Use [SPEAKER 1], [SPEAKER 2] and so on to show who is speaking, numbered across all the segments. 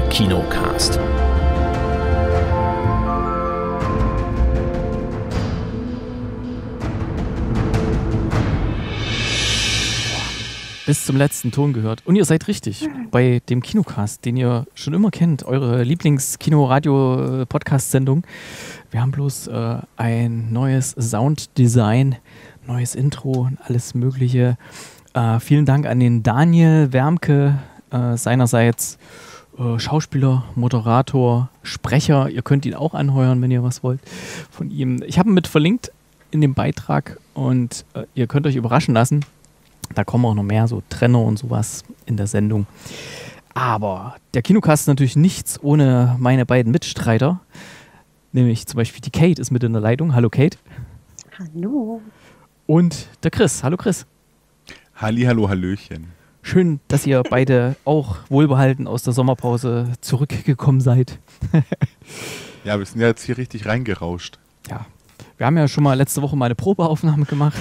[SPEAKER 1] Kinocast.
[SPEAKER 2] Bis zum letzten Ton gehört. Und ihr seid richtig bei dem Kinocast, den ihr schon immer kennt, eure Lieblings-Kino-Radio-Podcast-Sendung. Wir haben bloß ein neues Sounddesign, neues Intro und alles Mögliche. Vielen Dank an den Daniel Wermke, seinerseits Schauspieler, Moderator, Sprecher. Ihr könnt ihn auch anheuern, wenn ihr was wollt von ihm. Ich habe ihn mit verlinkt in dem Beitrag und ihr könnt euch überraschen lassen. Da kommen auch noch mehr so Trenner und sowas in der Sendung. Aber der Kinocast ist natürlich nichts ohne meine beiden Mitstreiter. Nämlich zum Beispiel die Kate ist mit in der Leitung. Hallo Kate.
[SPEAKER 3] Hallo.
[SPEAKER 2] Und der Chris. Hallo Chris.
[SPEAKER 4] Hallihallo, Hallöchen.
[SPEAKER 2] Schön, dass ihr beide auch wohlbehalten aus der Sommerpause zurückgekommen seid.
[SPEAKER 4] Ja, wir sind ja jetzt hier richtig reingerauscht.
[SPEAKER 2] Ja. Wir haben ja schon mal letzte Woche mal eine Probeaufnahme gemacht,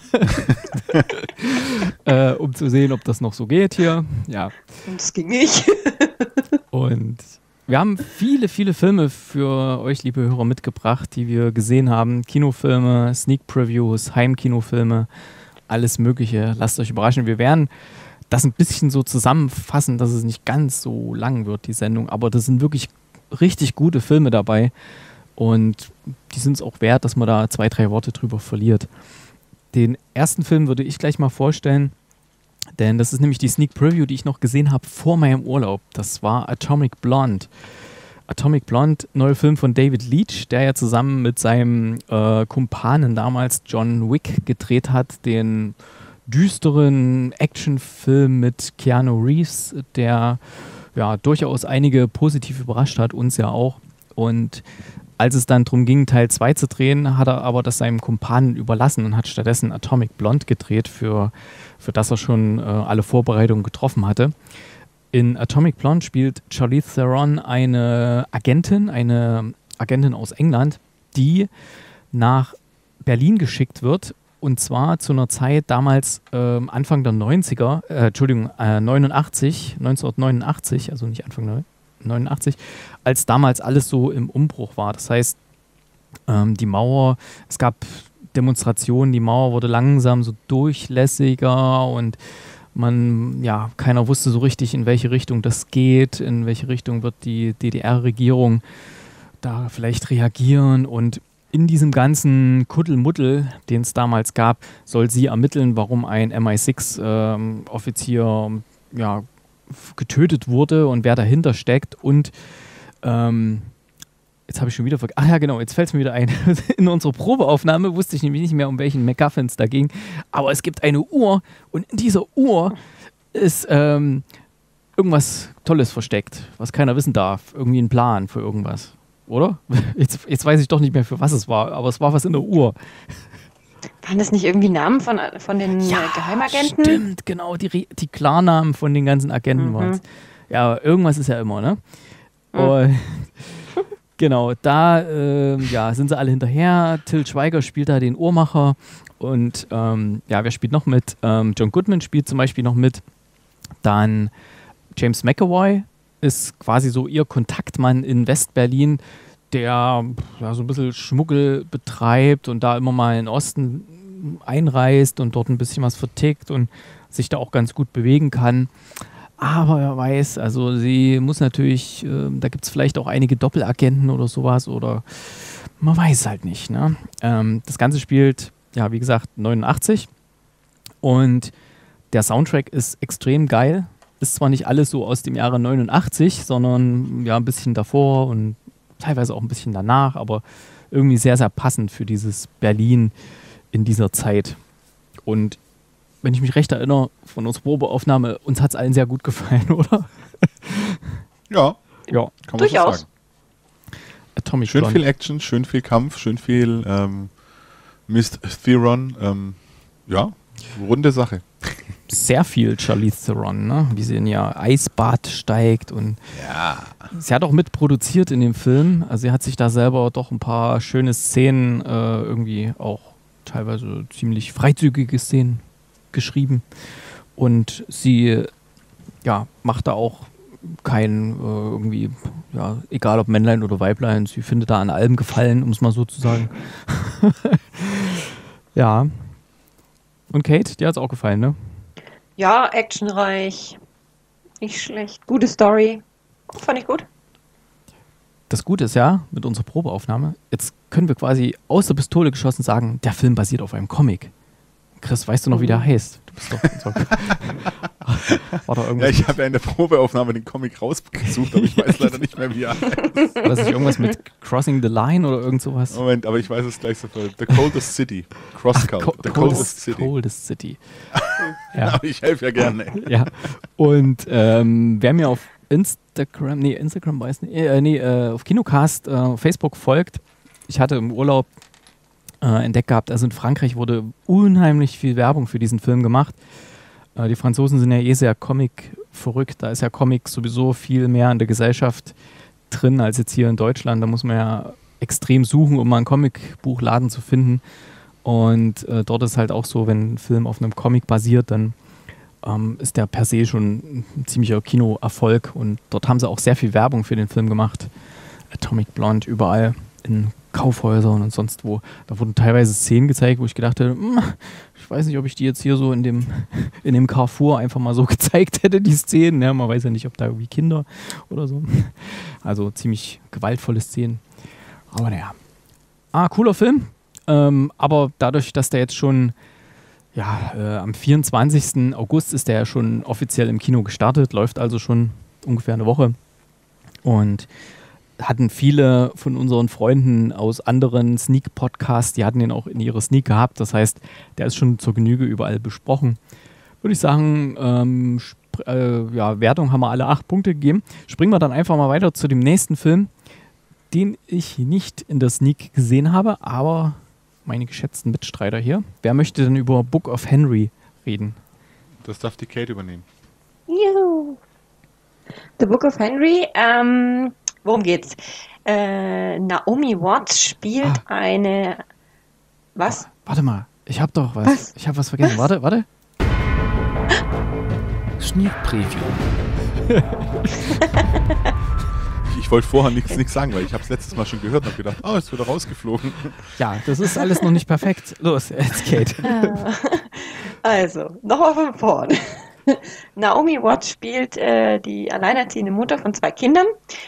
[SPEAKER 2] um zu sehen, ob das noch so geht hier. Ja.
[SPEAKER 3] Und es ging nicht.
[SPEAKER 2] Und wir haben viele, viele Filme für euch, liebe Hörer, mitgebracht, die wir gesehen haben. Kinofilme, Sneak Previews, Heimkinofilme, alles Mögliche. Lasst euch überraschen. Wir werden das ein bisschen so zusammenfassen, dass es nicht ganz so lang wird, die Sendung. Aber das sind wirklich richtig gute Filme dabei. Und die sind es auch wert, dass man da 2, 3 Worte drüber verliert. Den ersten Film würde ich gleich mal vorstellen, denn das ist nämlich die Sneak Preview, die ich noch gesehen habe vor meinem Urlaub. Das war Atomic Blonde. Atomic Blonde, neuer Film von David Leitch, der ja zusammen mit seinem Kumpanen damals John Wick gedreht hat, den düsteren Actionfilm mit Keanu Reeves, der ja durchaus einige positiv überrascht hat, uns ja auch. Und als es dann darum ging, Teil 2 zu drehen, hat er aber das seinem Kumpanen überlassen und hat stattdessen Atomic Blonde gedreht, für das er schon alle Vorbereitungen getroffen hatte. In Atomic Blonde spielt Charlize Theron eine Agentin aus England, die nach Berlin geschickt wird. Und zwar zu einer Zeit damals Anfang der 90er, 1989, also nicht Anfang 89, als damals alles so im Umbruch war. Das heißt, die Mauer, es gab Demonstrationen, die Mauer wurde langsam so durchlässiger und keiner wusste so richtig, in welche Richtung das geht, in welche Richtung wird die DDR-Regierung da vielleicht reagieren. Und in diesem ganzen Kuddelmuddel, den es damals gab, soll sie ermitteln, warum ein MI6-Offizier getötet wurde und wer dahinter steckt. Und jetzt habe ich schon wieder vergessen. Ach ja, genau, jetzt fällt es mir wieder ein. In unserer Probeaufnahme wusste ich nämlich nicht mehr, um welchen MacGuffin es da ging. Aber es gibt eine Uhr und in dieser Uhr ist irgendwas Tolles versteckt, was keiner wissen darf. Irgendwie ein Plan für irgendwas. Oder? Jetzt weiß ich doch nicht mehr, für was es war, aber es war was in der Uhr.
[SPEAKER 3] Waren das nicht irgendwie Namen von den Geheimagenten?
[SPEAKER 2] Stimmt, genau, die Klarnamen von den ganzen Agenten waren es. Ja, irgendwas ist ja immer, ne? Und genau, da sind sie alle hinterher. Til Schweiger spielt da den Uhrmacher und wer spielt noch mit? John Goodman spielt zum Beispiel noch mit. Dann James McAvoy ist quasi so ihr Kontaktmann in West-Berlin, der so ein bisschen Schmuggel betreibt und da immer mal in den Osten einreist und dort ein bisschen was vertickt und sich da auch ganz gut bewegen kann. Aber wer weiß, also sie muss natürlich, da gibt es vielleicht auch einige Doppelagenten oder sowas oder man weiß es halt nicht. Ne? Das Ganze spielt, wie gesagt, 89 und der Soundtrack ist extrem geil. Ist zwar nicht alles so aus dem Jahre 89, sondern ein bisschen davor und teilweise auch ein bisschen danach, aber irgendwie sehr, sehr passend für dieses Berlin in dieser Zeit. Und wenn ich mich recht erinnere, von unserer Probeaufnahme, uns hat es allen sehr gut gefallen, oder?
[SPEAKER 4] Ja, kann man
[SPEAKER 3] durchaus
[SPEAKER 4] so sagen.
[SPEAKER 2] Atomic
[SPEAKER 4] Schön
[SPEAKER 2] Blonde.
[SPEAKER 4] viel Action, schön viel Kampf, schön viel Miss Theron. Runde Sache.
[SPEAKER 2] Sehr viel Charlize Theron, ne? Wie sie in ihr Eisbad steigt und sie hat auch mitproduziert in dem Film. Also sie hat sich da selber doch ein paar schöne Szenen, irgendwie auch teilweise ziemlich freizügige Szenen geschrieben. Und sie macht da auch kein irgendwie, ja, egal ob Männlein oder Weiblein, sie findet da an allem Gefallen, um es mal so zu sagen. Ja. Und Kate, dir hat es auch gefallen, ne?
[SPEAKER 3] Ja, actionreich. Nicht schlecht. Gute Story. Fand ich gut.
[SPEAKER 2] Das Gute ist ja, mit unserer Probeaufnahme, jetzt können wir quasi aus der Pistole geschossen sagen, der Film basiert auf einem Comic. Chris, weißt du noch, wie der heißt? Du bist doch war doch
[SPEAKER 4] Ja,
[SPEAKER 2] irgendwas,
[SPEAKER 4] ich habe ja in der Probeaufnahme den Comic rausgesucht, aber ich weiß leider nicht mehr, wie er heißt.
[SPEAKER 2] war das nicht irgendwas mit Crossing the Line oder irgend sowas?
[SPEAKER 4] Moment, aber ich weiß es gleich sofort. The Coldest City. Crosscut. The Coldest City.
[SPEAKER 2] Coldest City.
[SPEAKER 4] Ja.
[SPEAKER 2] Ja.
[SPEAKER 4] Aber ich helfe ja gerne.
[SPEAKER 2] Ja. Und wer mir auf Instagram weiß nicht, auf Kinocast, Facebook folgt, ich hatte im Urlaub entdeckt gehabt, also in Frankreich wurde unheimlich viel Werbung für diesen Film gemacht. Die Franzosen sind ja eh sehr Comic verrückt, da ist ja Comic sowieso viel mehr in der Gesellschaft drin als jetzt hier in Deutschland. Da muss man ja extrem suchen, um mal einen Comicbuchladen zu finden. Und dort ist halt auch so, wenn ein Film auf einem Comic basiert, dann ist der per se schon ein ziemlicher Kinoerfolg. Und dort haben sie auch sehr viel Werbung für den Film gemacht. Atomic Blonde, überall in Kaufhäusern und sonst wo. Da wurden teilweise Szenen gezeigt, wo ich gedacht hätte, ich weiß nicht, ob ich die jetzt hier so in dem Carrefour einfach mal so gezeigt hätte, die Szenen. Ja, man weiß ja nicht, ob da irgendwie Kinder oder so. Also ziemlich gewaltvolle Szenen. Aber naja. Cooler Film. Aber dadurch, dass der jetzt schon am 24. August ist der ja schon offiziell im Kino gestartet, läuft also schon ungefähr eine Woche. Und hatten viele von unseren Freunden aus anderen Sneak-Podcasts, die hatten den auch in ihre Sneak gehabt. Das heißt, der ist schon zur Genüge überall besprochen. Würde ich sagen, Wertung haben wir alle 8 Punkte gegeben. Springen wir dann einfach mal weiter zu dem nächsten Film, den ich nicht in der Sneak gesehen habe, aber meine geschätzten Mitstreiter hier. Wer möchte denn über Book of Henry reden?
[SPEAKER 4] Das darf die Kate übernehmen.
[SPEAKER 3] Juhu. The Book of Henry, worum geht's? Naomi Watts spielt eine... Was?
[SPEAKER 2] Warte mal, ich hab doch was. Ich hab was vergessen.
[SPEAKER 3] Was?
[SPEAKER 2] Warte. Sneak Preview.
[SPEAKER 4] Ich wollte vorher nichts sagen, weil ich habe es letztes Mal schon gehört und habe gedacht, ist wieder rausgeflogen.
[SPEAKER 2] Ja, das ist alles noch nicht perfekt. Los, jetzt Kate.
[SPEAKER 3] Also, nochmal von vorn. Naomi Watts spielt die alleinerziehende Mutter von 2 Kindern.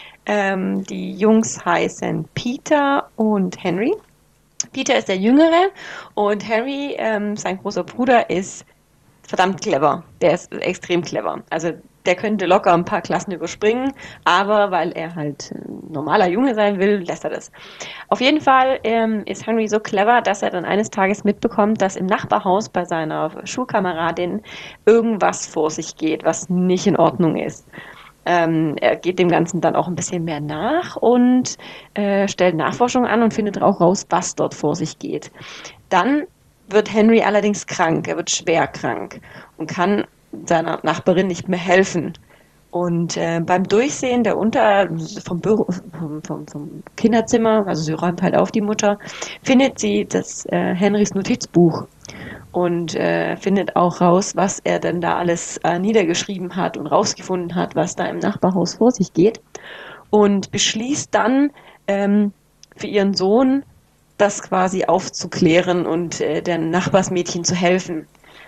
[SPEAKER 3] Die Jungs heißen Peter und Henry. Peter ist der Jüngere und Henry, sein großer Bruder, ist verdammt clever. Der ist extrem clever. Also der könnte locker ein paar Klassen überspringen, aber weil er halt ein normaler Junge sein will, lässt er das. Auf jeden Fall ist Henry so clever, dass er dann eines Tages mitbekommt, dass im Nachbarhaus bei seiner Schulkameradin irgendwas vor sich geht, was nicht in Ordnung ist. Er geht dem Ganzen dann auch ein bisschen mehr nach und stellt Nachforschung an und findet auch raus, was dort vor sich geht. Dann wird Henry allerdings krank, er wird schwer krank und kann seiner Nachbarin nicht mehr helfen. Und beim Durchsehen vom Kinderzimmer, also sie räumt halt auf, die Mutter, findet sie das Henrys Notizbuch und findet auch raus, was er denn da alles niedergeschrieben hat und rausgefunden hat, was da im Nachbarhaus vor sich geht. Und beschließt dann für ihren Sohn, das quasi aufzuklären und der Nachbarsmädchen zu helfen.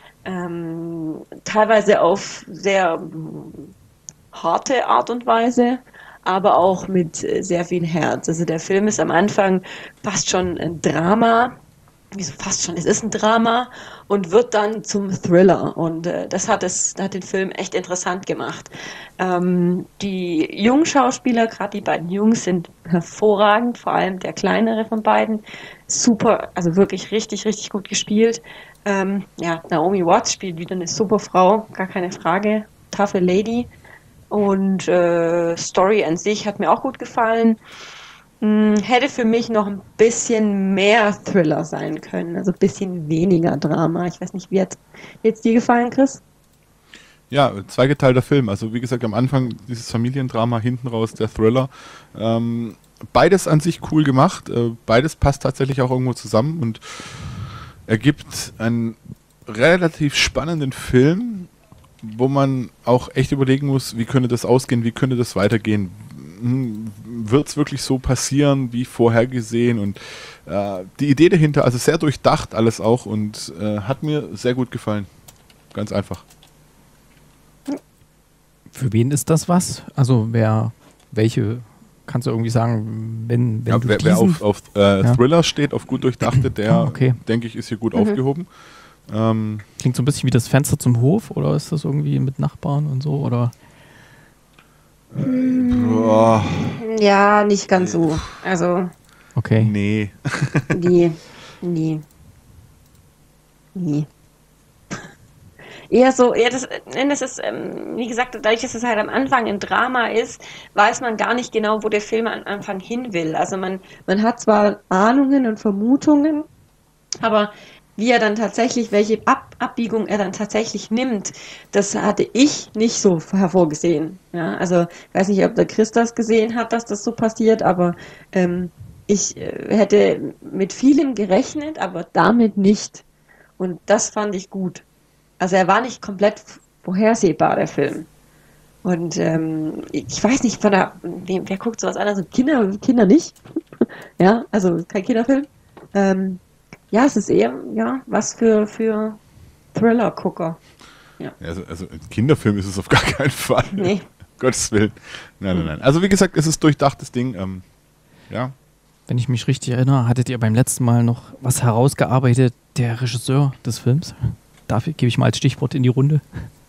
[SPEAKER 3] Teilweise auf sehr harte Art und Weise, aber auch mit sehr viel Herz. Also der Film ist am Anfang fast schon ein Drama, wieso fast schon, es ist ein Drama und wird dann zum Thriller und das hat den Film echt interessant gemacht. Die jungen Schauspieler, gerade die beiden Jungs, sind hervorragend, vor allem der kleinere von beiden, super, also wirklich richtig, richtig gut gespielt. Naomi Watts spielt wieder eine super Frau, gar keine Frage, taffe Lady und Story an sich hat mir auch gut gefallen. Hätte für mich noch ein bisschen mehr Thriller sein können, also ein bisschen weniger Drama. Ich weiß nicht, wie hat jetzt dir gefallen, Chris?
[SPEAKER 4] Ja, zweigeteilter Film. Also wie gesagt, am Anfang dieses Familiendrama, hinten raus der Thriller. Beides an sich cool gemacht. Beides passt tatsächlich auch irgendwo zusammen und ergibt einen relativ spannenden Film, wo man auch echt überlegen muss, wie könnte das ausgehen, wie könnte das weitergehen. Wird es wirklich so passieren, wie vorhergesehen? Und die Idee dahinter, also sehr durchdacht alles auch und hat mir sehr gut gefallen. Ganz einfach.
[SPEAKER 2] Für wen ist das was? Also welche, kannst du irgendwie sagen, wenn
[SPEAKER 4] Ja,
[SPEAKER 2] du
[SPEAKER 4] wer auf Thriller steht, auf gut durchdachte, der,
[SPEAKER 2] okay.
[SPEAKER 4] denke ich, ist hier gut aufgehoben.
[SPEAKER 2] Klingt so ein bisschen wie das Fenster zum Hof, oder ist das irgendwie mit Nachbarn und so, oder?
[SPEAKER 4] Boah,
[SPEAKER 3] Ja, nicht ganz so. Also,
[SPEAKER 2] Okay.
[SPEAKER 4] nee.
[SPEAKER 3] nie. Eher so, das ist, wie gesagt, dadurch, dass es halt am Anfang ein Drama ist, weiß man gar nicht genau, wo der Film am Anfang hin will. Also man hat zwar Ahnungen und Vermutungen, aber wie er dann tatsächlich, welche Abbiegung er dann tatsächlich nimmt, das hatte ich nicht so hervorgesehen. Ja, also ich weiß nicht, ob der Chris das gesehen hat, dass das so passiert, aber ich hätte mit vielem gerechnet, aber damit nicht. Und das fand ich gut. Also er war nicht komplett vorhersehbar, der Film. Und ich weiß nicht, wer guckt sowas an? Also Kinder nicht. Ja, also kein Kinderfilm. Ja, es ist eher was für Thriller-Gucker.
[SPEAKER 4] Ja, also ein Kinderfilm ist es auf gar keinen Fall.
[SPEAKER 3] Nee.
[SPEAKER 4] Gottes Willen. Nein. Also wie gesagt, es ist durchdachtes Ding. Ja.
[SPEAKER 2] Wenn ich mich richtig erinnere, hattet ihr beim letzten Mal noch was herausgearbeitet, der Regisseur des Films. Dafür gebe ich mal als Stichwort in die Runde.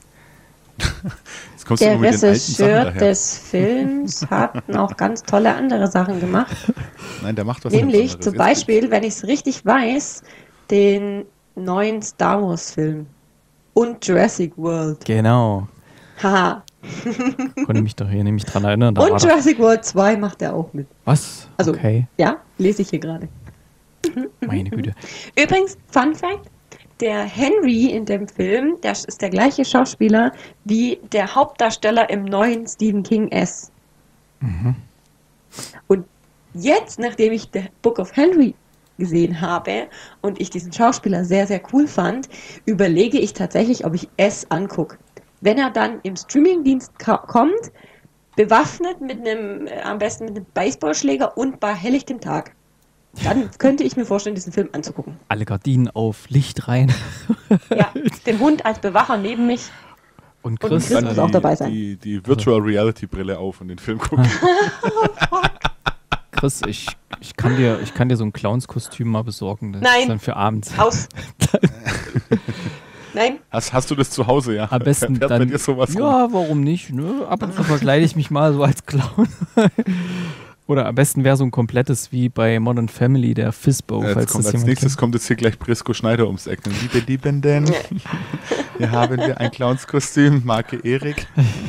[SPEAKER 4] Jetzt kommst du
[SPEAKER 3] Der
[SPEAKER 4] immer mit den alten Sachen
[SPEAKER 3] Regisseur
[SPEAKER 4] daher.
[SPEAKER 3] des Films hat noch ganz tolle andere Sachen gemacht.
[SPEAKER 4] Nein, der macht was
[SPEAKER 3] Nämlich
[SPEAKER 4] anderes.
[SPEAKER 3] zum Beispiel, wenn ich es richtig weiß, den neuen Star Wars Film und Jurassic World.
[SPEAKER 2] Genau.
[SPEAKER 3] Haha.
[SPEAKER 2] Konnte mich doch hier nämlich dran erinnern. Da war
[SPEAKER 3] Und
[SPEAKER 2] doch-
[SPEAKER 3] Jurassic World 2 macht er auch mit.
[SPEAKER 2] Was?
[SPEAKER 3] Also,
[SPEAKER 2] Okay,
[SPEAKER 3] ja, lese ich hier gerade.
[SPEAKER 2] meine Güte.
[SPEAKER 3] Übrigens, Fun Fact, der Henry in dem Film, der ist der gleiche Schauspieler wie der Hauptdarsteller im neuen Stephen King S. Und jetzt, nachdem ich The Book of Henry gesehen habe und ich diesen Schauspieler sehr, sehr cool fand, überlege ich tatsächlich, ob ich S angucke. Wenn er dann im Streamingdienst kommt, bewaffnet mit am besten mit einem Baseballschläger und bei helllichtem Tag, dann könnte ich mir vorstellen, diesen Film anzugucken.
[SPEAKER 2] Alle Gardinen auf, Licht rein.
[SPEAKER 3] Ja, den Hund als Bewacher neben mich.
[SPEAKER 2] Und
[SPEAKER 3] Und
[SPEAKER 2] Chris,
[SPEAKER 3] Chris muss auch dabei sein.
[SPEAKER 4] Die Virtual Reality Brille auf und den Film gucken.
[SPEAKER 2] Chris, ich kann dir so ein Clownskostüm mal besorgen. Das
[SPEAKER 3] Nein.
[SPEAKER 2] ist dann für abends.
[SPEAKER 3] Aus. Nein,
[SPEAKER 4] Hast du das zu Hause, ja?
[SPEAKER 2] Am besten
[SPEAKER 4] Fährt bei
[SPEAKER 2] dann.
[SPEAKER 4] dir sowas rum?
[SPEAKER 2] Ja, warum nicht? Ne? Ab und zu verkleide ich mich mal so als Clown. Oder am besten wäre so ein komplettes wie bei Modern Family, der Fizbo,
[SPEAKER 4] Jetzt
[SPEAKER 2] falls
[SPEAKER 4] kommt
[SPEAKER 2] das
[SPEAKER 4] als
[SPEAKER 2] jemand
[SPEAKER 4] nächstes
[SPEAKER 2] kennt.
[SPEAKER 4] kommt jetzt hier gleich Brisco Schneider ums Eck. Liebe Liebenden, hier haben wir ein Clownskostüm, Marke Erik.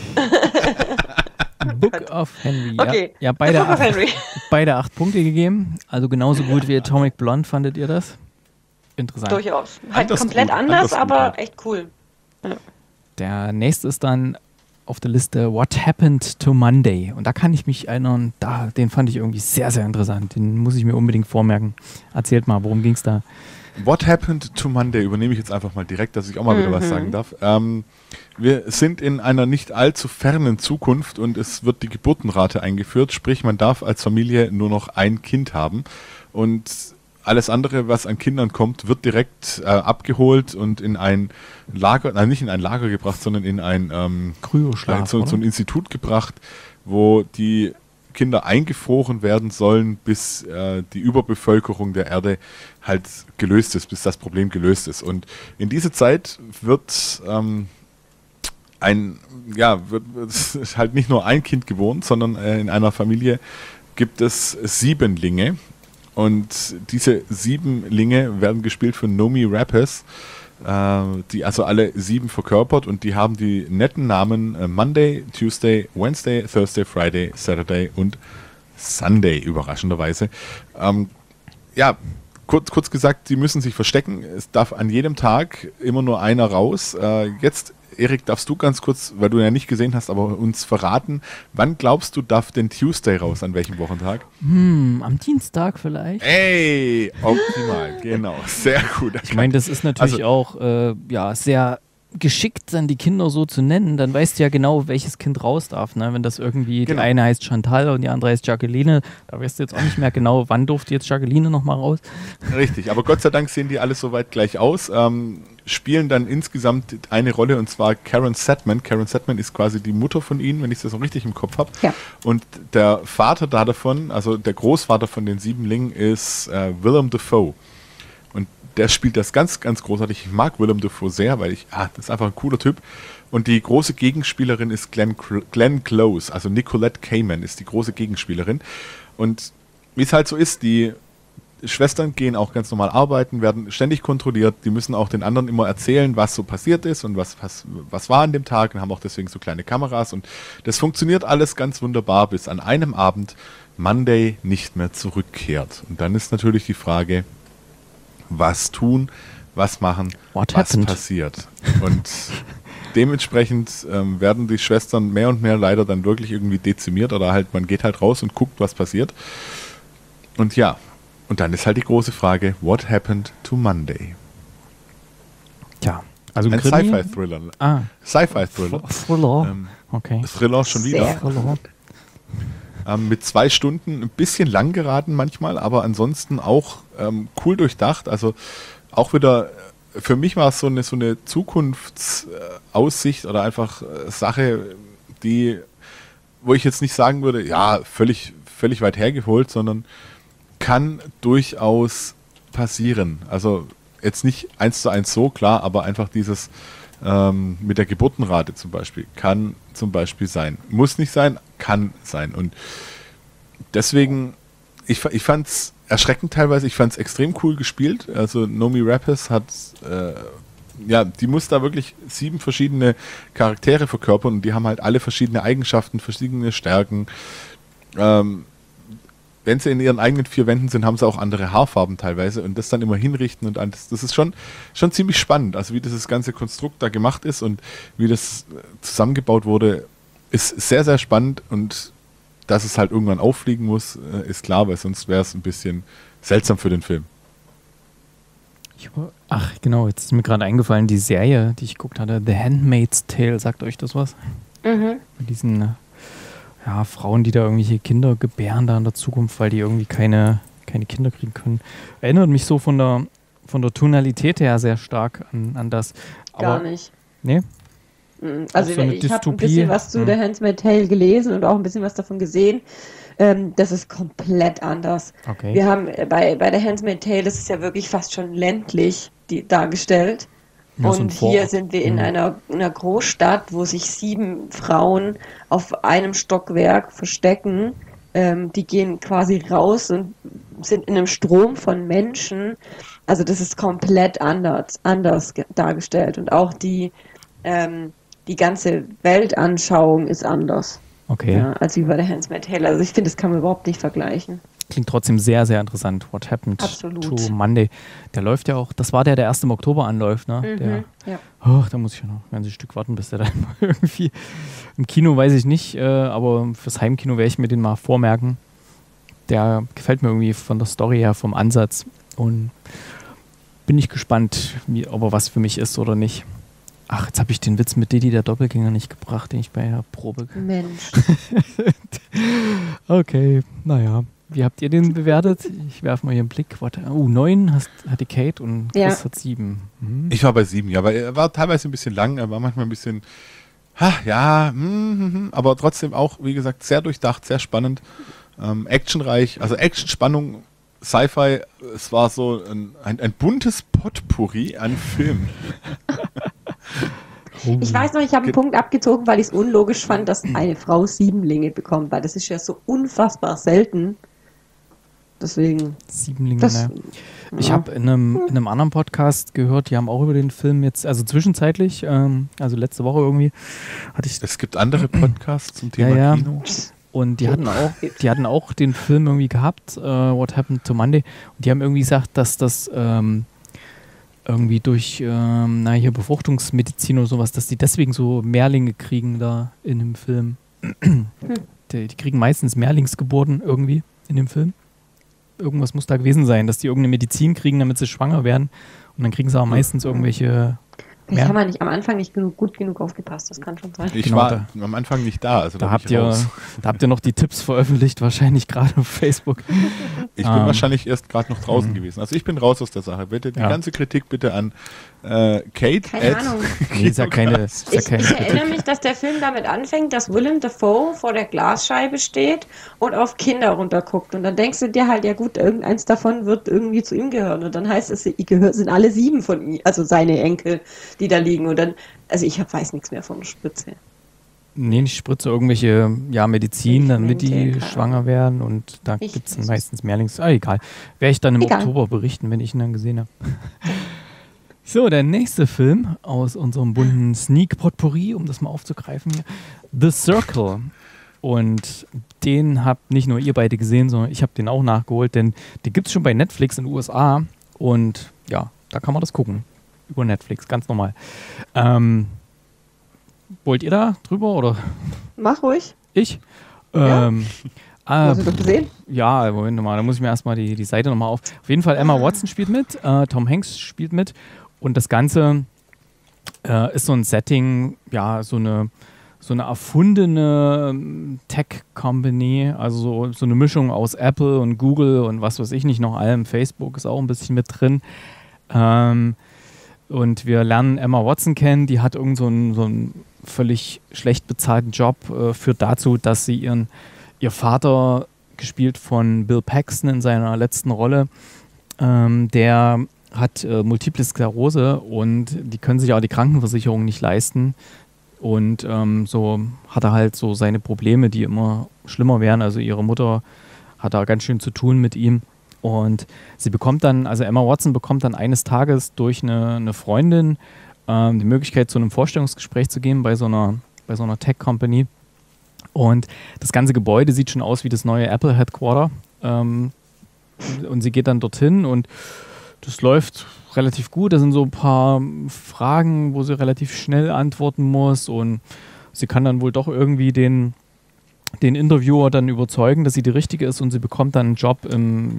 [SPEAKER 2] Book of Henry.
[SPEAKER 3] Okay.
[SPEAKER 2] Ja,
[SPEAKER 3] The Book of Henry.
[SPEAKER 2] beide 8 Punkte gegeben. Also genauso gut wie Atomic Blonde fandet ihr das? Interessant.
[SPEAKER 3] Durchaus. Halt
[SPEAKER 4] Anders
[SPEAKER 3] komplett
[SPEAKER 4] gut,
[SPEAKER 3] anders,
[SPEAKER 4] anders gut
[SPEAKER 3] aber
[SPEAKER 4] halt.
[SPEAKER 3] echt cool.
[SPEAKER 2] Der nächste ist dann auf der Liste What Happened to Monday. Und da kann ich mich erinnern, den fand ich irgendwie sehr, sehr interessant. Den muss ich mir unbedingt vormerken. Erzählt mal, worum ging es da?
[SPEAKER 4] What Happened to Monday übernehme ich jetzt einfach mal direkt, dass ich auch mal wieder was sagen darf. Wir sind in einer nicht allzu fernen Zukunft und es wird die Geburtenrate eingeführt, sprich man darf als Familie nur noch ein Kind haben und alles andere, was an Kindern kommt, wird direkt abgeholt und in ein Lager, nein, nicht in ein Lager gebracht, sondern in ein
[SPEAKER 2] Kryoschlaf,
[SPEAKER 4] so ein
[SPEAKER 2] oder?
[SPEAKER 4] Institut gebracht, wo die Kinder eingefroren werden sollen, bis die Überbevölkerung der Erde halt gelöst ist, bis das Problem gelöst ist. Und in dieser Zeit wird wird halt nicht nur ein Kind geboren, sondern in einer Familie gibt es 7 Linge. Und diese 7 Linge werden gespielt von Noomi Rapace, die also alle 7 verkörpert und die haben die netten Namen Monday, Tuesday, Wednesday, Thursday, Friday, Saturday und Sunday, überraschenderweise. Kurz gesagt, die müssen sich verstecken. Es darf an jedem Tag immer nur einer raus. Jetzt, Erik, darfst du ganz kurz, weil du ja nicht gesehen hast, aber uns verraten, wann glaubst du, darf denn Tuesday raus, an welchem Wochentag?
[SPEAKER 2] Am Dienstag vielleicht?
[SPEAKER 4] Ey, optimal, genau, sehr gut.
[SPEAKER 2] Ich meine, das ist natürlich auch sehr geschickt, dann die Kinder so zu nennen, dann weißt du ja genau, welches Kind raus darf. Ne? Wenn das irgendwie, die eine heißt Chantal und die andere heißt Jacqueline, da weißt du jetzt auch nicht mehr genau, wann durfte jetzt Jacqueline nochmal raus.
[SPEAKER 4] Richtig, aber Gott sei Dank sehen die alle soweit gleich aus. Spielen dann insgesamt eine Rolle, und zwar Karen Sedman. Karen Sedman ist quasi die Mutter von ihnen, wenn ich das so richtig im Kopf habe. Ja. Und der Vater davon, also der Großvater von den Siebenlingen, ist Willem Dafoe. Und der spielt das ganz, ganz großartig. Ich mag Willem Dafoe sehr, weil das ist einfach ein cooler Typ. Und die große Gegenspielerin ist Glenn Close, also Nicolette Kamen ist die große Gegenspielerin. Und wie es halt so ist, die Schwestern gehen auch ganz normal arbeiten, werden ständig kontrolliert, die müssen auch den anderen immer erzählen, was so passiert ist und was war an dem Tag, und haben auch deswegen so kleine Kameras, und das funktioniert alles ganz wunderbar, bis an einem Abend Monday nicht mehr zurückkehrt. Und dann ist natürlich die Frage, was tun, was machen, was passiert. Und dementsprechend werden die Schwestern mehr und mehr leider dann wirklich irgendwie dezimiert, oder halt man geht halt raus und guckt, was passiert. Und ja, und dann ist halt die große Frage, what happened to Monday?
[SPEAKER 2] Ja, also
[SPEAKER 4] ein Sci-Fi-Thriller. Sci-Fi-Thriller.
[SPEAKER 2] Thriller. Okay.
[SPEAKER 4] Thriller schon wieder. Mit 2 Stunden, ein bisschen lang geraten manchmal, aber ansonsten auch cool durchdacht. Also auch wieder, für mich war es so eine Zukunftsaussicht oder einfach Sache, wo ich jetzt nicht sagen würde, ja, völlig weit hergeholt, sondern kann durchaus passieren. Also jetzt nicht 1:1 so, klar, aber einfach dieses mit der Geburtenrate zum Beispiel kann zum Beispiel sein. Muss nicht sein, kann sein. Und deswegen, ich fand es erschreckend teilweise, ich fand es extrem cool gespielt. Also Noomi Rapace hat, die muss da wirklich 7 verschiedene Charaktere verkörpern, und die haben halt alle verschiedene Eigenschaften, verschiedene Stärken. Wenn sie in ihren eigenen 4 Wänden sind, haben sie auch andere Haarfarben teilweise, und das dann immer hinrichten, und das ist schon ziemlich spannend. Also wie dieses ganze Konstrukt da gemacht ist und wie das zusammengebaut wurde, ist sehr, sehr spannend, und dass es halt irgendwann auffliegen muss, ist klar, weil sonst wäre es ein bisschen seltsam für den Film.
[SPEAKER 2] Ach genau, jetzt ist mir gerade eingefallen, die Serie, die ich geguckt hatte, The Handmaid's Tale, sagt euch das was? Mhm. Mit diesen Frauen, die da irgendwelche Kinder gebären da in der Zukunft, weil die irgendwie keine Kinder kriegen können. Erinnert mich so von der Tonalität her sehr stark an das. Aber,
[SPEAKER 3] gar nicht.
[SPEAKER 2] Nee?
[SPEAKER 3] Also so ich habe ein bisschen was zu The Handmaid's Tale gelesen und auch ein bisschen was davon gesehen. Das ist komplett anders.
[SPEAKER 2] Okay.
[SPEAKER 3] Wir haben bei The Handmaid's Tale, das ist ja wirklich fast schon ländlich dargestellt. Ja, und hier sind wir in einer Großstadt, wo sich 7 Frauen auf einem Stockwerk verstecken. Die gehen quasi raus und sind in einem Strom von Menschen. Also das ist komplett anders dargestellt. Und auch die ganze Weltanschauung ist anders.
[SPEAKER 2] Okay.
[SPEAKER 3] Ja, als wie bei The Handmaid's Tale. Also ich finde, das kann man überhaupt nicht vergleichen.
[SPEAKER 2] Klingt trotzdem sehr, sehr interessant. What happened to Monday? Der läuft ja auch, das war der erst im Oktober anläuft, ne? Da muss ich ja noch ein ganzes Stück warten, bis der dann irgendwie im Kino, weiß ich nicht, aber fürs Heimkino werde ich mir den mal vormerken. Der gefällt mir irgendwie von der Story her, vom Ansatz, und bin ich gespannt, ob er was für mich ist oder nicht. Ach, jetzt habe ich den Witz mit Didi der Doppelgänger nicht gebracht, den ich bei der Probe...
[SPEAKER 3] Mensch.
[SPEAKER 2] Okay, naja. Wie habt ihr den bewertet? Ich werfe mal hier einen Blick. 9 hat die Kate und Chris hat 7. Mhm.
[SPEAKER 4] Ich war bei 7, ja, aber er war teilweise ein bisschen lang, er war manchmal ein bisschen, aber trotzdem auch, wie gesagt, sehr durchdacht, sehr spannend, actionreich, also Action, Spannung, Sci-Fi, es war so ein buntes Potpourri an Filmen.
[SPEAKER 3] Ich weiß noch, ich habe einen Punkt abgezogen, weil ich es unlogisch fand, dass eine Frau 7 bekommt, weil das ist ja so unfassbar selten. Deswegen.
[SPEAKER 2] 7, naja. Ich habe in einem anderen Podcast gehört, die haben auch über den Film jetzt, also zwischenzeitlich, also letzte Woche irgendwie, hatte ich...
[SPEAKER 4] Es gibt andere Podcasts zum Thema Kino.
[SPEAKER 2] Und die hatten auch den Film irgendwie gehabt, What Happened to Monday. Und die haben irgendwie gesagt, dass das irgendwie durch hier Befruchtungsmedizin oder sowas, dass die deswegen so Mehrlinge kriegen da in dem Film. Die kriegen meistens Mehrlingsgeburten irgendwie in dem Film. Irgendwas muss da gewesen sein, dass die irgendeine Medizin kriegen, damit sie schwanger werden. Und dann kriegen sie auch meistens irgendwelche
[SPEAKER 3] Ich habe mal am Anfang nicht gut genug aufgepasst, das kann schon sein.
[SPEAKER 4] Ich war am Anfang nicht da, also
[SPEAKER 2] da habt ihr noch die Tipps veröffentlicht, wahrscheinlich gerade auf Facebook.
[SPEAKER 4] Ich bin wahrscheinlich erst gerade noch draußen gewesen. Also ich bin raus aus der Sache. Bitte die ganze Kritik bitte an Kate.
[SPEAKER 3] Keine Ahnung.
[SPEAKER 2] Nee, ist ja keine
[SPEAKER 3] ich erinnere mich, dass der Film damit anfängt, dass Willem Dafoe vor der Glasscheibe steht und auf Kinder runterguckt. Und dann denkst du dir halt, ja gut, irgendeins davon wird irgendwie zu ihm gehören. Und dann heißt es, sind alle 7 von ihm, also seine Enkel, die da liegen. Und dann, also ich weiß nichts mehr von Spritze.
[SPEAKER 2] Nee, nicht Spritze, irgendwelche Medizin, damit die schwanger werden. Und da gibt es dann meistens Mehrlings. Egal. Werde ich dann im Oktober berichten, wenn ich ihn dann gesehen habe. So, der nächste Film aus unserem bunten Sneak-Potpourri, um das mal aufzugreifen hier. The Circle. Und den habt nicht nur ihr beide gesehen, sondern ich habe den auch nachgeholt, denn den gibt es schon bei Netflix in den USA. Und ja, da kann man das gucken. Über Netflix, ganz normal. Wollt ihr da drüber, oder?
[SPEAKER 3] Mach ruhig.
[SPEAKER 2] Ich?
[SPEAKER 3] Ja. Hast du das gesehen?
[SPEAKER 2] Ja, Moment mal, da muss ich mir erstmal die Seite nochmal auf. Auf jeden Fall Emma Watson spielt mit, Tom Hanks spielt mit. Und das Ganze ist so ein Setting, ja, so eine erfundene Tech-Company, also so eine Mischung aus Apple und Google und was weiß ich nicht noch allem. Facebook ist auch ein bisschen mit drin. Und wir lernen Emma Watson kennen, die hat irgend so einen völlig schlecht bezahlten Job, führt dazu, dass sie ihr Vater, gespielt von Bill Paxton in seiner letzten Rolle, der hat Multiple Sklerose und die können sich auch die Krankenversicherung nicht leisten. Und so hat er halt so seine Probleme, die immer schlimmer werden. Also ihre Mutter hat da ganz schön zu tun mit ihm. Und sie bekommt dann, also Emma Watson bekommt dann eines Tages durch eine Freundin die Möglichkeit, zu einem Vorstellungsgespräch zu gehen bei so einer Tech-Company. Und das ganze Gebäude sieht schon aus wie das neue Apple Headquarter. Und sie geht dann dorthin und das läuft relativ gut. Da sind so ein paar Fragen, wo sie relativ schnell antworten muss. Und sie kann dann wohl doch irgendwie den Interviewer dann überzeugen, dass sie die richtige ist, und sie bekommt dann einen Job im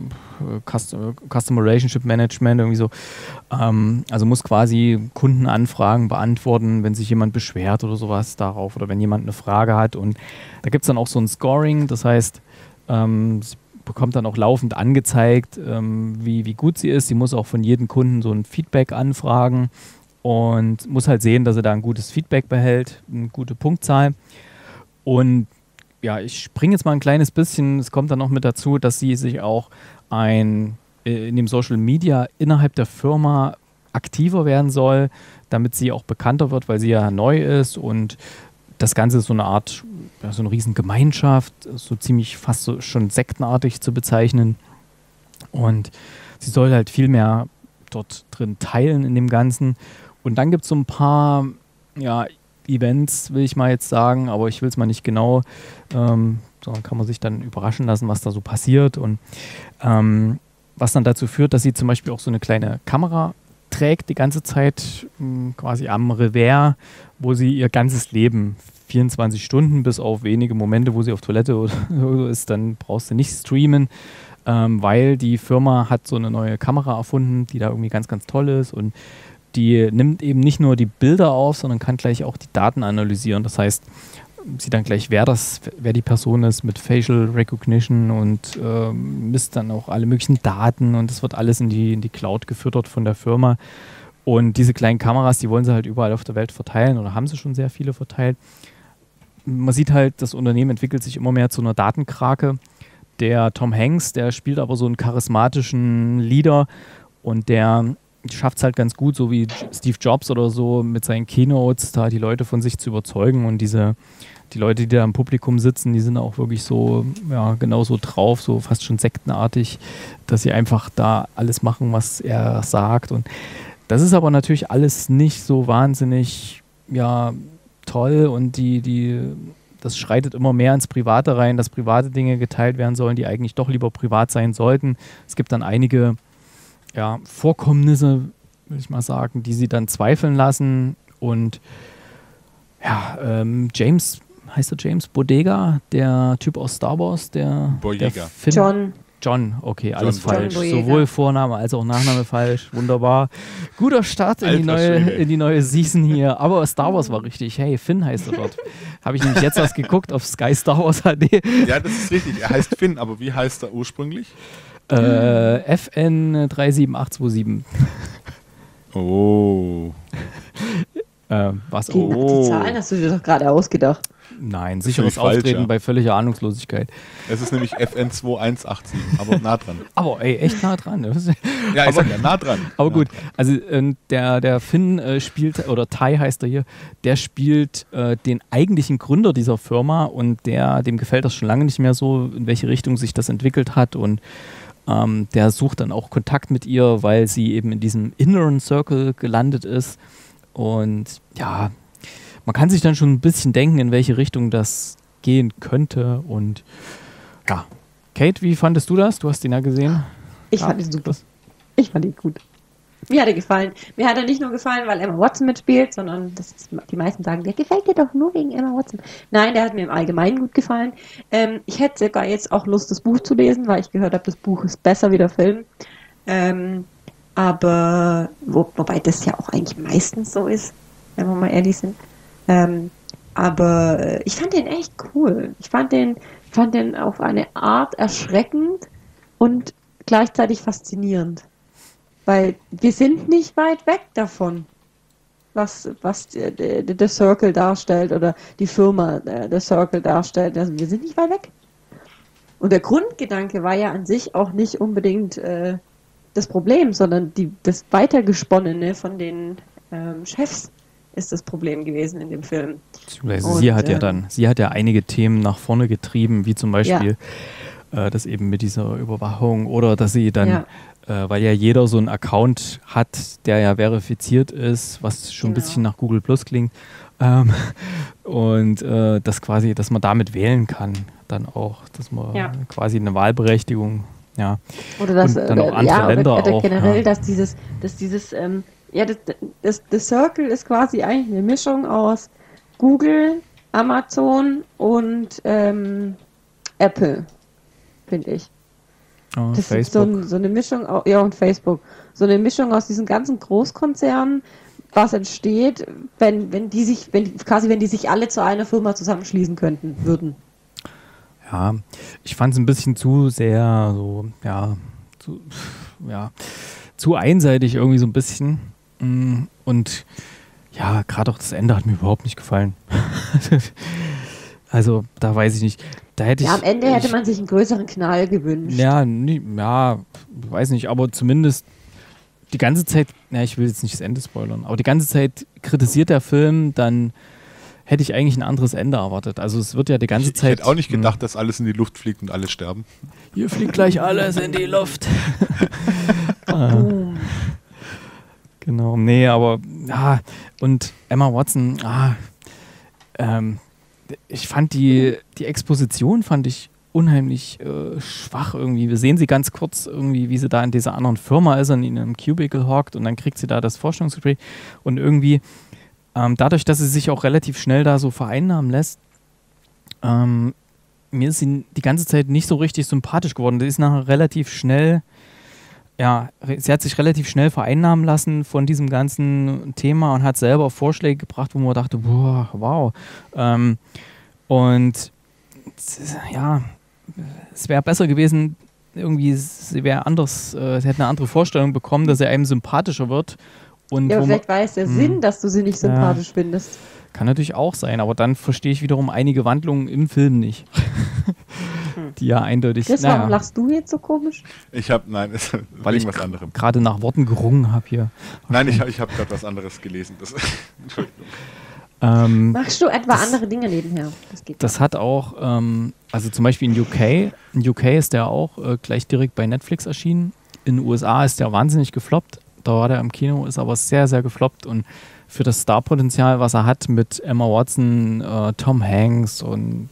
[SPEAKER 2] Customer Relationship Management, irgendwie so. Also muss quasi Kundenanfragen beantworten, wenn sich jemand beschwert oder sowas darauf, oder wenn jemand eine Frage hat. Und da gibt es dann auch so ein Scoring, das heißt, sie bekommt dann auch laufend angezeigt, wie gut sie ist. Sie muss auch von jedem Kunden so ein Feedback anfragen und muss halt sehen, dass sie da ein gutes Feedback behält, eine gute Punktzahl. Und ja, ich springe jetzt mal ein kleines bisschen. Es kommt dann noch mit dazu, dass sie sich auch in dem Social Media innerhalb der Firma aktiver werden soll, damit sie auch bekannter wird, weil sie ja neu ist. Und das Ganze ist so eine Art, so eine riesen Gemeinschaft, so ziemlich fast so schon sektenartig zu bezeichnen. Und sie soll halt viel mehr dort drin teilen in dem Ganzen. Und dann gibt es so ein paar, Events, will ich mal jetzt sagen, aber ich will es mal nicht genau, sondern kann man sich dann überraschen lassen, was da so passiert. Und was dann dazu führt, dass sie zum Beispiel auch so eine kleine Kamera trägt die ganze Zeit, quasi am Revers, wo sie ihr ganzes Leben, 24 Stunden, bis auf wenige Momente, wo sie auf Toilette oder so ist, dann brauchst du nicht streamen, weil die Firma hat so eine neue Kamera erfunden, die da irgendwie ganz, ganz toll ist, und die nimmt eben nicht nur die Bilder auf, sondern kann gleich auch die Daten analysieren. Das heißt, sieht dann gleich, wer die Person ist, mit Facial Recognition, und misst dann auch alle möglichen Daten, und das wird alles in die Cloud gefüttert von der Firma. Und diese kleinen Kameras, die wollen sie halt überall auf der Welt verteilen, oder haben sie schon sehr viele verteilt. Man sieht halt, das Unternehmen entwickelt sich immer mehr zu einer Datenkrake. Der Tom Hanks, der spielt aber so einen charismatischen Leader, und der schafft es halt ganz gut, so wie Steve Jobs oder so, mit seinen Keynotes da die Leute von sich zu überzeugen. Und die Leute, die da im Publikum sitzen, die sind auch wirklich so, genauso drauf, so fast schon sektenartig, dass sie einfach da alles machen, was er sagt. Und das ist aber natürlich alles nicht so wahnsinnig, toll, und das schreitet immer mehr ins Private rein, dass private Dinge geteilt werden sollen, die eigentlich doch lieber privat sein sollten. Es gibt dann einige Vorkommnisse, würde ich mal sagen, die sie dann zweifeln lassen. Und James Bodega, der Typ aus Star Wars, der
[SPEAKER 3] John
[SPEAKER 2] John, okay, alles
[SPEAKER 4] John
[SPEAKER 2] falsch.
[SPEAKER 3] Boyega.
[SPEAKER 2] Sowohl Vorname als auch Nachname falsch. Wunderbar. Guter Start in die neue Season hier. Aber Star Wars war richtig. Hey, Finn heißt er dort. Habe ich nämlich jetzt was geguckt auf Sky Star Wars HD.
[SPEAKER 4] Ja, das ist richtig. Er heißt Finn, aber wie heißt er ursprünglich?
[SPEAKER 2] FN 37827.
[SPEAKER 4] Oh.
[SPEAKER 2] Was?
[SPEAKER 3] Die Zahlen hast du dir doch gerade ausgedacht.
[SPEAKER 2] Nein,
[SPEAKER 4] Das
[SPEAKER 2] sicheres
[SPEAKER 4] ist falsch,
[SPEAKER 2] Auftreten
[SPEAKER 4] ja.
[SPEAKER 2] bei völliger Ahnungslosigkeit.
[SPEAKER 4] Es ist nämlich FN 2187, aber nah dran.
[SPEAKER 2] Aber ey, echt nah dran. Ne?
[SPEAKER 4] Ja, ich sag ja, nah dran.
[SPEAKER 2] Aber
[SPEAKER 4] Nah
[SPEAKER 2] gut,
[SPEAKER 4] dran.
[SPEAKER 2] also der Finn spielt, oder Tai heißt er hier, der spielt den eigentlichen Gründer dieser Firma und dem gefällt das schon lange nicht mehr so, in welche Richtung sich das entwickelt hat und der sucht dann auch Kontakt mit ihr, weil sie eben in diesem Inneren Circle gelandet ist und ja, man kann sich dann schon ein bisschen denken, in welche Richtung das gehen könnte und ja. Kate, wie fandest du das? Du hast ihn ja gesehen.
[SPEAKER 3] Ich fand ihn super. Ich fand ihn gut. Mir hat er gefallen. Mir hat er nicht nur gefallen, weil Emma Watson mitspielt, sondern die meisten sagen, der gefällt dir doch nur wegen Emma Watson. Nein, der hat mir im Allgemeinen gut gefallen. Ich hätte sogar jetzt auch Lust, das Buch zu lesen, weil ich gehört habe, das Buch ist besser wie der Film. Aber wobei das ja auch eigentlich meistens so ist, wenn wir mal ehrlich sind. Aber ich fand den echt cool. Ich fand den auf eine Art erschreckend und gleichzeitig faszinierend. Weil wir sind nicht weit weg davon, was der Circle darstellt oder die Firma der Circle darstellt. Also wir sind nicht weit weg. Und der Grundgedanke war ja an sich auch nicht unbedingt das Problem, sondern das Weitergesponnene von den Chefs ist das Problem gewesen in dem Film.
[SPEAKER 2] Sie hat ja einige Themen nach vorne getrieben, wie zum Beispiel das eben mit dieser Überwachung oder dass sie dann, weil ja jeder so einen Account hat, der ja verifiziert ist, was schon ein bisschen nach Google Plus klingt, und dass man damit wählen kann, dann auch, dass man quasi eine Wahlberechtigung,
[SPEAKER 3] oder dass
[SPEAKER 2] und dann auch andere Länder auch.
[SPEAKER 3] Generell, dass dieses das Circle ist quasi eigentlich eine Mischung aus Google, Amazon und Apple, finde ich.
[SPEAKER 2] Oh,
[SPEAKER 3] das
[SPEAKER 2] Facebook.
[SPEAKER 3] ist so eine Mischung, und Facebook. So eine Mischung aus diesen ganzen Großkonzernen, was entsteht, wenn die sich alle zu einer Firma zusammenschließen würden.
[SPEAKER 2] Ja, ich fand es ein bisschen zu sehr zu einseitig irgendwie so ein bisschen. Und ja, gerade auch das Ende hat mir überhaupt nicht gefallen. Also, da weiß ich nicht. Da
[SPEAKER 3] am Ende hätte man sich einen größeren Knall gewünscht.
[SPEAKER 2] Weiß nicht, aber zumindest die ganze Zeit, ich will jetzt nicht das Ende spoilern, aber die ganze Zeit kritisiert der Film, dann hätte ich eigentlich ein anderes Ende erwartet. Also es wird ja die ganze Zeit...
[SPEAKER 4] Ich hätte auch nicht gedacht, dass alles in die Luft fliegt und alle sterben.
[SPEAKER 2] Hier fliegt gleich alles in die Luft. Genau, aber und Emma Watson, ich fand die Exposition fand ich unheimlich schwach irgendwie. Wir sehen sie ganz kurz irgendwie, wie sie da in dieser anderen Firma ist und in einem Cubicle hockt und dann kriegt sie da das Forschungsgespräch und irgendwie dadurch, dass sie sich auch relativ schnell da so vereinnahmen lässt, mir ist sie die ganze Zeit nicht so richtig sympathisch geworden. Sie ist nachher relativ schnell, sie hat sich relativ schnell vereinnahmen lassen von diesem ganzen Thema und hat selber Vorschläge gebracht, wo man dachte, boah, wow. Und ja, es wäre besser gewesen, irgendwie, sie wäre anders, sie hätte eine andere Vorstellung bekommen, dass er einem sympathischer wird. Und
[SPEAKER 3] aber vielleicht war es der Sinn, dass du sie nicht sympathisch findest.
[SPEAKER 2] Kann natürlich auch sein, aber dann verstehe ich wiederum einige Wandlungen im Film nicht. Die ja eindeutig...
[SPEAKER 3] Chris, warum lachst du jetzt so komisch?
[SPEAKER 4] Weil ich was anderem.
[SPEAKER 2] Gerade nach Worten gerungen habe hier.
[SPEAKER 4] Nein, ich habe gerade was anderes gelesen. Entschuldigung.
[SPEAKER 3] Machst du etwa andere Dinge nebenher?
[SPEAKER 2] Das hat auch, also zum Beispiel in UK. In UK ist der auch gleich direkt bei Netflix erschienen. In den USA ist der wahnsinnig gefloppt. Da war der im Kino, ist aber sehr, sehr gefloppt. Und für das Starpotenzial, was er hat mit Emma Watson, Tom Hanks und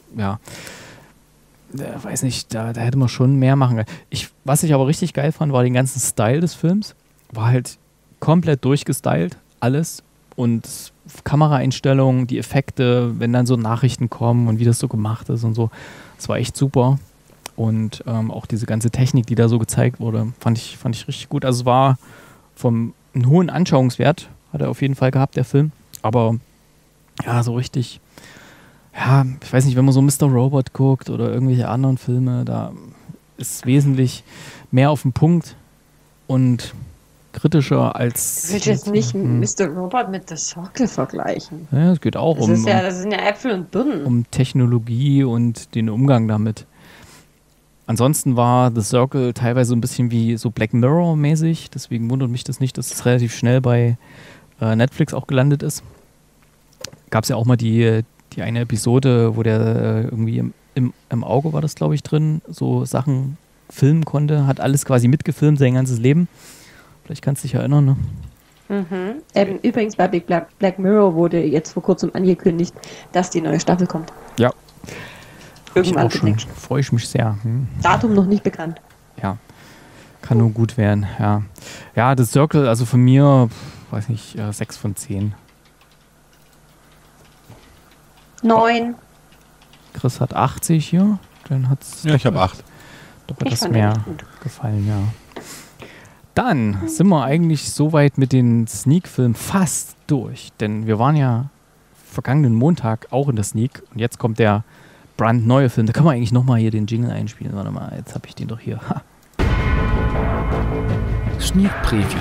[SPEAKER 2] weiß nicht, da hätte man schon mehr machen können. Was ich aber richtig geil fand, war den ganzen Style des Films. War halt komplett durchgestylt, alles. Und Kameraeinstellungen, die Effekte, wenn dann so Nachrichten kommen und wie das so gemacht ist und so. Das war echt super. Und auch diese ganze Technik, die da so gezeigt wurde, fand ich richtig gut. Also es war vom einen hohen Anschauungswert, hat er auf jeden Fall gehabt, der Film. Aber ja, so richtig, ja, ich weiß nicht, wenn man so Mr. Robot guckt oder irgendwelche anderen Filme, da ist wesentlich mehr auf den Punkt und kritischer als...
[SPEAKER 3] Ich will jetzt nicht Mr. Robot mit The Circle vergleichen.
[SPEAKER 2] Ja, es geht auch
[SPEAKER 3] das sind ja Äpfel und Birnen.
[SPEAKER 2] um Technologie und den Umgang damit. Ansonsten war The Circle teilweise so ein bisschen wie so Black Mirror-mäßig, deswegen wundert mich das nicht, dass es relativ schnell bei Netflix auch gelandet ist. Gab es ja auch mal die eine Episode, wo der irgendwie im Auge war das, glaube ich, drin, so Sachen filmen konnte, hat alles quasi mitgefilmt, sein ganzes Leben. Vielleicht kannst du dich erinnern, ne?
[SPEAKER 3] Übrigens bei Black Mirror wurde jetzt vor kurzem angekündigt, dass die neue Staffel kommt.
[SPEAKER 2] Ja.
[SPEAKER 3] Irgendwann
[SPEAKER 2] demnächst. Freue ich mich sehr.
[SPEAKER 3] Datum noch nicht bekannt.
[SPEAKER 2] Ja. Kann nur gut werden, ja. Ja, The Circle, also von mir, weiß nicht, 6 von 10.
[SPEAKER 3] 9.
[SPEAKER 2] Chris hat 80 hier. Dann hat's
[SPEAKER 4] Ja, ich habe 8.
[SPEAKER 2] doch etwas mehr gefallen, ja. Dann sind wir eigentlich soweit mit den Sneak-Filmen fast durch. Denn wir waren ja vergangenen Montag auch in der Sneak. Und jetzt kommt der brandneue Film. Da kann man eigentlich nochmal hier den Jingle einspielen. Warte mal, jetzt habe ich den doch hier. Ha.
[SPEAKER 1] Sneak Preview.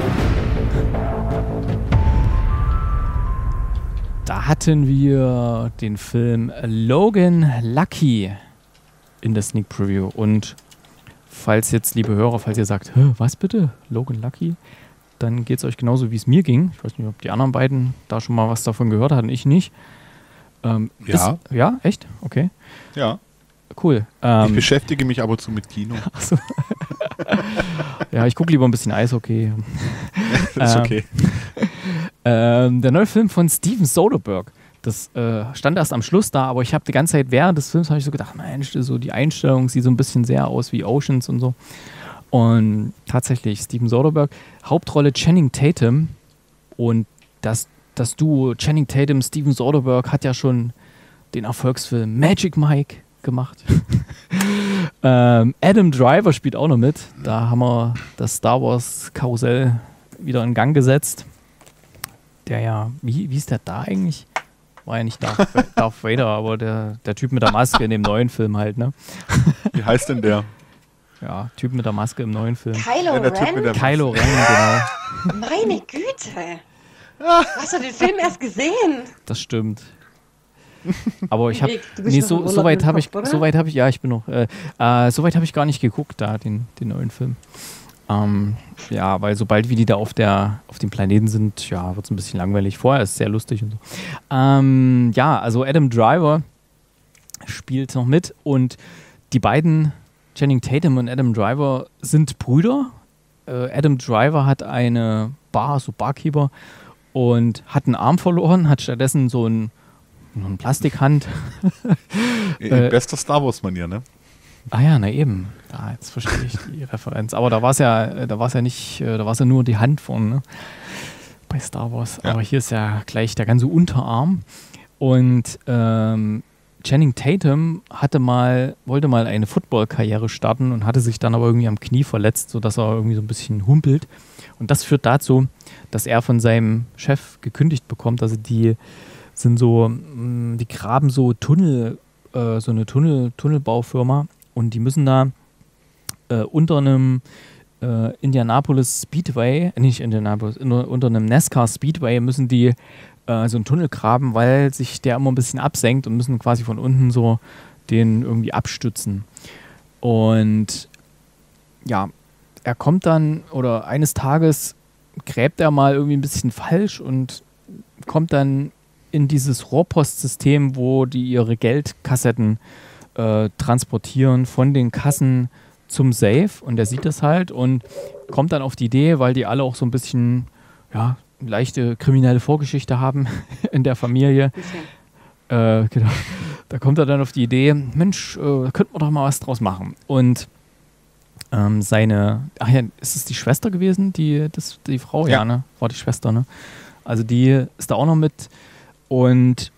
[SPEAKER 2] Da hatten wir den Film Logan Lucky in der Sneak Preview. Und falls jetzt, liebe Hörer, falls ihr sagt, was bitte? Logan Lucky? Dann geht es euch genauso, wie es mir ging. Ich weiß nicht, ob die anderen beiden da schon mal was davon gehört hatten. Ich nicht.
[SPEAKER 4] Ja.
[SPEAKER 2] Ja, echt? Okay.
[SPEAKER 4] Ja.
[SPEAKER 2] Cool.
[SPEAKER 4] Ich beschäftige mich ab und zu mit Kino.
[SPEAKER 2] Ach so. Ja, ich gucke lieber ein bisschen Eishockey.
[SPEAKER 4] Das ist okay.
[SPEAKER 2] Der neue Film von Steven Soderbergh. Das stand erst am Schluss da, aber ich habe die ganze Zeit während des Films habe ich so gedacht, Mensch, so die Einstellung sieht so ein bisschen sehr aus wie Oceans und so. Und tatsächlich Steven Soderbergh, Hauptrolle Channing Tatum, und das Duo Channing Tatum, Steven Soderbergh hat ja schon den Erfolgsfilm Magic Mike gemacht. Adam Driver spielt auch noch mit. Da haben wir das Star Wars Karussell wieder in Gang gesetzt. Der ja, wie ist der da eigentlich? War ja nicht Darth Vader, aber der Typ mit der Maske in dem neuen Film halt, ne?
[SPEAKER 4] Wie heißt denn der?
[SPEAKER 2] Ja, Typ mit der Maske im neuen Film.
[SPEAKER 3] Kylo Ren?
[SPEAKER 2] Kylo Ren, genau.
[SPEAKER 3] Meine Güte. Hast du den Film erst gesehen?
[SPEAKER 2] Das stimmt. Aber ich habe
[SPEAKER 3] soweit habe ich
[SPEAKER 2] gar nicht geguckt, da den neuen Film. Ja, weil sobald wir die da auf dem Planeten sind, ja, wird es ein bisschen langweilig. Vorher ist es sehr lustig und so. Ja, also Adam Driver spielt noch mit, und die beiden, Channing Tatum und Adam Driver, sind Brüder. Adam Driver hat eine Bar, so Barkeeper, und hat einen Arm verloren, hat stattdessen so eine Plastikhand.
[SPEAKER 4] In bester Star Wars-Manier, ne?
[SPEAKER 2] Ah ja, na eben. Da, jetzt verstehe ich die Referenz. Aber da war es ja nur die Hand von, ne? Bei Star Wars. Ja. Aber hier ist ja gleich der ganze Unterarm. Und Channing Tatum wollte mal eine Football-Karriere starten und hatte sich dann aber irgendwie am Knie verletzt, sodass er irgendwie so ein bisschen humpelt. Und das führt dazu, dass er von seinem Chef gekündigt bekommt. Also die graben so Tunnel, so eine Tunnelbaufirma, und die müssen da unter einem Indianapolis Speedway, unter einem NASCAR Speedway müssen die so einen Tunnel graben, weil sich der immer ein bisschen absenkt, und müssen quasi von unten so den irgendwie abstützen. Und ja, er kommt dann, oder eines Tages gräbt er mal irgendwie ein bisschen falsch und kommt dann in dieses Rohrpostsystem, wo die ihre Geldkassetten transportieren von den Kassen zum Safe, und er sieht das halt und kommt dann auf die Idee, weil die alle auch so ein bisschen, ja, leichte kriminelle Vorgeschichte haben in der Familie. Genau. Da kommt er dann auf die Idee, Mensch, da könnte man doch mal was draus machen. Und ist es die Schwester gewesen, die Frau? Ja, ne? War die Schwester, ne? Also die ist da auch noch mit, und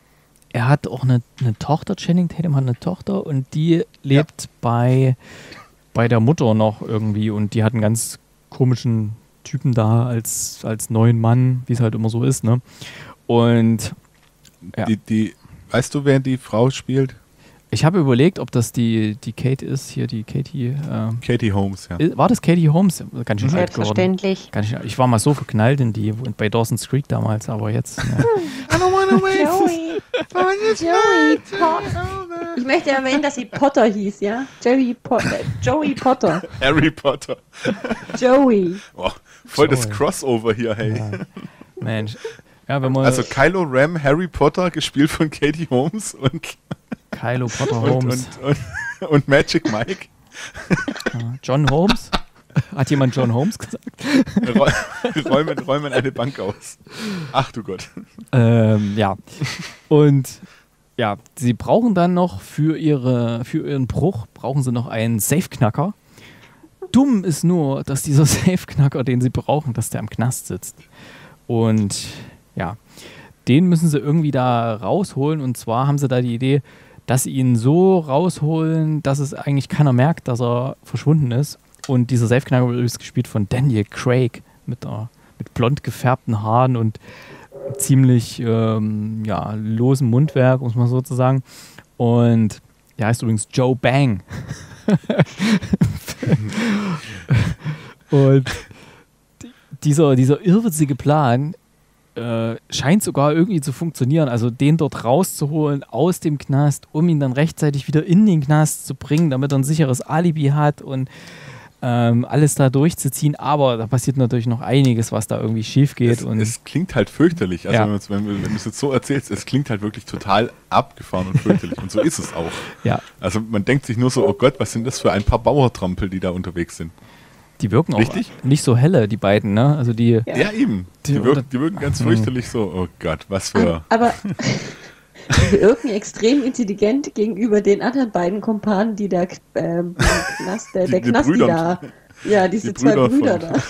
[SPEAKER 2] er hat auch eine Tochter, Channing Tatum hat eine Tochter und die lebt bei der Mutter noch irgendwie und die hat einen ganz komischen Typen da als neuen Mann, wie es halt immer so ist, ne? Und ja.
[SPEAKER 4] Weißt du, wer die Frau spielt?
[SPEAKER 2] Ich habe überlegt, ob das die Kate ist, hier die Katie.
[SPEAKER 4] Katie Holmes, ja.
[SPEAKER 2] War das Katie Holmes? Ganz schön alt geworden.
[SPEAKER 3] Selbstverständlich.
[SPEAKER 2] Ich war mal so verknallt in die bei Dawson's Creek damals, aber jetzt. Ja.
[SPEAKER 3] I don't wanna wait. Joey Potter. Ich möchte erwähnen, dass sie Potter hieß, ja? Joey Potter.
[SPEAKER 4] Harry Potter.
[SPEAKER 3] Joey.
[SPEAKER 4] Oh, voll das Crossover hier, hey.
[SPEAKER 2] Ja. Mensch. Ja, wenn man
[SPEAKER 4] also Kylo Ren, Harry Potter, gespielt von Katie Holmes und
[SPEAKER 2] Kylo Potter Holmes.
[SPEAKER 4] Und Magic Mike.
[SPEAKER 2] John Holmes? Hat jemand John Holmes gesagt?
[SPEAKER 4] Räumen eine Bank aus. Ach du Gott.
[SPEAKER 2] Ja. Und ja, sie brauchen dann noch für ihren Bruch, brauchen sie noch einen Safeknacker. Dumm ist nur, dass dieser Safeknacker, den sie brauchen, dass der im Knast sitzt. Und ja, den müssen sie irgendwie da rausholen. Und zwar haben sie da die Idee, dass sie ihn so rausholen, dass es eigentlich keiner merkt, dass er verschwunden ist. Und dieser Safeknacker wird gespielt von Daniel Craig mit blond gefärbten Haaren und ziemlich losem Mundwerk, muss man sozusagen. Und der heißt übrigens Joe Bang. Und dieser irrwitzige Plan scheint sogar irgendwie zu funktionieren, also den dort rauszuholen aus dem Knast, um ihn dann rechtzeitig wieder in den Knast zu bringen, damit er ein sicheres Alibi hat und alles da durchzuziehen, aber da passiert natürlich noch einiges, was da irgendwie schief geht.
[SPEAKER 4] Es klingt halt fürchterlich, also wenn du es jetzt so erzählst, es klingt halt wirklich total abgefahren und fürchterlich und so ist es auch.
[SPEAKER 2] Ja.
[SPEAKER 4] Also man denkt sich nur so, oh Gott, was sind das für ein paar Bauertrampel, die da unterwegs sind.
[SPEAKER 2] Die wirken auch nicht so helle, die beiden, ne? Also die.
[SPEAKER 4] Ja, eben. Die wirken ganz fürchterlich so, oh Gott, was für.
[SPEAKER 3] Aber die wirken extrem intelligent gegenüber den anderen beiden Kumpanen, die der Knasti da. Ja, diese zwei Brüder da.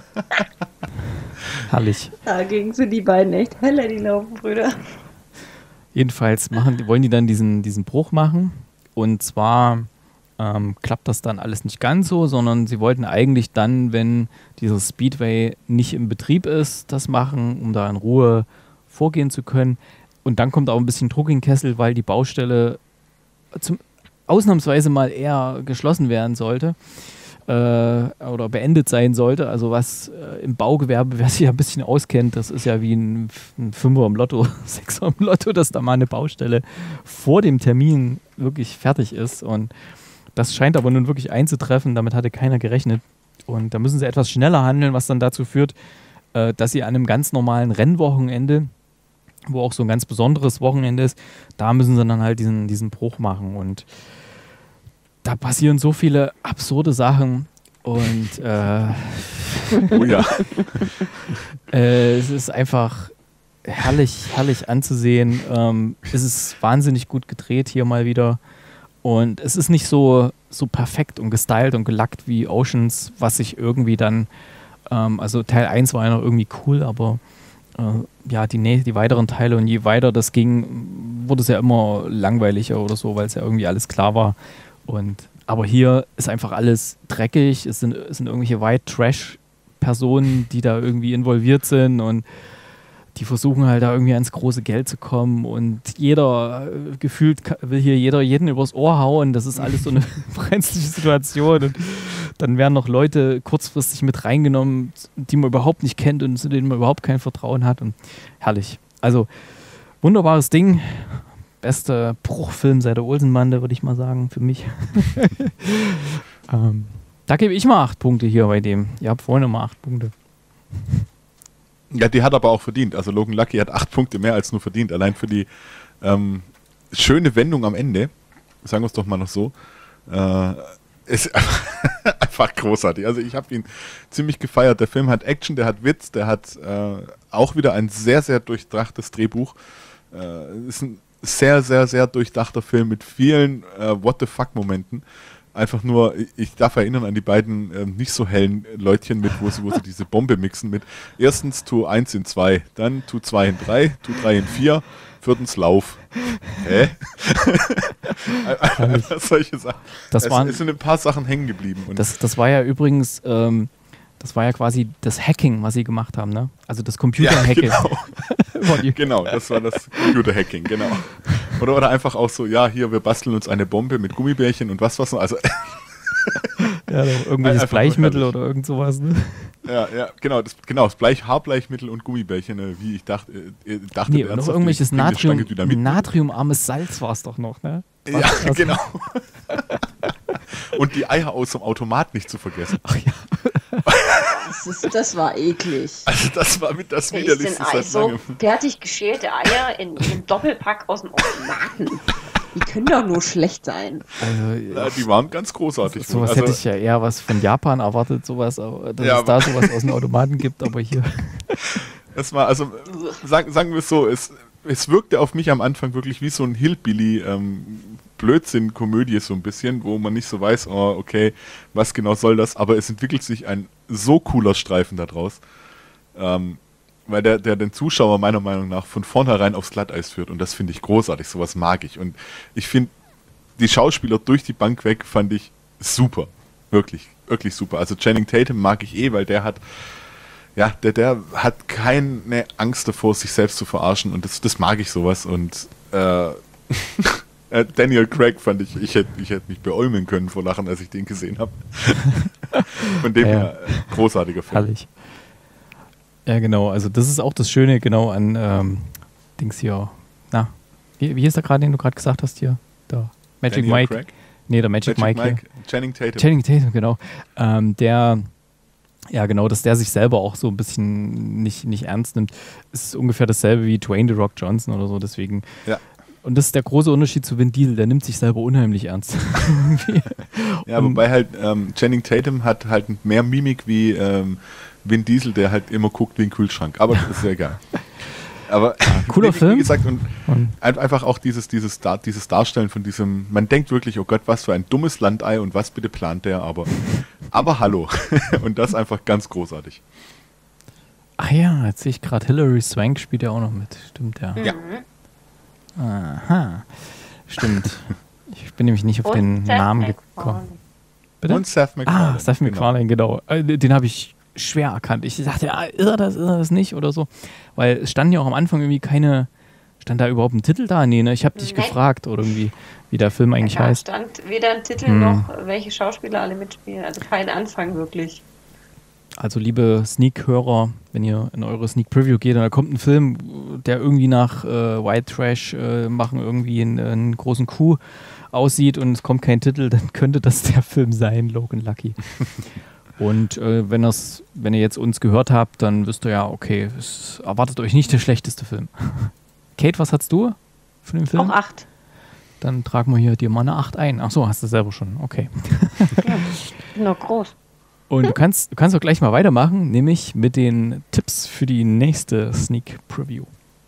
[SPEAKER 2] Herrlich.
[SPEAKER 3] Dagegen sind die beiden echt helle, die Laubenbrüder.
[SPEAKER 2] Jedenfalls wollen die dann diesen Bruch machen. Und zwar klappt das dann alles nicht ganz so, sondern sie wollten eigentlich dann, wenn dieser Speedway nicht im Betrieb ist, das machen, um da in Ruhe vorgehen zu können. Und dann kommt auch ein bisschen Druck in den Kessel, weil die Baustelle ausnahmsweise mal eher geschlossen werden sollte oder beendet sein sollte. Also was im Baugewerbe, wer sich ja ein bisschen auskennt, das ist ja wie ein Fünfer im Lotto, Sechser im Lotto, dass da mal eine Baustelle vor dem Termin wirklich fertig ist. Und das scheint aber nun wirklich einzutreffen, damit hatte keiner gerechnet. Und da müssen sie etwas schneller handeln, was dann dazu führt, dass sie an einem ganz normalen Rennwochenende, wo auch so ein ganz besonderes Wochenende ist, da müssen sie dann halt diesen Bruch machen. Und da passieren so viele absurde Sachen. Und
[SPEAKER 4] oh ja.
[SPEAKER 2] Es ist einfach herrlich anzusehen. Es ist wahnsinnig gut gedreht hier mal wieder. Und es ist nicht so perfekt und gestylt und gelackt wie Oceans, was sich irgendwie dann, also Teil 1 war ja noch irgendwie cool, aber die weiteren Teile und je weiter das ging, wurde es ja immer langweiliger oder so, weil es ja irgendwie alles klar war. Aber hier ist einfach alles dreckig, es sind irgendwelche White-Trash-Personen, die da irgendwie involviert sind und die versuchen halt da irgendwie ans große Geld zu kommen und gefühlt will hier jeder jeden übers Ohr hauen. Das ist alles so eine brenzliche Situation und dann werden noch Leute kurzfristig mit reingenommen, die man überhaupt nicht kennt und zu denen man überhaupt kein Vertrauen hat und herrlich. Also wunderbares Ding. Beste Bruchfilm seit der Olsenbande, würde ich mal sagen, für mich. Da gebe ich mal 8 Punkte hier bei dem. Ihr habt vorhin immer 8 Punkte.
[SPEAKER 4] Ja, die hat aber auch verdient. Also Logan Lucky hat 8 Punkte mehr als nur verdient. Allein für die schöne Wendung am Ende, sagen wir es doch mal noch so, ist einfach großartig. Also ich habe ihn ziemlich gefeiert. Der Film hat Action, der hat Witz, der hat auch wieder ein sehr, sehr durchdachtes Drehbuch. Ist ein sehr, sehr, sehr durchdachter Film mit vielen What-the-fuck-Momenten. Einfach nur, ich darf erinnern an die beiden nicht so hellen Leutchen mit, wo sie diese Bombe mixen mit erstens tu 1 in 2, dann tu 2 in 3, tu 3 in 4 Viertens Lauf. Hä? Solche Sachen. Es sind ein paar Sachen hängen geblieben. Und
[SPEAKER 2] das war ja übrigens, das war ja quasi das Hacking, was sie gemacht haben, ne? Also das Computer-Hacking.
[SPEAKER 4] Ja, genau. Genau, das war das Computer-Hacking, genau. Oder einfach auch so, ja, hier, wir basteln uns eine Bombe mit Gummibärchen und was noch. Also
[SPEAKER 2] ja, irgendwelches Bleichmittel oder irgend sowas, ne?
[SPEAKER 4] Ja, genau, das Haarbleichmittel und Gummibärchen, wie ich dachte.
[SPEAKER 2] Nee, noch irgendwelches natriumarmes Salz war es doch noch, ne?
[SPEAKER 4] Ja, genau. Und die Eier aus dem Automat nicht zu vergessen.
[SPEAKER 2] Ach ja.
[SPEAKER 1] Das war eklig.
[SPEAKER 4] Also das war mit das Widerlichste seit langem.
[SPEAKER 3] So fertig geschälte Eier in Doppelpack aus dem Automaten.
[SPEAKER 1] Die können doch nur schlecht sein.
[SPEAKER 2] Also,
[SPEAKER 4] ja, die waren ganz großartig.
[SPEAKER 2] Sowas hätte ich ja eher was von Japan erwartet, dass es da sowas aus dem Automaten gibt, aber hier.
[SPEAKER 4] Das war, also sagen wir es so, es wirkte auf mich am Anfang wirklich wie so ein Hillbilly Blödsinn-Komödie so ein bisschen, wo man nicht so weiß, oh, okay, was genau soll das, aber es entwickelt sich ein so cooler Streifen daraus, weil der den Zuschauer meiner Meinung nach von vornherein aufs Glatteis führt und das finde ich großartig, sowas mag ich und ich finde, die Schauspieler durch die Bank weg fand ich super, wirklich, wirklich super, also Channing Tatum mag ich weil der hat keine Angst davor, sich selbst zu verarschen und das mag ich sowas und Daniel Craig fand ich hätte mich beäumeln können vor Lachen, als ich den gesehen habe. Von dem her, großartiger Film.
[SPEAKER 2] Herrlich. Ja, genau, also das ist auch das Schöne genau an Dings hier. Na, wie ist der gerade, den du gerade gesagt hast hier? Der Magic
[SPEAKER 4] Daniel
[SPEAKER 2] Mike.
[SPEAKER 4] Craig?
[SPEAKER 2] Nee, der Magic Mike hier.
[SPEAKER 4] Channing Tatum.
[SPEAKER 2] Channing Tatum, genau. Dass der sich selber auch so ein bisschen nicht ernst nimmt, ist ungefähr dasselbe wie Dwayne The Rock Johnson oder so, deswegen.
[SPEAKER 4] Ja.
[SPEAKER 2] Und das ist der große Unterschied zu Vin Diesel, der nimmt sich selber unheimlich ernst.
[SPEAKER 4] Ja, wobei halt Channing Tatum hat halt mehr Mimik wie Vin Diesel, der halt immer guckt wie ein Kühlschrank, aber das ist ja egal. Aber
[SPEAKER 2] cooler Film.
[SPEAKER 4] Wie gesagt, und einfach auch dieses Darstellen von diesem, man denkt wirklich, oh Gott, was für ein dummes Landei und was bitte plant der, aber hallo. Und das einfach ganz großartig.
[SPEAKER 2] Ach ja, jetzt sehe ich gerade, Hilary Swank spielt ja auch noch mit. Stimmt, ja.
[SPEAKER 4] Ja.
[SPEAKER 2] Aha. Stimmt. Ich bin nämlich nicht auf den Namen gekommen. Bitte?
[SPEAKER 4] Und Seth MacFarlane.
[SPEAKER 2] Seth MacFarlane, genau. Den habe ich schwer erkannt. Ich dachte, irre das nicht oder so. Weil es stand ja auch am Anfang irgendwie stand da überhaupt ein Titel da? Nee, ne? Ich habe dich gefragt oder irgendwie, wie der Film eigentlich heißt.
[SPEAKER 3] Da stand weder ein Titel noch welche Schauspieler alle mitspielen. Also kein Anfang wirklich. Also
[SPEAKER 2] liebe Sneak-Hörer, wenn ihr in eure Sneak-Preview geht und da kommt ein Film, der irgendwie nach White Trash machen, irgendwie einen großen Coup aussieht und es kommt kein Titel, dann könnte das der Film sein, Logan Lucky. Und wenn ihr jetzt uns gehört habt, dann wisst ihr ja, okay, es erwartet euch nicht der schlechteste Film. Kate, was hast du für den Film?
[SPEAKER 3] Auch 8.
[SPEAKER 2] Dann tragen wir hier dir mal eine 8 ein. Ach so, hast du selber schon, okay.
[SPEAKER 3] Ja, ich bin noch groß.
[SPEAKER 2] Und du kannst auch gleich mal weitermachen, nämlich mit den Tipps für die nächste Sneak Preview.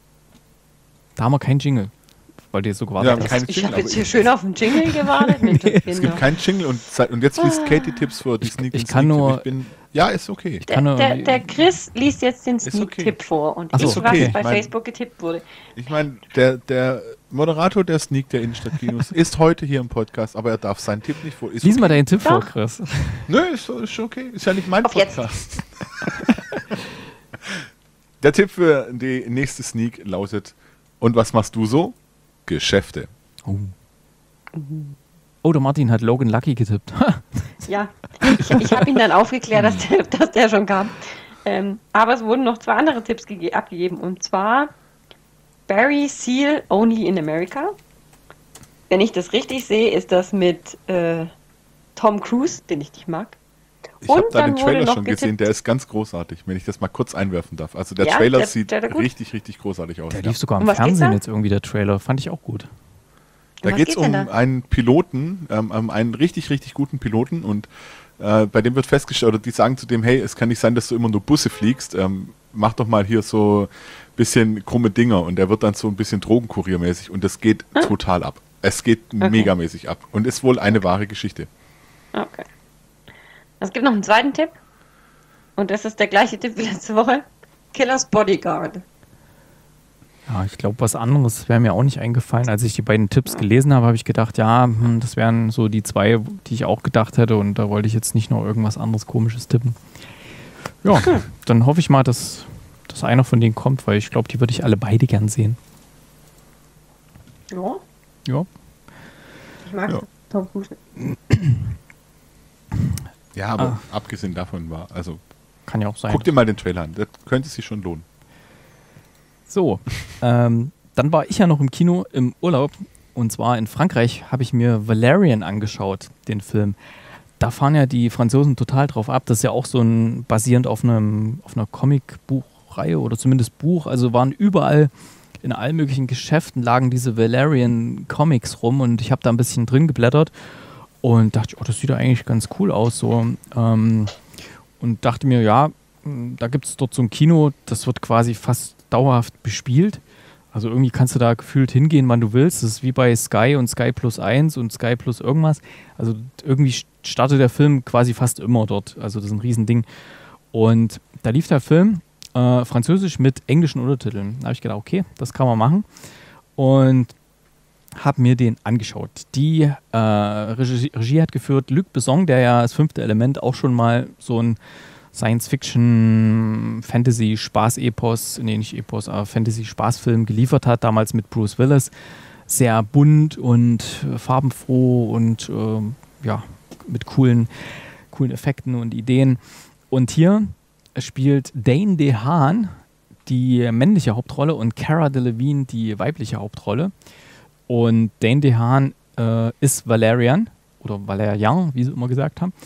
[SPEAKER 2] Da haben wir keinen Jingle, weil du jetzt so gewartet hast.
[SPEAKER 3] Ich habe jetzt hier schön auf den Jingle gewartet.
[SPEAKER 4] Es gibt keinen Jingle und jetzt liest Kate die Tipps vor. Die
[SPEAKER 2] Ich kann nur...
[SPEAKER 4] Ja, ist okay.
[SPEAKER 3] Der Chris liest jetzt den Sneak-Tipp vor und
[SPEAKER 2] was
[SPEAKER 3] bei Facebook getippt wurde.
[SPEAKER 4] Ich meine, der Moderator der Sneak der Innenstadtkinos ist heute hier im Podcast, aber er darf seinen Tipp nicht vor.
[SPEAKER 2] Lies mal deinen Tipp vor, Chris.
[SPEAKER 4] Nö, ist schon okay. Ist ja nicht mein Podcast. Der Tipp für die nächste Sneak lautet: Und was machst du so? Geschäfte.
[SPEAKER 2] Oh, der Martin hat Logan Lucky getippt.
[SPEAKER 3] Ja, ich habe ihn dann aufgeklärt, dass der schon kam. Aber es wurden noch 2 andere Tipps abgegeben. Und zwar Barry Seal Only in America. Wenn ich das richtig sehe, ist das mit Tom Cruise, den ich nicht mag.
[SPEAKER 4] Ich habe da den Trailer schon gesehen, der ist ganz großartig, wenn ich das mal kurz einwerfen darf. Also der Trailer sieht richtig, richtig großartig aus.
[SPEAKER 2] Der lief sogar im Fernsehen jetzt irgendwie, der Trailer. Fand ich auch gut.
[SPEAKER 4] Da geht es um einen Piloten, einen richtig, richtig guten Piloten und bei dem wird festgestellt, oder die sagen zu dem, hey, es kann nicht sein, dass du immer nur Busse fliegst, mach doch mal hier so ein bisschen krumme Dinger und der wird dann so ein bisschen Drogenkuriermäßig und das geht total ab. Es geht megamäßig ab und ist wohl eine wahre Geschichte.
[SPEAKER 3] Okay. Es gibt noch einen zweiten Tipp und das ist der gleiche Tipp wie letzte Woche. Killers Bodyguard.
[SPEAKER 2] Ja, ich glaube, was anderes wäre mir auch nicht eingefallen. Als ich die beiden Tipps gelesen habe, habe ich gedacht, ja, das wären so die zwei, die ich auch gedacht hätte und da wollte ich jetzt nicht noch irgendwas anderes Komisches tippen. Ja, dann hoffe ich mal, dass einer von denen kommt, weil ich glaube, die würde ich alle beide gern sehen.
[SPEAKER 3] Ja,
[SPEAKER 2] Ja.
[SPEAKER 3] ich mag Tom Cruise.
[SPEAKER 4] Ja, aber abgesehen davon
[SPEAKER 2] Kann ja auch sein.
[SPEAKER 4] guck dir mal den Trailer an, das könnte sich schon lohnen.
[SPEAKER 2] So, dann war ich ja noch im Kino im Urlaub und zwar in Frankreich habe ich mir Valerian angeschaut, den Film. Da fahren ja die Franzosen total drauf ab. Das ist ja auch so ein basierend auf einer Comicbuchreihe oder zumindest Buch. Also waren überall in allen möglichen Geschäften lagen diese Valerian Comics rum und ich habe da ein bisschen drin geblättert und dachte, oh, das sieht ja eigentlich ganz cool aus so. Und dachte mir, ja, da gibt es dort so ein Kino, das wird quasi fast dauerhaft bespielt. Also irgendwie kannst du da gefühlt hingehen, wann du willst. Das ist wie bei Sky und Sky Plus 1 und Sky Plus irgendwas. Also irgendwie startet der Film quasi fast immer dort. Also das ist ein Riesending. Und da lief der Film französisch mit englischen Untertiteln. Da habe ich gedacht, okay, das kann man machen. Und habe mir den angeschaut. Die Regie hat geführt Luc Besson, der ja das 5. Element auch schon mal so ein Science-Fiction, Fantasy-Spaß-Epos, nee, nicht Epos, aber Fantasy-Spaßfilm geliefert hat, damals mit Bruce Willis. Sehr bunt und farbenfroh und ja, mit coolen Effekten und Ideen. Und hier spielt Dane DeHaan die männliche Hauptrolle und Cara Delevingne die weibliche Hauptrolle. Und Dane DeHaan ist Valerian oder Valerian, wie sie immer gesagt haben.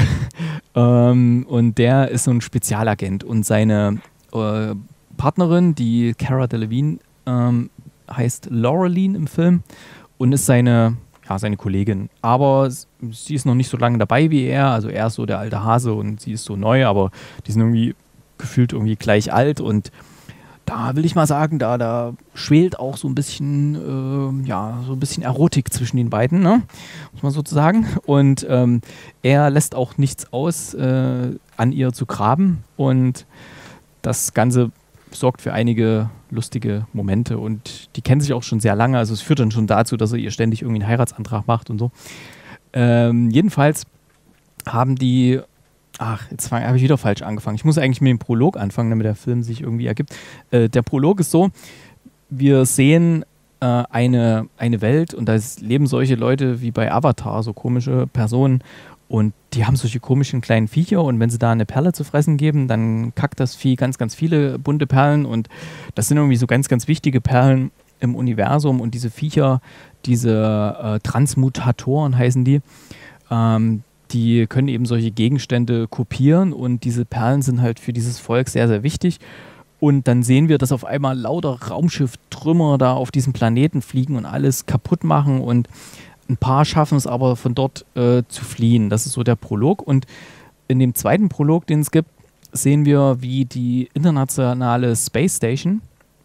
[SPEAKER 2] Und der ist so ein Spezialagent und seine Partnerin, die Cara Delevingne, heißt Laureline im Film und ist seine Kollegin. Aber sie ist noch nicht so lange dabei wie er, also er ist so der alte Hase und sie ist so neu, aber die sind irgendwie gefühlt irgendwie gleich alt und da will ich mal sagen, da schwelt auch so ein bisschen, so ein bisschen Erotik zwischen den beiden, ne? Muss man sozusagen. Und er lässt auch nichts aus, an ihr zu graben. Und das Ganze sorgt für einige lustige Momente. Und die kennen sich auch schon sehr lange. Also es führt dann schon dazu, dass er ihr ständig irgendwie einen Heiratsantrag macht und so. Jedenfalls haben die... jetzt habe ich wieder falsch angefangen. Ich muss eigentlich mit dem Prolog anfangen, damit der Film sich irgendwie ergibt. Der Prolog ist so, wir sehen eine Welt und da leben solche Leute wie bei Avatar, so komische Personen und die haben solche komischen kleinen Viecher und wenn sie da eine Perle zu fressen geben, dann kackt das Vieh ganz, ganz viele bunte Perlen und das sind irgendwie so ganz, ganz wichtige Perlen im Universum und diese Viecher, diese Transmutatoren heißen die, die können eben solche Gegenstände kopieren und diese Perlen sind halt für dieses Volk sehr, sehr wichtig. Und dann sehen wir, dass auf einmal lauter Raumschifftrümmer da auf diesem Planeten fliegen und alles kaputt machen und ein paar schaffen es aber von dort zu fliehen. Das ist so der Prolog. Und in dem zweiten Prolog, den es gibt, sehen wir, wie die internationale Space Station,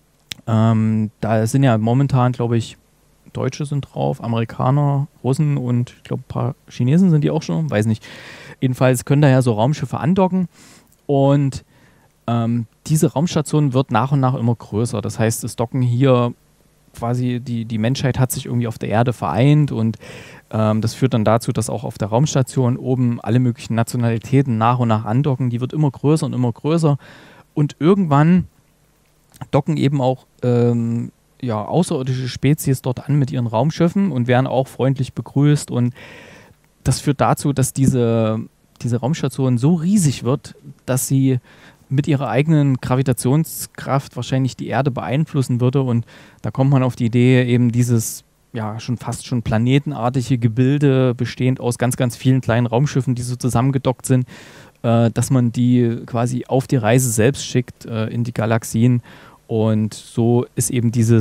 [SPEAKER 2] da sind ja momentan, glaube ich, Deutsche sind drauf, Amerikaner, Russen und ich glaube ein paar Chinesen sind die auch schon, weiß nicht. Jedenfalls können da ja so Raumschiffe andocken und diese Raumstation wird nach und nach immer größer. Das heißt, es docken hier quasi, die Menschheit hat sich irgendwie auf der Erde vereint und das führt dann dazu, dass auch auf der Raumstation oben alle möglichen Nationalitäten nach und nach andocken. Die wird immer größer und irgendwann docken eben auch außerirdische Spezies dort an mit ihren Raumschiffen und werden auch freundlich begrüßt und das führt dazu, dass diese Raumstation so riesig wird, dass sie mit ihrer eigenen Gravitationskraft wahrscheinlich die Erde beeinflussen würde und da kommt man auf die Idee, eben dieses fast schon planetenartige Gebilde bestehend aus ganz, ganz vielen kleinen Raumschiffen, die so zusammengedockt sind, dass man die quasi auf die Reise selbst schickt in die Galaxien. Und so ist eben diese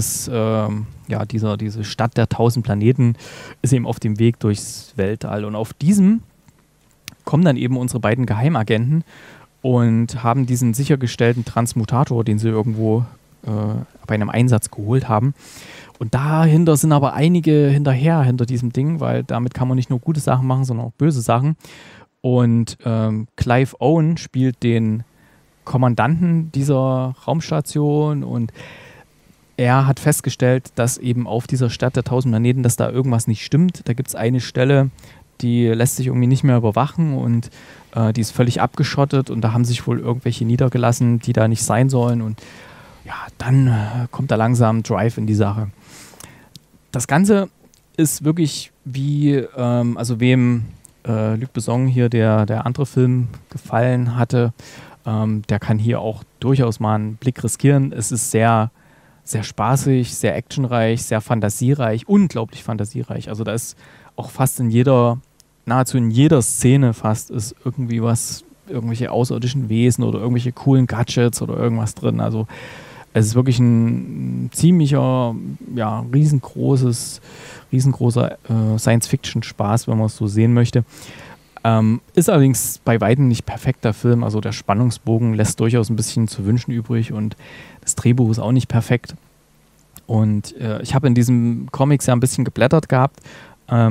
[SPEAKER 2] Stadt der 1000 Planeten ist eben auf dem Weg durchs Weltall. Und auf diesem kommen dann eben unsere beiden Geheimagenten und haben diesen sichergestellten Transmutator, den sie irgendwo bei einem Einsatz geholt haben. Und dahinter sind aber einige hinter diesem Ding, weil damit kann man nicht nur gute Sachen machen, sondern auch böse Sachen. Und Clive Owen spielt den Kommandanten dieser Raumstation und er hat festgestellt, dass eben auf dieser Stadt der 1000 Planeten, dass da irgendwas nicht stimmt. Da gibt es eine Stelle, die lässt sich irgendwie nicht mehr überwachen und die ist völlig abgeschottet und da haben sich wohl irgendwelche niedergelassen, die da nicht sein sollen und ja, dann kommt da langsam Drive in die Sache. Das Ganze ist wirklich wie, also wem Luc Besson hier der andere Film gefallen hatte, der kann hier auch durchaus mal einen Blick riskieren. Es ist sehr, sehr spaßig, sehr actionreich, sehr fantasiereich, unglaublich fantasiereich. Also da ist auch nahezu in jeder Szene fast ist irgendwie was, irgendwelche außerirdischen Wesen oder irgendwelche coolen Gadgets oder irgendwas drin. Also es ist wirklich ein ziemlicher, ja, riesengroßer Science-Fiction-Spaß, wenn man es so sehen möchte. Ist allerdings bei weitem nicht perfekter Film. Also der Spannungsbogen lässt durchaus ein bisschen zu wünschen übrig und das Drehbuch ist auch nicht perfekt. Und ich habe in diesem Comics ja ein bisschen geblättert gehabt. Da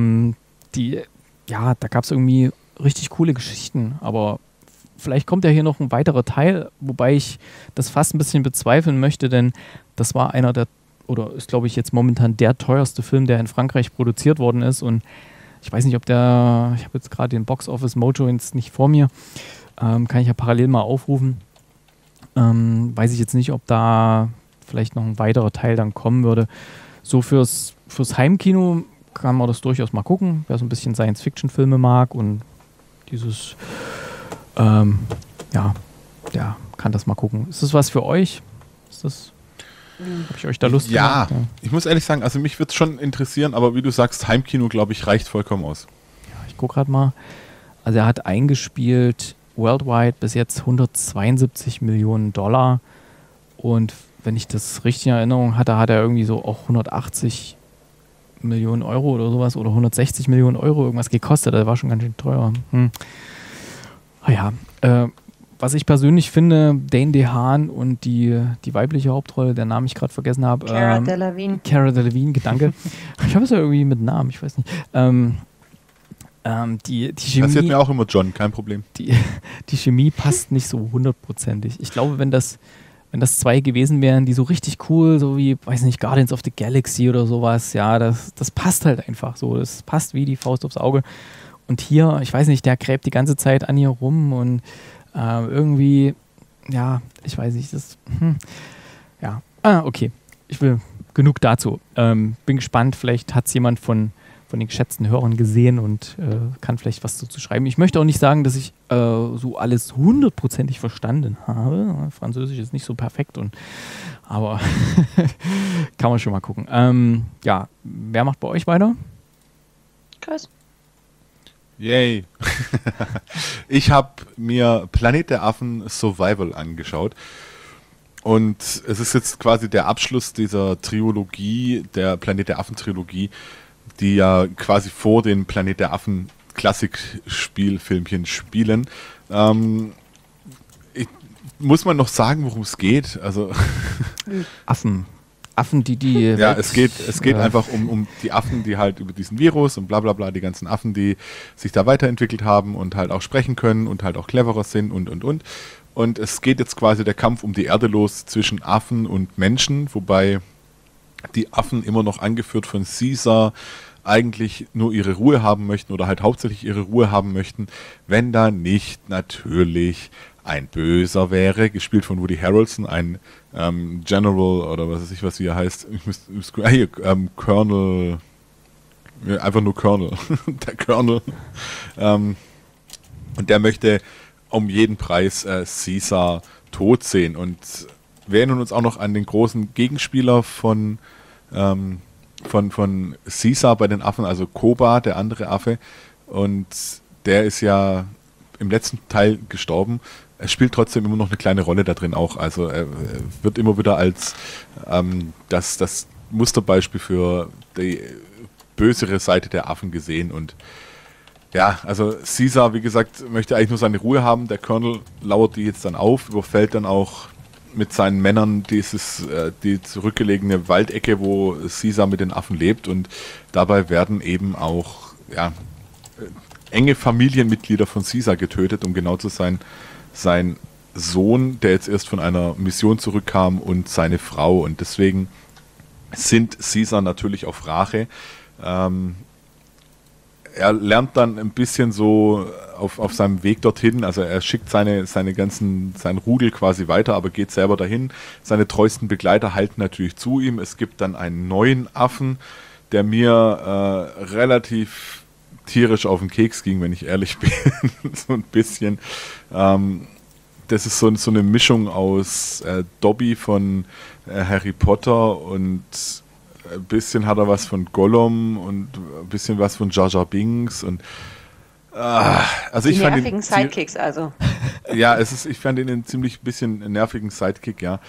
[SPEAKER 2] gab es irgendwie richtig coole Geschichten, aber vielleicht kommt ja hier noch ein weiterer Teil, wobei ich das fast ein bisschen bezweifeln möchte, denn das war ist glaube ich jetzt momentan der teuerste Film, der in Frankreich produziert worden ist und ich weiß nicht, ich habe jetzt gerade den Box Office Mojo jetzt nicht vor mir, kann ich ja parallel mal aufrufen, weiß ich jetzt nicht, ob da vielleicht noch ein weiterer Teil dann kommen würde. So fürs Heimkino kann man das durchaus mal gucken, wer so ein bisschen Science-Fiction-Filme mag und dieses der kann das mal gucken. Ist das was für euch? Habe ich euch da Lust gemacht? Ja,
[SPEAKER 4] ich muss ehrlich sagen, also mich würde es schon interessieren, aber wie du sagst, Heimkino, glaube ich, reicht vollkommen aus.
[SPEAKER 2] Ja, ich gucke gerade mal. Also er hat eingespielt worldwide bis jetzt 172 Millionen Dollar und wenn ich das richtig in Erinnerung hatte, hat er irgendwie so auch 180 Millionen Euro oder sowas oder 160 Millionen Euro irgendwas gekostet. Das war schon ganz schön teuer. Was ich persönlich finde, Dane DeHaan und die weibliche Hauptrolle, der Namen ich gerade vergessen habe.
[SPEAKER 3] Cara Delevingne.
[SPEAKER 2] Cara Delevingne, danke. Ich habe es ja irgendwie mit Namen, ich weiß nicht. Die Chemie...
[SPEAKER 4] Passiert mir auch immer John, kein Problem.
[SPEAKER 2] Die Chemie passt nicht so hundertprozentig. Ich glaube, wenn das zwei gewesen wären, die so richtig cool, so wie, weiß nicht, Guardians of the Galaxy oder sowas, ja, das passt halt einfach so. Das passt wie die Faust aufs Auge. Und hier, ich weiß nicht, der gräbt die ganze Zeit an ihr rum und irgendwie, ja, ich weiß nicht, okay. Ich will genug dazu. Bin gespannt, vielleicht hat es jemand von den geschätzten Hörern gesehen und kann vielleicht was dazu schreiben. Ich möchte auch nicht sagen, dass ich so alles hundertprozentig verstanden habe. Französisch ist nicht so perfekt, aber kann man schon mal gucken. Wer macht bei euch weiter?
[SPEAKER 3] Chris.
[SPEAKER 4] Yay. Ich habe mir Planet der Affen Survival angeschaut und es ist jetzt quasi der Abschluss dieser Trilogie, der Planet der Affen Trilogie, die ja quasi vor den Planet der Affen Klassikspielfilmchen spielen. Muss man noch sagen, worum es geht? Also
[SPEAKER 2] Affen, die...
[SPEAKER 4] Ja, es geht einfach um die Affen, die halt über diesen Virus und bla bla bla, die ganzen Affen, die sich da weiterentwickelt haben und halt auch sprechen können und halt auch cleverer sind und. Und es geht jetzt quasi der Kampf um die Erde los zwischen Affen und Menschen, wobei die Affen immer noch angeführt von Caesar eigentlich nur ihre Ruhe haben möchten oder halt hauptsächlich ihre Ruhe haben möchten, wenn da nicht natürlich ein Böser wäre, gespielt von Woody Harrelson, ein General oder was weiß ich, was hier heißt. Colonel, einfach nur Colonel. Der Colonel. Und der möchte um jeden Preis Caesar tot sehen. Und wir erinnern uns auch noch an den großen Gegenspieler von Caesar bei den Affen, also Koba, der andere Affe. Und der ist ja im letzten Teil gestorben. Er spielt trotzdem immer noch eine kleine Rolle da drin auch. Also er wird immer wieder als das Musterbeispiel für die bösere Seite der Affen gesehen. Und ja, also Caesar, wie gesagt, möchte eigentlich nur seine Ruhe haben. Der Colonel lauert die jetzt dann auf, überfällt dann auch mit seinen Männern die zurückgelegene Waldecke, wo Caesar mit den Affen lebt. Und dabei werden eben auch enge Familienmitglieder von Caesar getötet, um genau zu sein. Sein Sohn, der jetzt erst von einer Mission zurückkam, und seine Frau. Und deswegen sind Caesar natürlich auf Rache. Er lernt dann ein bisschen so auf seinem Weg dorthin, also er schickt sein Rudel quasi weiter, aber geht selber dahin. Seine treuesten Begleiter halten natürlich zu ihm. Es gibt dann einen neuen Affen, der mir relativ tierisch auf den Keks ging, wenn ich ehrlich bin. So ein bisschen. Das ist so eine Mischung aus Dobby von Harry Potter und ein bisschen hat er was von Gollum und ein bisschen was von Jar Jar Binks und also
[SPEAKER 3] Die
[SPEAKER 4] ich fand
[SPEAKER 3] nervigen Sidekicks also.
[SPEAKER 4] Ja, ich fand ihn einen ziemlich bisschen nervigen Sidekick, ja.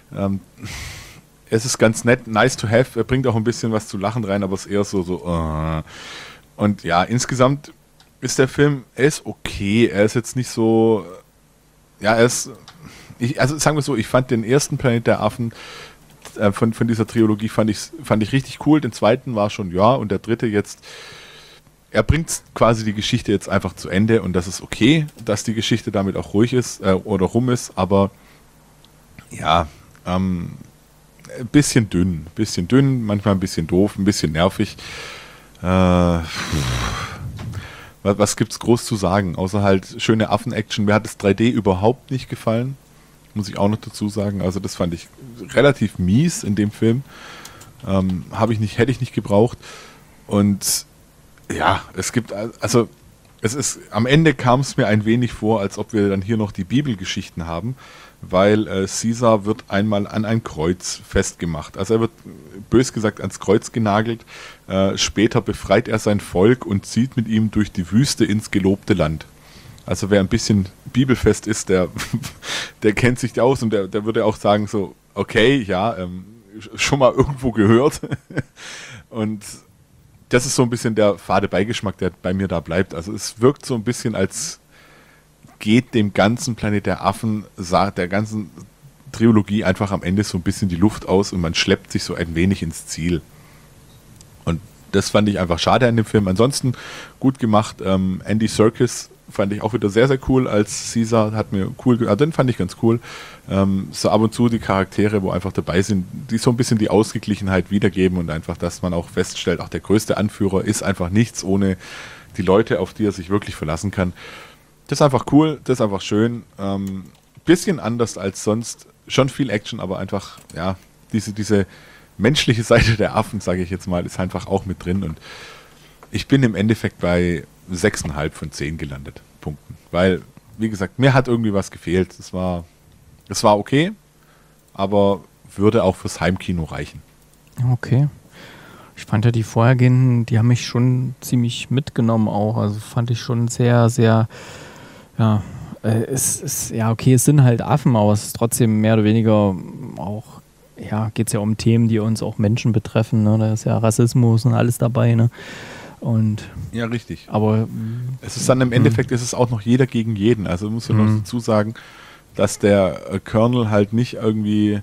[SPEAKER 4] Es ist ganz nett, nice to have, er bringt auch ein bisschen was zu lachen rein, aber es ist eher so und ja, insgesamt ist der Film, er ist okay, er ist jetzt nicht so, ja, also sagen wir so, ich fand den ersten Planet der Affen von dieser Trilogie fand ich richtig cool, den zweiten war schon, ja, und der dritte jetzt, er bringt quasi die Geschichte jetzt einfach zu Ende und das ist okay, dass die Geschichte damit auch ruhig ist oder rum ist, aber ja, ein bisschen dünn, manchmal ein bisschen doof, ein bisschen nervig. Was gibt's groß zu sagen, außer halt schöne Affen-Action. Mir hat das 3D überhaupt nicht gefallen, muss ich auch noch dazu sagen. Also das fand ich relativ mies in dem Film. Hätte ich nicht gebraucht. Und ja, am Ende kam es mir ein wenig vor, als ob wir dann hier noch die Bibelgeschichten haben, weil Caesar wird einmal an ein Kreuz festgemacht. Also er wird, bös gesagt, ans Kreuz genagelt. Später befreit er sein Volk und zieht mit ihm durch die Wüste ins gelobte Land. Also wer ein bisschen bibelfest ist, der kennt sich aus und der würde auch sagen so, okay, ja, schon mal irgendwo gehört. Und das ist so ein bisschen der fade Beigeschmack, der bei mir da bleibt. Also es wirkt so ein bisschen, als geht dem ganzen Planet der Affen, der ganzen Trilogie einfach am Ende so ein bisschen die Luft aus und man schleppt sich so ein wenig ins Ziel. Und das fand ich einfach schade an dem Film. Ansonsten gut gemacht. Andy Serkis fand ich auch wieder sehr, sehr cool als Caesar. Hat mir cool, den fand ich ganz cool. So ab und zu die Charaktere, wo einfach dabei sind, die so ein bisschen die Ausgeglichenheit wiedergeben und einfach, dass man auch feststellt, auch der größte Anführer ist einfach nichts ohne die Leute, auf die er sich wirklich verlassen kann. Das ist einfach cool, das ist einfach schön. Bisschen anders als sonst. Schon viel Action, aber einfach, ja, diese menschliche Seite der Affen, sage ich jetzt mal, ist einfach auch mit drin. Und ich bin im Endeffekt bei 6,5 von 10 gelandet. Punkten. Weil, wie gesagt, mir hat irgendwie was gefehlt. Es war okay, aber würde auch fürs Heimkino reichen.
[SPEAKER 2] Okay. Ich fand ja die vorhergehenden, die haben mich schon ziemlich mitgenommen auch. Also fand ich schon sehr, sehr, ja, es sind halt Affen, aber es ist trotzdem mehr oder weniger auch, ja, geht es ja um Themen, die uns auch Menschen betreffen, ne? Da ist ja Rassismus und alles dabei, ne? Und
[SPEAKER 4] ja, richtig.
[SPEAKER 2] Aber
[SPEAKER 4] es ist dann im Endeffekt ist es auch noch jeder gegen jeden. Also muss man noch dazu sagen, dass der Colonel halt nicht irgendwie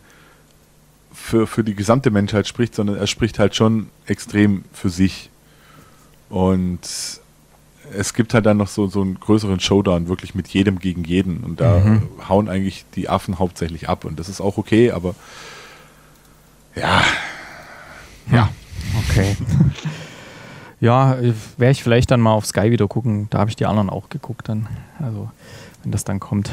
[SPEAKER 4] für die gesamte Menschheit spricht, sondern er spricht halt schon extrem für sich. Und es gibt halt dann noch so einen größeren Showdown, wirklich mit jedem gegen jeden. Und da hauen eigentlich die Affen hauptsächlich ab. Und das ist auch okay, aber ja.
[SPEAKER 2] Okay. Ja, werde ich vielleicht dann mal auf Sky wieder gucken. Da habe ich die anderen auch geguckt dann. Also, wenn das dann kommt.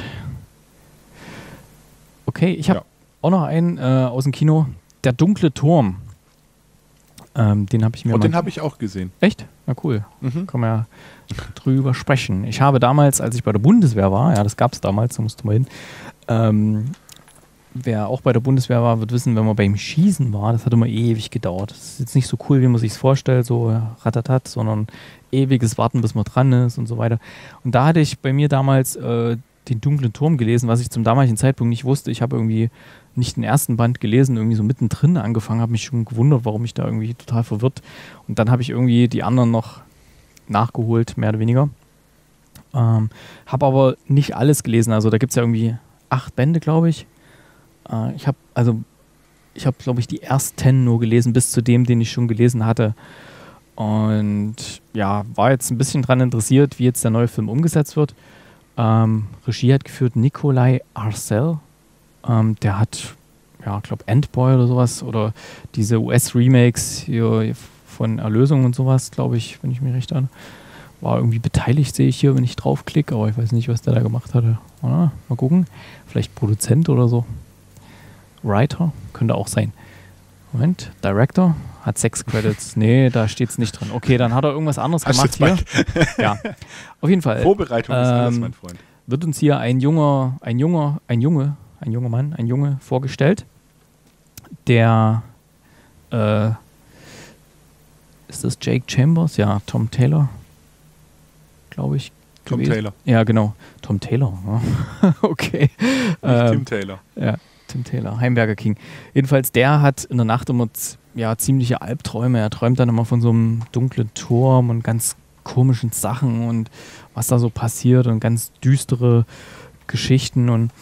[SPEAKER 2] Okay, ich habe auch noch einen aus dem Kino. Der dunkle Turm. Den habe ich mir
[SPEAKER 4] den habe ich auch gesehen.
[SPEAKER 2] Echt? Na cool. Können wir ja drüber sprechen. Ich habe damals, als ich bei der Bundeswehr war, ja, das gab es damals, da musste man hin, wer auch bei der Bundeswehr war, wird wissen, wenn man beim Schießen war, das hat immer ewig gedauert. Das ist jetzt nicht so cool, wie man sich es vorstellt, so ratatat, sondern ewiges Warten, bis man dran ist und so weiter. Und da hatte ich bei mir damals den dunklen Turm gelesen, was ich zum damaligen Zeitpunkt nicht wusste. Ich habe irgendwie nicht den ersten Band gelesen, irgendwie so mittendrin angefangen, habe mich schon gewundert, warum ich da irgendwie total verwirrt. Und dann habe ich irgendwie die anderen noch nachgeholt, mehr oder weniger. Habe aber nicht alles gelesen. Also da gibt es ja irgendwie 8 Bände, glaube ich. Ich habe, glaube ich, die ersten nur gelesen, bis zu dem, den ich schon gelesen hatte. Und ja, war jetzt ein bisschen dran interessiert, wie jetzt der neue Film umgesetzt wird. Regie hat geführt Nikolai Arcel. Der hat ja, glaube Antboy oder sowas, oder diese US-Remakes hier von Erlösung und sowas, glaube ich, wenn ich mich recht erinnere. War irgendwie beteiligt, sehe ich hier, wenn ich draufklicke, aber ich weiß nicht, was der da gemacht hatte. Mal gucken. Vielleicht Produzent oder so. Writer, könnte auch sein. Moment, Director hat 6 Credits. Nee, da steht es nicht drin. Okay, dann hat er irgendwas anderes gemacht hier. Ja, auf jeden Fall.
[SPEAKER 4] Vorbereitung ist alles, mein Freund.
[SPEAKER 2] Wird uns hier ein Junge vorgestellt, der ist das Jake Chambers? Ja, Tom Taylor, glaube ich.
[SPEAKER 4] Tom Taylor.
[SPEAKER 2] Ja, genau. Tom Taylor. Ja. Okay.
[SPEAKER 4] Tim Taylor.
[SPEAKER 2] Ja, Tim Taylor, Heimberger King. Jedenfalls, der hat in der Nacht immer ziemliche Albträume. Er träumt dann immer von so einem dunklen Turm und ganz komischen Sachen und was da so passiert und ganz düstere Geschichten. Und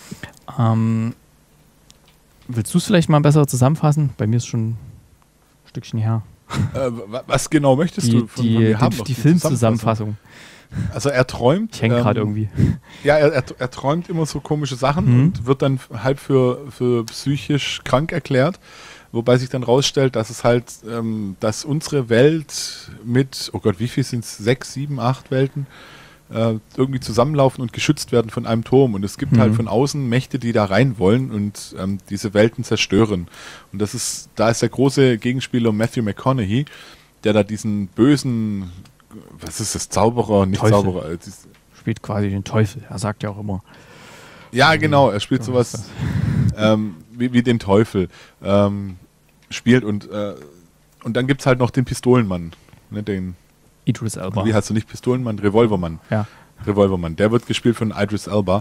[SPEAKER 2] willst du es vielleicht mal besser zusammenfassen? Bei mir ist schon ein Stückchen her.
[SPEAKER 4] Was genau möchtest du von mir haben?
[SPEAKER 2] Die Filmzusammenfassung.
[SPEAKER 4] Also er träumt.
[SPEAKER 2] Ich hänge gerade irgendwie.
[SPEAKER 4] Ja, er träumt immer so komische Sachen und wird dann halb für psychisch krank erklärt, wobei sich dann rausstellt, dass es halt, dass unsere Welt mit, oh Gott, wie viel sind es? 6, 7, 8 Welten irgendwie zusammenlaufen und geschützt werden von einem Turm. Und es gibt halt von außen Mächte, die da rein wollen und diese Welten zerstören. Und da ist der große Gegenspieler Matthew McConaughey, der da diesen bösen, was ist das, Zauberer, nicht
[SPEAKER 2] Teufel.
[SPEAKER 4] Zauberer.
[SPEAKER 2] Spielt quasi den Teufel. Er sagt ja auch immer.
[SPEAKER 4] Ja, genau, er spielt sowas wie den Teufel. Spielt und dann gibt es halt noch den Pistolenmann. Ne, den
[SPEAKER 2] Idris Elba.
[SPEAKER 4] Wie heißt du nicht Pistolenmann? Revolvermann.
[SPEAKER 2] Ja.
[SPEAKER 4] Revolvermann. Der wird gespielt von Idris Elba.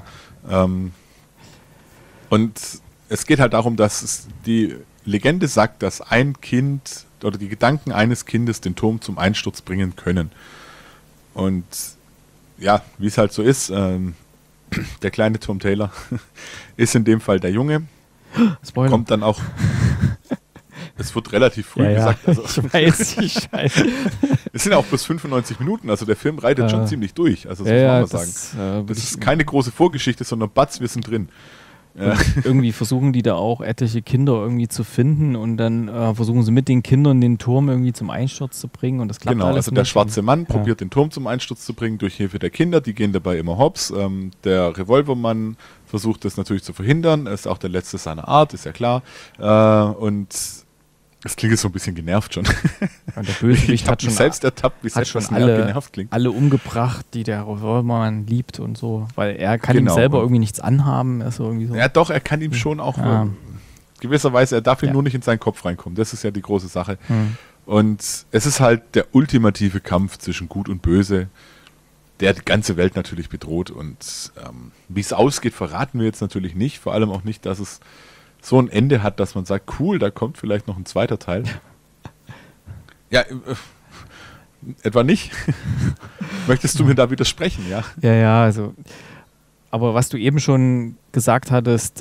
[SPEAKER 4] Und es geht halt darum, dass die Legende sagt, dass ein Kind oder die Gedanken eines Kindes den Turm zum Einsturz bringen können. Und ja, wie es halt so ist, der kleine Tom Taylor ist in dem Fall der Junge.
[SPEAKER 2] Spoiler.
[SPEAKER 4] Kommt dann auch. Es wird relativ früh gesagt. Also,
[SPEAKER 2] ich weiß.
[SPEAKER 4] es sind auch bloß 95 Minuten, also der Film reitet schon ziemlich durch. Also das muss man mal sagen. Das ist keine große Vorgeschichte, sondern Batz, wir sind drin.
[SPEAKER 2] Irgendwie versuchen die da auch etliche Kinder irgendwie zu finden und dann versuchen sie mit den Kindern den Turm irgendwie zum Einsturz zu bringen und das klappt alles
[SPEAKER 4] also der schwarze Mann probiert den Turm zum Einsturz zu bringen durch Hilfe der Kinder, die gehen dabei immer hops. Der Revolvermann versucht das natürlich zu verhindern, er ist auch der Letzte seiner Art, ist ja klar. Und das klingt jetzt so ein bisschen genervt schon.
[SPEAKER 2] Und der Bösewicht hat schon
[SPEAKER 4] selbst ertappt, wie
[SPEAKER 2] hat schon
[SPEAKER 4] genervt klingt.
[SPEAKER 2] alle umgebracht, die der Revolvermann liebt und so, weil er kann ihm selber irgendwie nichts anhaben. Also irgendwie so.
[SPEAKER 4] Ja doch, er kann ihm schon auch gewisserweise, er darf ihm nur nicht in seinen Kopf reinkommen. Das ist ja die große Sache. Und es ist halt der ultimative Kampf zwischen Gut und Böse, der die ganze Welt natürlich bedroht. Und wie es ausgeht, verraten wir jetzt natürlich nicht. Vor allem auch nicht, dass es so ein Ende hat, dass man sagt, cool, da kommt vielleicht noch ein zweiter Teil. Ja, etwa nicht? Möchtest du mir da widersprechen, ja?
[SPEAKER 2] Ja, also, aber was du eben schon gesagt hattest,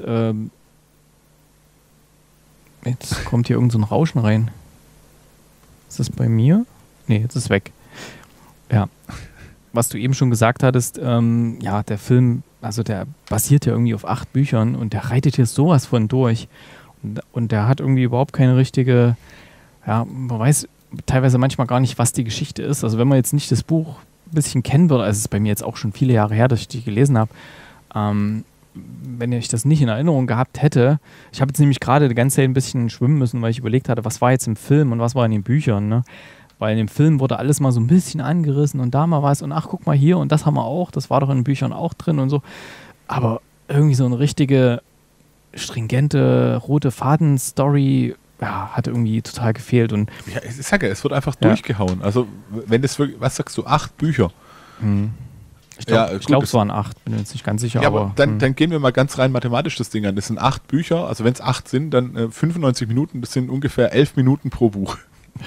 [SPEAKER 2] jetzt kommt hier irgend so ein Rauschen rein. Ist das bei mir? Nee, jetzt ist es weg. Ja, was du eben schon gesagt hattest, der Film, also der basiert ja irgendwie auf 8 Büchern und der reitet hier sowas von durch. Und der hat irgendwie überhaupt keine richtige, man weiß teilweise manchmal gar nicht, was die Geschichte ist. Also wenn man jetzt nicht das Buch ein bisschen kennen würde, also es ist bei mir jetzt auch schon viele Jahre her, dass ich die gelesen habe, wenn ich das nicht in Erinnerung gehabt hätte, ich habe jetzt nämlich gerade die ganze Zeit ein bisschen schwimmen müssen, weil ich überlegt hatte, was war jetzt im Film und was war in den Büchern, ne? Weil in dem Film wurde alles mal so ein bisschen angerissen und da mal was und ach, guck mal hier und das haben wir auch, das war doch in den Büchern auch drin und so. Aber irgendwie so eine richtige stringente rote Faden-Story hat irgendwie total gefehlt. Und
[SPEAKER 4] ja, ich sage ja, es wird einfach durchgehauen. Also wenn das wirklich, was sagst du, 8 Bücher?
[SPEAKER 2] Ich glaube, es waren 8, bin mir jetzt nicht ganz sicher.
[SPEAKER 4] Ja, aber dann gehen wir mal ganz rein mathematisch das Ding an. Das sind 8 Bücher, also wenn es 8 sind, dann 95 Minuten, das sind ungefähr 11 Minuten pro Buch.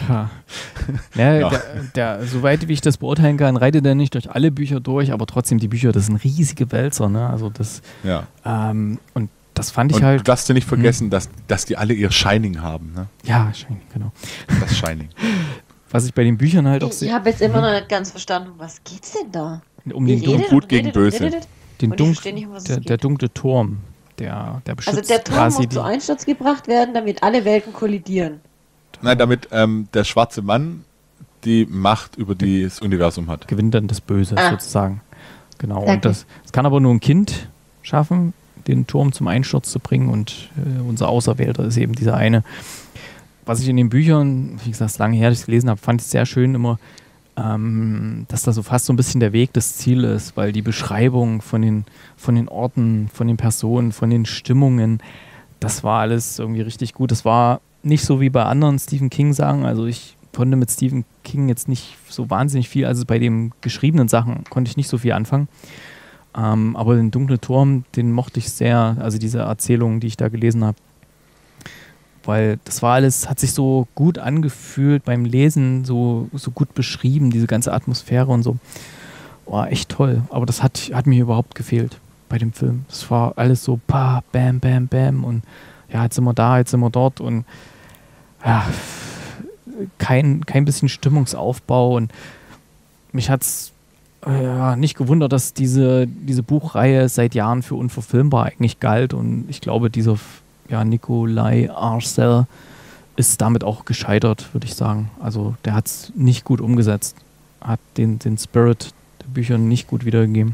[SPEAKER 2] Ja. Soweit wie ich das beurteilen kann, reitet er nicht durch alle Bücher durch, aber trotzdem die Bücher, das sind riesige Wälzer, ne? Also das und das fand ich halt.
[SPEAKER 4] Du darfst dir nicht vergessen, dass die alle ihr Shining haben, ne?
[SPEAKER 2] Ja, Shining, genau.
[SPEAKER 4] Das Shining.
[SPEAKER 2] Was ich bei den Büchern halt auch sehe.
[SPEAKER 3] Ich habe jetzt immer noch nicht ganz verstanden, was geht's denn da?
[SPEAKER 2] Um den
[SPEAKER 4] Gut gegen Böse.
[SPEAKER 2] Der dunkle Turm der beschützt
[SPEAKER 1] Also der Turm
[SPEAKER 2] quasi
[SPEAKER 1] muss zu Einsturz gebracht werden, damit alle Welten kollidieren.
[SPEAKER 4] Nein, damit der schwarze Mann die Macht über das Universum hat.
[SPEAKER 2] gewinnt dann das Böse sozusagen. Genau.
[SPEAKER 1] Okay.
[SPEAKER 2] Und das kann aber nur ein Kind schaffen, den Turm zum Einsturz zu bringen, und unser Auserwählter ist eben dieser eine. Was ich in den Büchern, wie gesagt, lange her, dass ich es gelesen habe, fand ich sehr schön immer, dass da so fast so ein bisschen der Weg das Ziel ist, weil die Beschreibung von den Orten, von den Personen, von den Stimmungen, das war alles irgendwie richtig gut. Das war nicht so wie bei anderen Stephen King-Sachen. Also ich konnte mit Stephen King jetzt nicht so wahnsinnig viel, also bei den geschriebenen Sachen konnte ich nicht so viel anfangen. Aber den Dunklen Turm, den mochte ich sehr, also diese Erzählungen, die ich da gelesen habe. Weil das war alles, hat sich so gut angefühlt beim Lesen, so gut beschrieben, diese ganze Atmosphäre und so. War echt toll. Aber das hat mir überhaupt gefehlt bei dem Film. Es war alles so bam, bam, bam und ja, jetzt sind wir da, jetzt sind wir dort und ja, kein bisschen Stimmungsaufbau, und mich hat es nicht gewundert, dass diese Buchreihe seit Jahren für unverfilmbar eigentlich galt, und ich glaube, dieser Nikolai Arcel ist damit auch gescheitert, würde ich sagen. Also der hat es nicht gut umgesetzt, hat den Spirit der Bücher nicht gut wiedergegeben.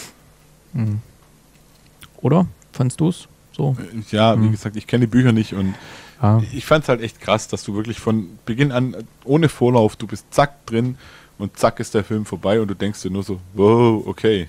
[SPEAKER 2] Oder? Fandst du es so?
[SPEAKER 4] Ja, wie gesagt, ich kenne die Bücher nicht, und
[SPEAKER 2] Ja.
[SPEAKER 4] ich fand es halt echt krass, dass du wirklich von Beginn an, ohne Vorlauf, du bist zack drin und zack ist der Film vorbei und du denkst dir nur so, wow, okay.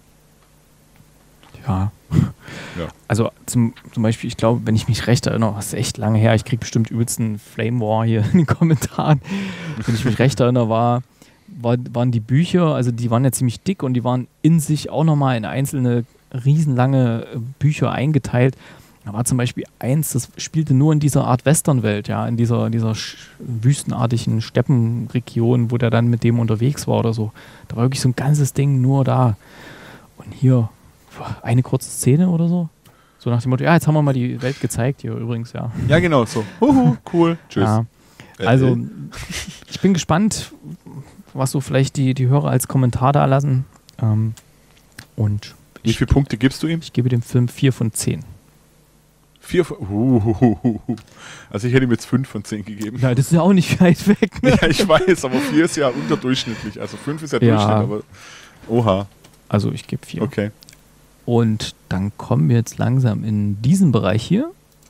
[SPEAKER 2] Ja.
[SPEAKER 4] Ja.
[SPEAKER 2] Also zum Beispiel, ich glaube, wenn ich mich recht erinnere, das ist echt lange her, ich kriege bestimmt übelst einen Flame War hier in den Kommentaren. Wenn ich mich recht erinnere, waren die Bücher, also die waren ja ziemlich dick und die waren in sich auch nochmal in einzelne riesenlange Bücher eingeteilt. Da war zum Beispiel eins, das spielte nur in dieser Art Westernwelt, ja, in dieser wüstenartigen Steppenregion, wo der dann mit dem unterwegs war oder so. Da war wirklich so ein ganzes Ding nur da. Und hier eine kurze Szene oder so. So nach dem Motto, ja, jetzt haben wir mal die Welt gezeigt hier übrigens, ja.
[SPEAKER 4] Ja, genau, so. Huhu, cool, tschüss.
[SPEAKER 2] Ja. Also, ich bin gespannt, was so vielleicht die Hörer als Kommentar da lassen. Und
[SPEAKER 4] Wie viele Punkte gibst du ihm?
[SPEAKER 2] ich gebe dem Film 4 von 10.
[SPEAKER 4] 4 von... Also ich hätte ihm jetzt 5 von 10 gegeben.
[SPEAKER 2] Ja, das ist ja auch nicht weit weg. Ne?
[SPEAKER 4] Ja, ich weiß, aber 4 ist ja unterdurchschnittlich. Also 5 ist ja
[SPEAKER 2] Ja.
[SPEAKER 4] Durchschnitt, aber... Oha,
[SPEAKER 2] Also ich gebe 4.
[SPEAKER 4] okay.
[SPEAKER 2] Und dann kommen wir jetzt langsam in diesen Bereich hier.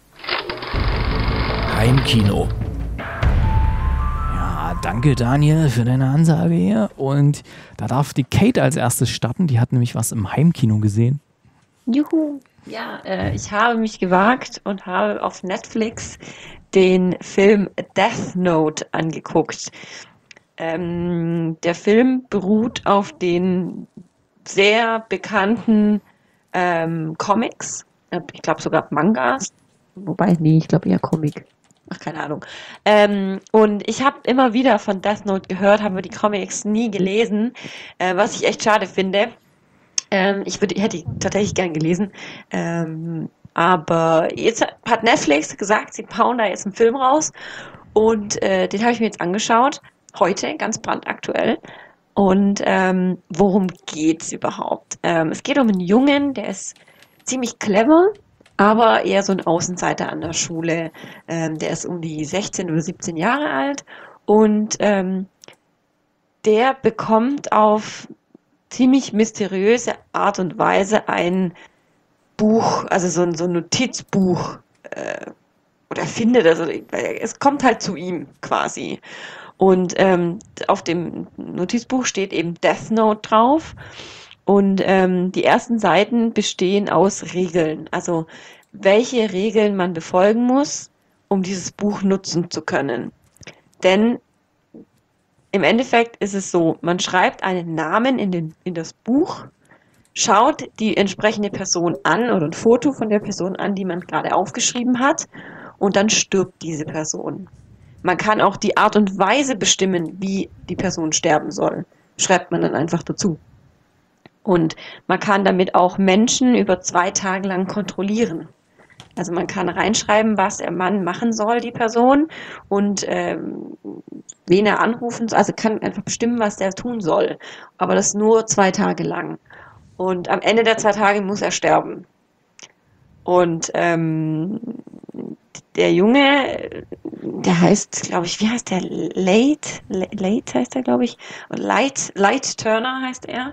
[SPEAKER 5] Heimkino.
[SPEAKER 2] Ja, danke Daniel für deine Ansage hier. Und da darf die Kate als erstes starten. Die hat nämlich was im Heimkino gesehen.
[SPEAKER 3] Juhu! Ja, ich habe mich gewagt und habe auf Netflix den Film Death Note angeguckt. Der Film beruht auf den sehr bekannten Comics, ich glaube sogar Mangas, wobei, nee, ich glaube eher Comic. Ach, keine Ahnung. Und ich habe immer wieder von Death Note gehört, habe die Comics nie gelesen, was ich echt schade finde. Hätte ich tatsächlich gern gelesen. Aber jetzt hat Netflix gesagt, sie hauen da jetzt einen Film raus. Und den habe ich mir jetzt angeschaut. Heute, ganz brandaktuell. Und worum geht's überhaupt? Es geht um einen Jungen, der ist ziemlich clever, aber eher so ein Außenseiter an der Schule. Der ist um die 16 oder 17 Jahre alt. Und der bekommt auf ziemlich mysteriöse Art und Weise ein Buch, also so ein Notizbuch, oder findet das, es kommt halt zu ihm quasi. Und auf dem Notizbuch steht eben Death Note drauf. Und die ersten Seiten bestehen aus Regeln. Also welche Regeln man befolgen muss, um dieses Buch nutzen zu können. Denn im Endeffekt ist es so, man schreibt einen Namen in das Buch, schaut die entsprechende Person an oder ein Foto von der Person an, die man gerade aufgeschrieben hat, und dann stirbt diese Person. Man kann auch die Art und Weise bestimmen, wie die Person sterben soll. Schreibt man dann einfach dazu. Und man kann damit auch Menschen über 2 Tage lang kontrollieren. Also man kann reinschreiben, was der Mann machen soll, die Person, und wen er anrufen soll. Also kann einfach bestimmen, was der tun soll. Aber das nur 2 Tage lang. Und am Ende der 2 Tage muss er sterben. Und der Junge, der heißt, glaube ich, wie heißt der? Late heißt er, glaube ich. Und Light Turner heißt er.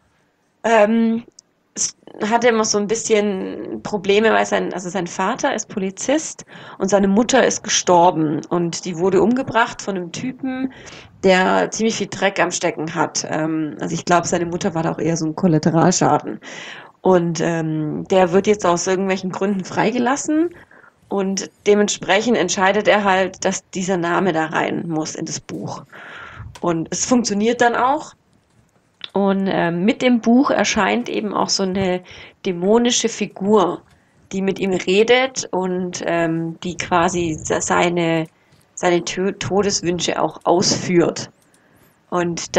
[SPEAKER 3] Hatte immer so ein bisschen Probleme, weil sein Vater ist Polizist und seine Mutter ist gestorben und die wurde umgebracht von einem Typen, der ziemlich viel Dreck am Stecken hat. Also ich glaube, seine Mutter war da auch eher so ein Kollateralschaden. Und der wird jetzt aus irgendwelchen Gründen freigelassen und dementsprechend entscheidet er halt, dass dieser Name da rein muss in das Buch. Und es funktioniert dann auch. Und mit dem Buch erscheint eben auch so eine dämonische Figur, die mit ihm redet und die quasi seine Todeswünsche auch ausführt. Und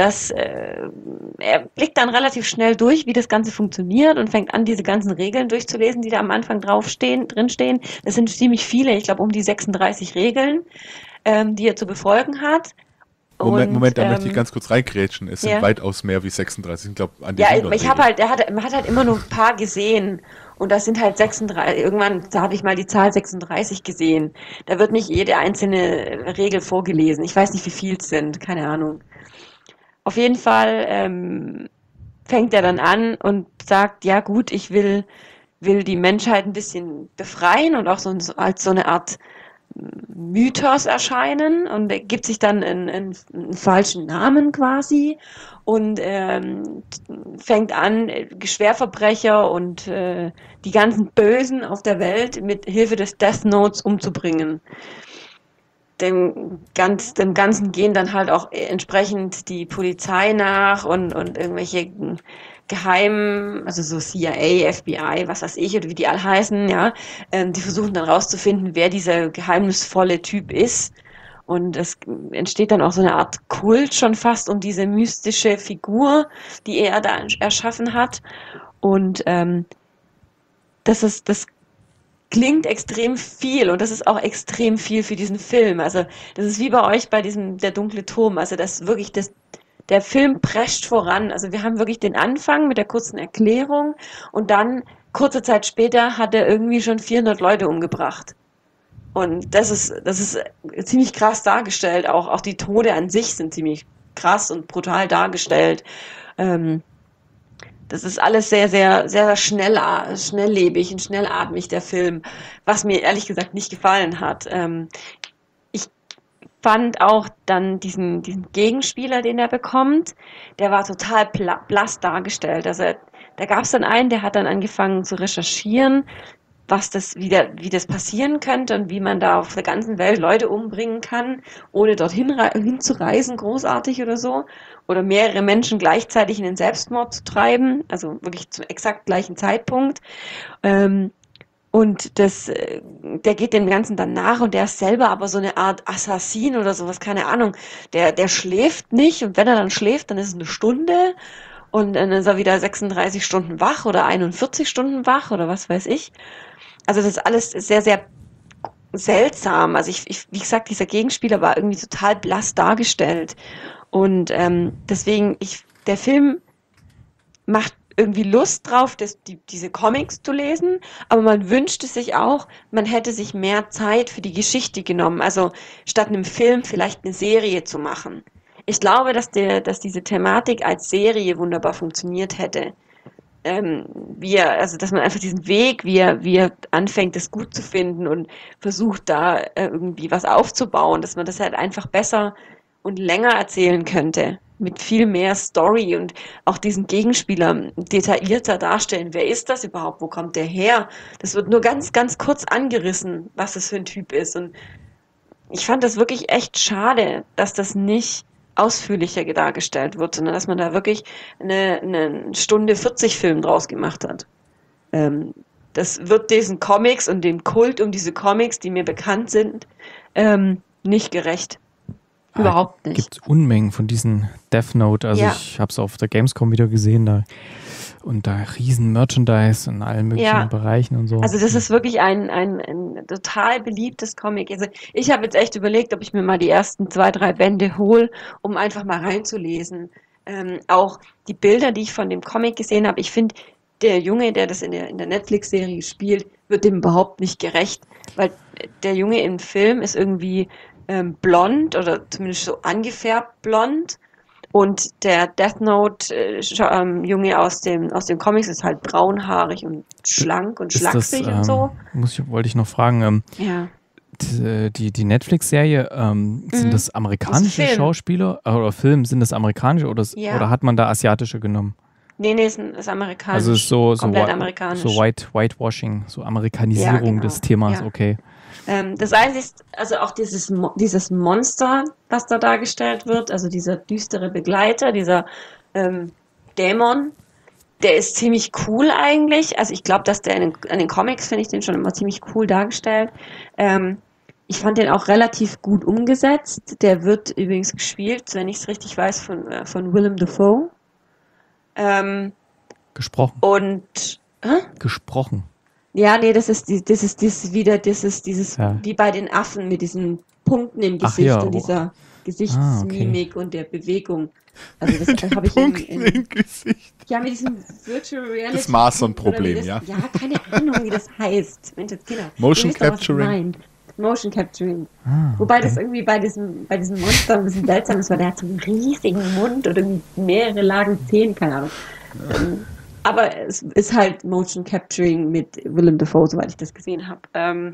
[SPEAKER 3] er blickt dann relativ schnell durch, wie das Ganze funktioniert und fängt an, diese ganzen Regeln durchzulesen, die da am Anfang drinstehen. Das sind ziemlich viele, ich glaube um die 36 Regeln, die er zu befolgen hat.
[SPEAKER 4] Moment, da möchte ich ganz kurz reingrätschen. Es sind weitaus mehr wie 36. Ich glaube, an die
[SPEAKER 3] man hat halt immer nur ein paar gesehen. Und das sind halt 36. Irgendwann habe ich mal die Zahl 36 gesehen. Da wird nicht jede einzelne Regel vorgelesen. Ich weiß nicht, wie viel es sind. Keine Ahnung. Auf jeden Fall fängt er dann an und sagt, ja gut, ich will die Menschheit ein bisschen befreien und auch als so eine Art Mythos erscheinen, und er gibt sich dann einen falschen Namen quasi und fängt an, Schwerverbrecher und die ganzen Bösen auf der Welt mit Hilfe des Death Notes umzubringen. Dem Ganzen gehen dann halt auch entsprechend die Polizei nach und irgendwelche Geheimen, also so CIA, FBI, was weiß ich, oder wie die alle heißen, ja, die versuchen dann rauszufinden, wer dieser geheimnisvolle Typ ist. Und es entsteht dann auch so eine Art Kult schon fast um diese mystische Figur, die er da erschaffen hat. Und das klingt extrem viel, und das ist auch extrem viel für diesen Film. Also das ist wie bei euch bei diesem Der dunkle Turm. Also der Film prescht voran. Also wir haben wirklich den Anfang mit der kurzen Erklärung, und dann kurze Zeit später hat er irgendwie schon 400 Leute umgebracht. Und das ist ziemlich krass dargestellt. Auch die Tode an sich sind ziemlich krass und brutal dargestellt. Das ist alles sehr, sehr, sehr schnelllebig und schnellatmig, der Film, was mir ehrlich gesagt nicht gefallen hat. Ich fand auch dann diesen Gegenspieler, den er bekommt, der war total blass dargestellt. Also da gab es dann einen, der hat dann angefangen zu recherchieren, wie das passieren könnte und wie man da auf der ganzen Welt Leute umbringen kann, ohne dorthin hinzureisen, großartig oder so. Oder mehrere Menschen gleichzeitig in den Selbstmord zu treiben, also wirklich zum exakt gleichen Zeitpunkt. Und der geht dem Ganzen dann nach, und der ist selber aber so eine Art Assassin oder sowas, keine Ahnung. Der schläft nicht, und wenn er dann schläft, dann ist es eine Stunde, und dann ist er wieder 36 Stunden wach oder 41 Stunden wach oder was weiß ich. Also das ist alles sehr, sehr seltsam. Also wie gesagt, dieser Gegenspieler war irgendwie total blass dargestellt. Und deswegen, der Film macht irgendwie Lust drauf, diese Comics zu lesen, aber man wünschte sich auch, man hätte sich mehr Zeit für die Geschichte genommen. Also statt einem Film vielleicht eine Serie zu machen. Ich glaube, dass diese Thematik als Serie wunderbar funktioniert hätte. Dass man einfach diesen Weg, wie er anfängt, das gut zu finden und versucht, da irgendwie was aufzubauen, dass man das halt einfach besser und länger erzählen könnte, mit viel mehr Story und auch diesen Gegenspieler detaillierter darstellen. Wer ist das überhaupt? Wo kommt der her? Das wird nur ganz, ganz kurz angerissen, was das für ein Typ ist. Und ich fand das wirklich echt schade, dass das nicht ausführlicher dargestellt wird, sondern dass man da wirklich eine Stunde 40 Film draus gemacht hat. Das wird diesen Comics und dem Kult um diese Comics, die mir bekannt sind, nicht gerecht. Überhaupt nicht.
[SPEAKER 2] Es gibt Unmengen von diesen Death Note. Also ich habe es auf der Gamescom wieder gesehen, und da riesen Merchandise in allen möglichen Bereichen und so.
[SPEAKER 3] Also das ist wirklich ein total beliebtes Comic. Also ich habe jetzt echt überlegt, ob ich mir mal die ersten 2, 3 Bände hole, um einfach mal reinzulesen. Auch die Bilder, die ich von dem Comic gesehen habe, ich finde, der Junge, der das in der Netflix-Serie spielt, wird dem überhaupt nicht gerecht, weil der Junge im Film ist irgendwie blond oder zumindest so angefärbt blond und der Death Note Junge aus dem Comics ist halt braunhaarig und schlank und schlaksig und so.
[SPEAKER 2] Wollte ich noch fragen,
[SPEAKER 3] Ja.
[SPEAKER 2] die Netflix-Serie, sind das amerikanische
[SPEAKER 3] Film.
[SPEAKER 2] Schauspieler oder Film, sind das amerikanische oder hat man da asiatische genommen?
[SPEAKER 3] Nee, ist amerikanisch.
[SPEAKER 2] Also es ist so
[SPEAKER 3] komplett amerikanisch.
[SPEAKER 2] So Whitewashing, so Amerikanisierung
[SPEAKER 3] Ja, genau.
[SPEAKER 2] des Themas,
[SPEAKER 3] Ja.
[SPEAKER 2] okay.
[SPEAKER 3] Das Einzige ist, also auch dieses Monster, was da dargestellt wird, also dieser düstere Begleiter, dieser Dämon, der ist ziemlich cool eigentlich. Also ich glaube, dass der in den Comics finde ich den schon immer ziemlich cool dargestellt. Ich fand den auch relativ gut umgesetzt. Der wird übrigens gespielt, wenn ich es richtig weiß, von Willem Dafoe.
[SPEAKER 2] Gesprochen.
[SPEAKER 3] Und
[SPEAKER 2] Gesprochen.
[SPEAKER 3] ja, nee, das ist dieses
[SPEAKER 2] Ja.
[SPEAKER 3] wie bei den Affen mit diesen Punkten im
[SPEAKER 2] Ach
[SPEAKER 3] Gesicht
[SPEAKER 2] ja,
[SPEAKER 3] und dieser Gesichtsmimik und der Bewegung. Also das habe ich
[SPEAKER 4] Im Gesicht.
[SPEAKER 3] ja, mit diesem Virtual Reality.
[SPEAKER 4] Das Marston-Problem,
[SPEAKER 3] oder wie
[SPEAKER 4] ja.
[SPEAKER 3] Ja, keine Ahnung, wie das heißt. Mensch, jetzt Kinder.
[SPEAKER 4] Motion
[SPEAKER 3] Ihr wisst doch, was ich
[SPEAKER 4] Capturing.
[SPEAKER 3] meine. Motion Capturing. Wobei das irgendwie bei diesem Monster ein bisschen seltsam ist, weil der hat so einen riesigen Mund oder mehrere Lagen Zähne, keine Ahnung. Aber es ist halt Motion Capturing mit Willem Dafoe, soweit ich das gesehen habe.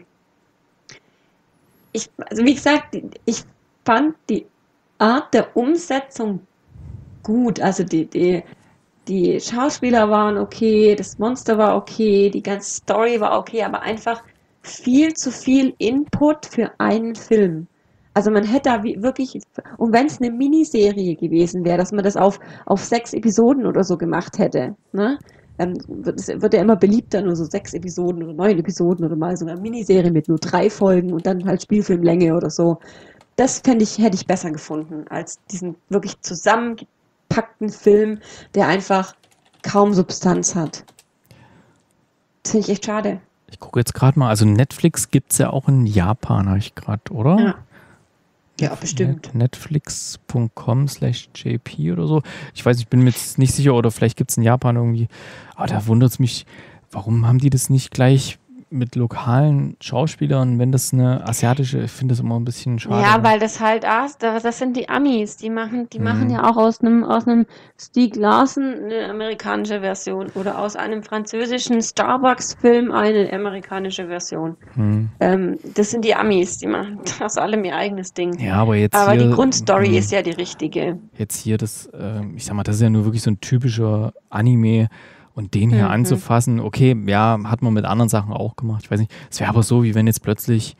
[SPEAKER 3] Also wie gesagt, ich fand die Art der Umsetzung gut. Also die Schauspieler waren okay, das Monster war okay, die ganze Story war okay, aber einfach viel zu viel Input für einen Film. Also man hätte da wirklich, und wenn es eine Miniserie gewesen wäre, dass man das auf 6 Episoden oder so gemacht hätte, ne? Es wird ja immer beliebter, nur so 6 Episoden oder 9 Episoden oder mal so eine Miniserie mit nur 3 Folgen und dann halt Spielfilmlänge oder so. Das hätte ich besser gefunden, als diesen wirklich zusammengepackten Film, der einfach kaum Substanz hat. Das finde ich echt schade.
[SPEAKER 2] Ich gucke jetzt gerade mal, also Netflix gibt es ja auch in Japan, habe ich gerade, oder?
[SPEAKER 3] Ja. Ja, bestimmt.
[SPEAKER 2] Netflix.com/JP oder so. Ich weiß, ich bin mir jetzt nicht sicher, oder vielleicht gibt es in Japan irgendwie, aber da wundert es mich, warum haben die das nicht gleich mit lokalen Schauspielern, wenn das eine asiatische, ich finde das immer ein bisschen schade.
[SPEAKER 3] Ja, weil das halt, das sind die Amis, die machen ja auch aus einem Stieg Larsson eine amerikanische Version oder aus einem französischen Starbucks-Film eine amerikanische Version. Das sind die Amis, die machen aus allem ihr eigenes Ding.
[SPEAKER 2] Ja, aber jetzt
[SPEAKER 3] Aber
[SPEAKER 2] hier,
[SPEAKER 3] die Grundstory ist ja die richtige.
[SPEAKER 2] Jetzt hier das, ich sag mal, das ist ja nur wirklich so ein typischer Anime. Und den hier anzufassen, okay, ja, hat man mit anderen Sachen auch gemacht. Ich weiß nicht, es wäre aber so, wie wenn jetzt plötzlich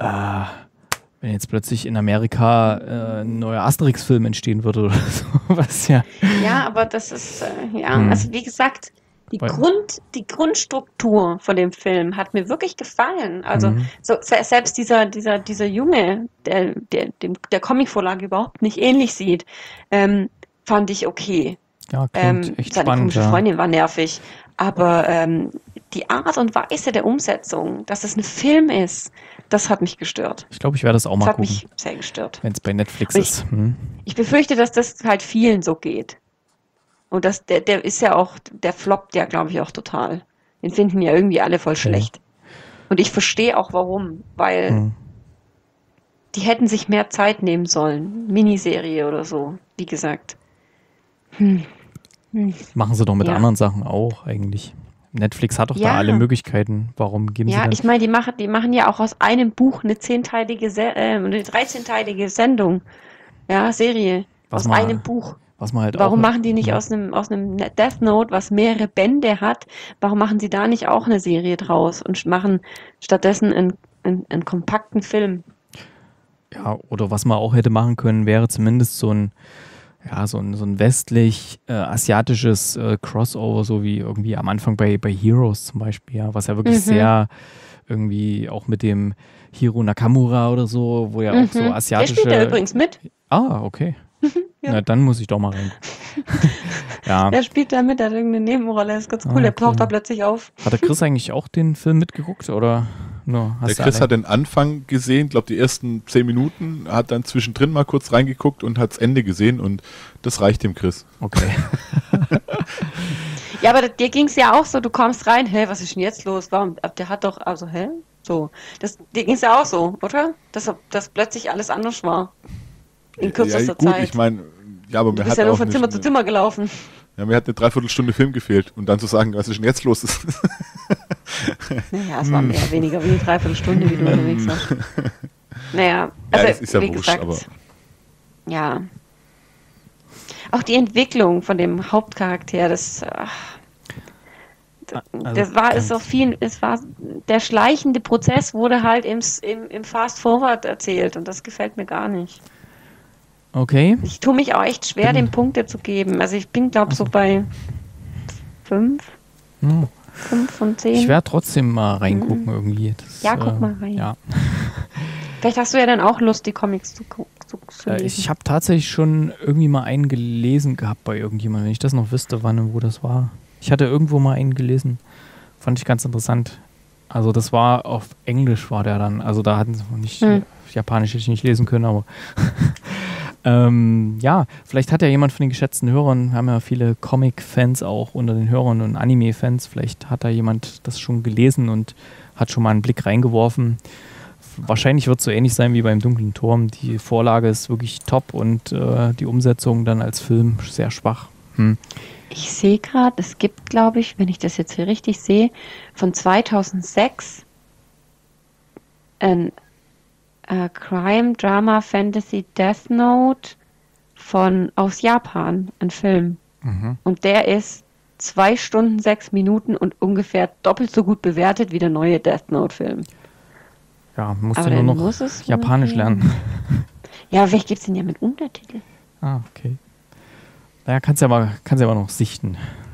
[SPEAKER 2] in Amerika ein neuer Asterix-Film entstehen würde oder so. Was ja.
[SPEAKER 3] Ja, aber das ist, also wie gesagt, die Grundstruktur von dem Film hat mir wirklich gefallen. Also selbst dieser Junge, der Comicvorlage überhaupt nicht ähnlich sieht, fand ich okay.
[SPEAKER 2] Ja, klingt echt
[SPEAKER 3] seine
[SPEAKER 2] spannend.
[SPEAKER 3] komische Freundin war nervig. Aber die Art und Weise der Umsetzung, dass es ein Film ist, das hat mich gestört.
[SPEAKER 2] Ich glaube, ich werde das auch mal gucken.
[SPEAKER 3] Das hat mich sehr gestört.
[SPEAKER 2] Wenn es bei Netflix ist.
[SPEAKER 3] Ich befürchte, dass das halt vielen so geht. Und der ist ja auch, der floppt ja, glaube ich, auch total. Den finden ja irgendwie alle voll schlecht. Und ich verstehe auch warum, weil die hätten sich mehr Zeit nehmen sollen. Miniserie oder so, wie gesagt.
[SPEAKER 2] Machen sie doch mit anderen Sachen auch eigentlich. Netflix hat doch da alle Möglichkeiten. Warum geben sie dann?
[SPEAKER 3] Ja, ich meine, die machen ja auch aus einem Buch eine 13-teilige Sendung. Ja, Serie. Aus einem Buch.
[SPEAKER 2] Was man halt
[SPEAKER 3] Warum
[SPEAKER 2] auch,
[SPEAKER 3] machen die nicht aus einem Death Note, was mehrere Bände hat, warum machen sie da nicht auch eine Serie draus und machen stattdessen einen kompakten Film?
[SPEAKER 2] Ja, oder was man auch hätte machen können, wäre zumindest so ein westlich-asiatisches Crossover, so wie irgendwie am Anfang bei Heroes zum Beispiel, ja, was ja wirklich sehr irgendwie auch mit dem Hiro Nakamura oder so, wo ja auch so asiatische...
[SPEAKER 3] Der spielt ja übrigens mit.
[SPEAKER 2] Ah, okay. Ja. Na, dann muss ich doch mal rein. Ja.
[SPEAKER 3] Der spielt da mit, der hat irgendeine Nebenrolle, das ist ganz cool, der taucht da plötzlich auf.
[SPEAKER 2] Hat der Chris eigentlich auch den Film mitgeguckt, oder? No,
[SPEAKER 4] der Chris hat den Anfang gesehen, glaube die ersten 10 Minuten, hat dann zwischendrin mal kurz reingeguckt und hat das Ende gesehen und das reicht dem Chris.
[SPEAKER 2] Okay.
[SPEAKER 3] Ja, aber dir ging es ja auch so, du kommst rein, hä, was ist denn jetzt los? Warum? Der hat doch, also, hä? So. Dir ging es ja auch so, oder? Dass plötzlich alles anders war. In kürzester
[SPEAKER 4] gut,
[SPEAKER 3] Zeit.
[SPEAKER 4] ich meine, ja, aber
[SPEAKER 3] Du
[SPEAKER 4] mir
[SPEAKER 3] bist
[SPEAKER 4] hat
[SPEAKER 3] ja nur
[SPEAKER 4] auch
[SPEAKER 3] von Zimmer zu Zimmer gelaufen.
[SPEAKER 4] Ja, mir hat eine Dreiviertelstunde Film gefehlt und dann zu sagen, was ist denn jetzt los?
[SPEAKER 3] Naja, es war mehr oder weniger wie eine Dreiviertelstunde, wie du unterwegs warst. Naja, also,
[SPEAKER 4] ja, das ist ja
[SPEAKER 3] wie
[SPEAKER 4] wurscht,
[SPEAKER 3] gesagt,
[SPEAKER 4] aber
[SPEAKER 3] ja. Auch die Entwicklung von dem Hauptcharakter, das war so viel, der schleichende Prozess wurde halt im Fast Forward erzählt und das gefällt mir gar nicht.
[SPEAKER 2] Okay.
[SPEAKER 3] Ich tue mich auch echt schwer, dem Punkte zu geben. Also ich bin, glaube ich, so bei 5 von 10.
[SPEAKER 2] Ich werde trotzdem mal reingucken irgendwie. Das,
[SPEAKER 3] ja, guck mal rein.
[SPEAKER 2] Ja.
[SPEAKER 3] Vielleicht hast du ja dann auch Lust, die Comics zu lesen.
[SPEAKER 2] Ich habe tatsächlich schon irgendwie mal einen gelesen gehabt bei irgendjemandem, wenn ich das noch wüsste, wann und wo das war. Ich hatte irgendwo mal einen gelesen. Fand ich ganz interessant. Also das war auf Englisch war der dann. Also da hatten sie nicht Japanisch hätte ich nicht lesen können, aber ja, vielleicht hat ja jemand von den geschätzten Hörern, wir haben ja viele Comic-Fans auch unter den Hörern und Anime-Fans, vielleicht hat da jemand das schon gelesen und hat schon mal einen Blick reingeworfen. Wahrscheinlich wird es so ähnlich sein wie beim Dunklen Turm. Die Vorlage ist wirklich top und die Umsetzung dann als Film sehr schwach.
[SPEAKER 3] Ich sehe gerade, es gibt, glaube ich, wenn ich das jetzt hier richtig sehe, von 2006 ein Crime, Drama, Fantasy, Death Note aus Japan, ein Film. Und der ist 2 Stunden, 6 Minuten und ungefähr doppelt so gut bewertet wie der neue Death Note-Film.
[SPEAKER 2] Ja, musst du nur noch Japanisch lernen.
[SPEAKER 3] Ja, vielleicht gibt es den ja mit Untertitel.
[SPEAKER 2] Ah, okay. Naja, kannst ja aber noch sichten.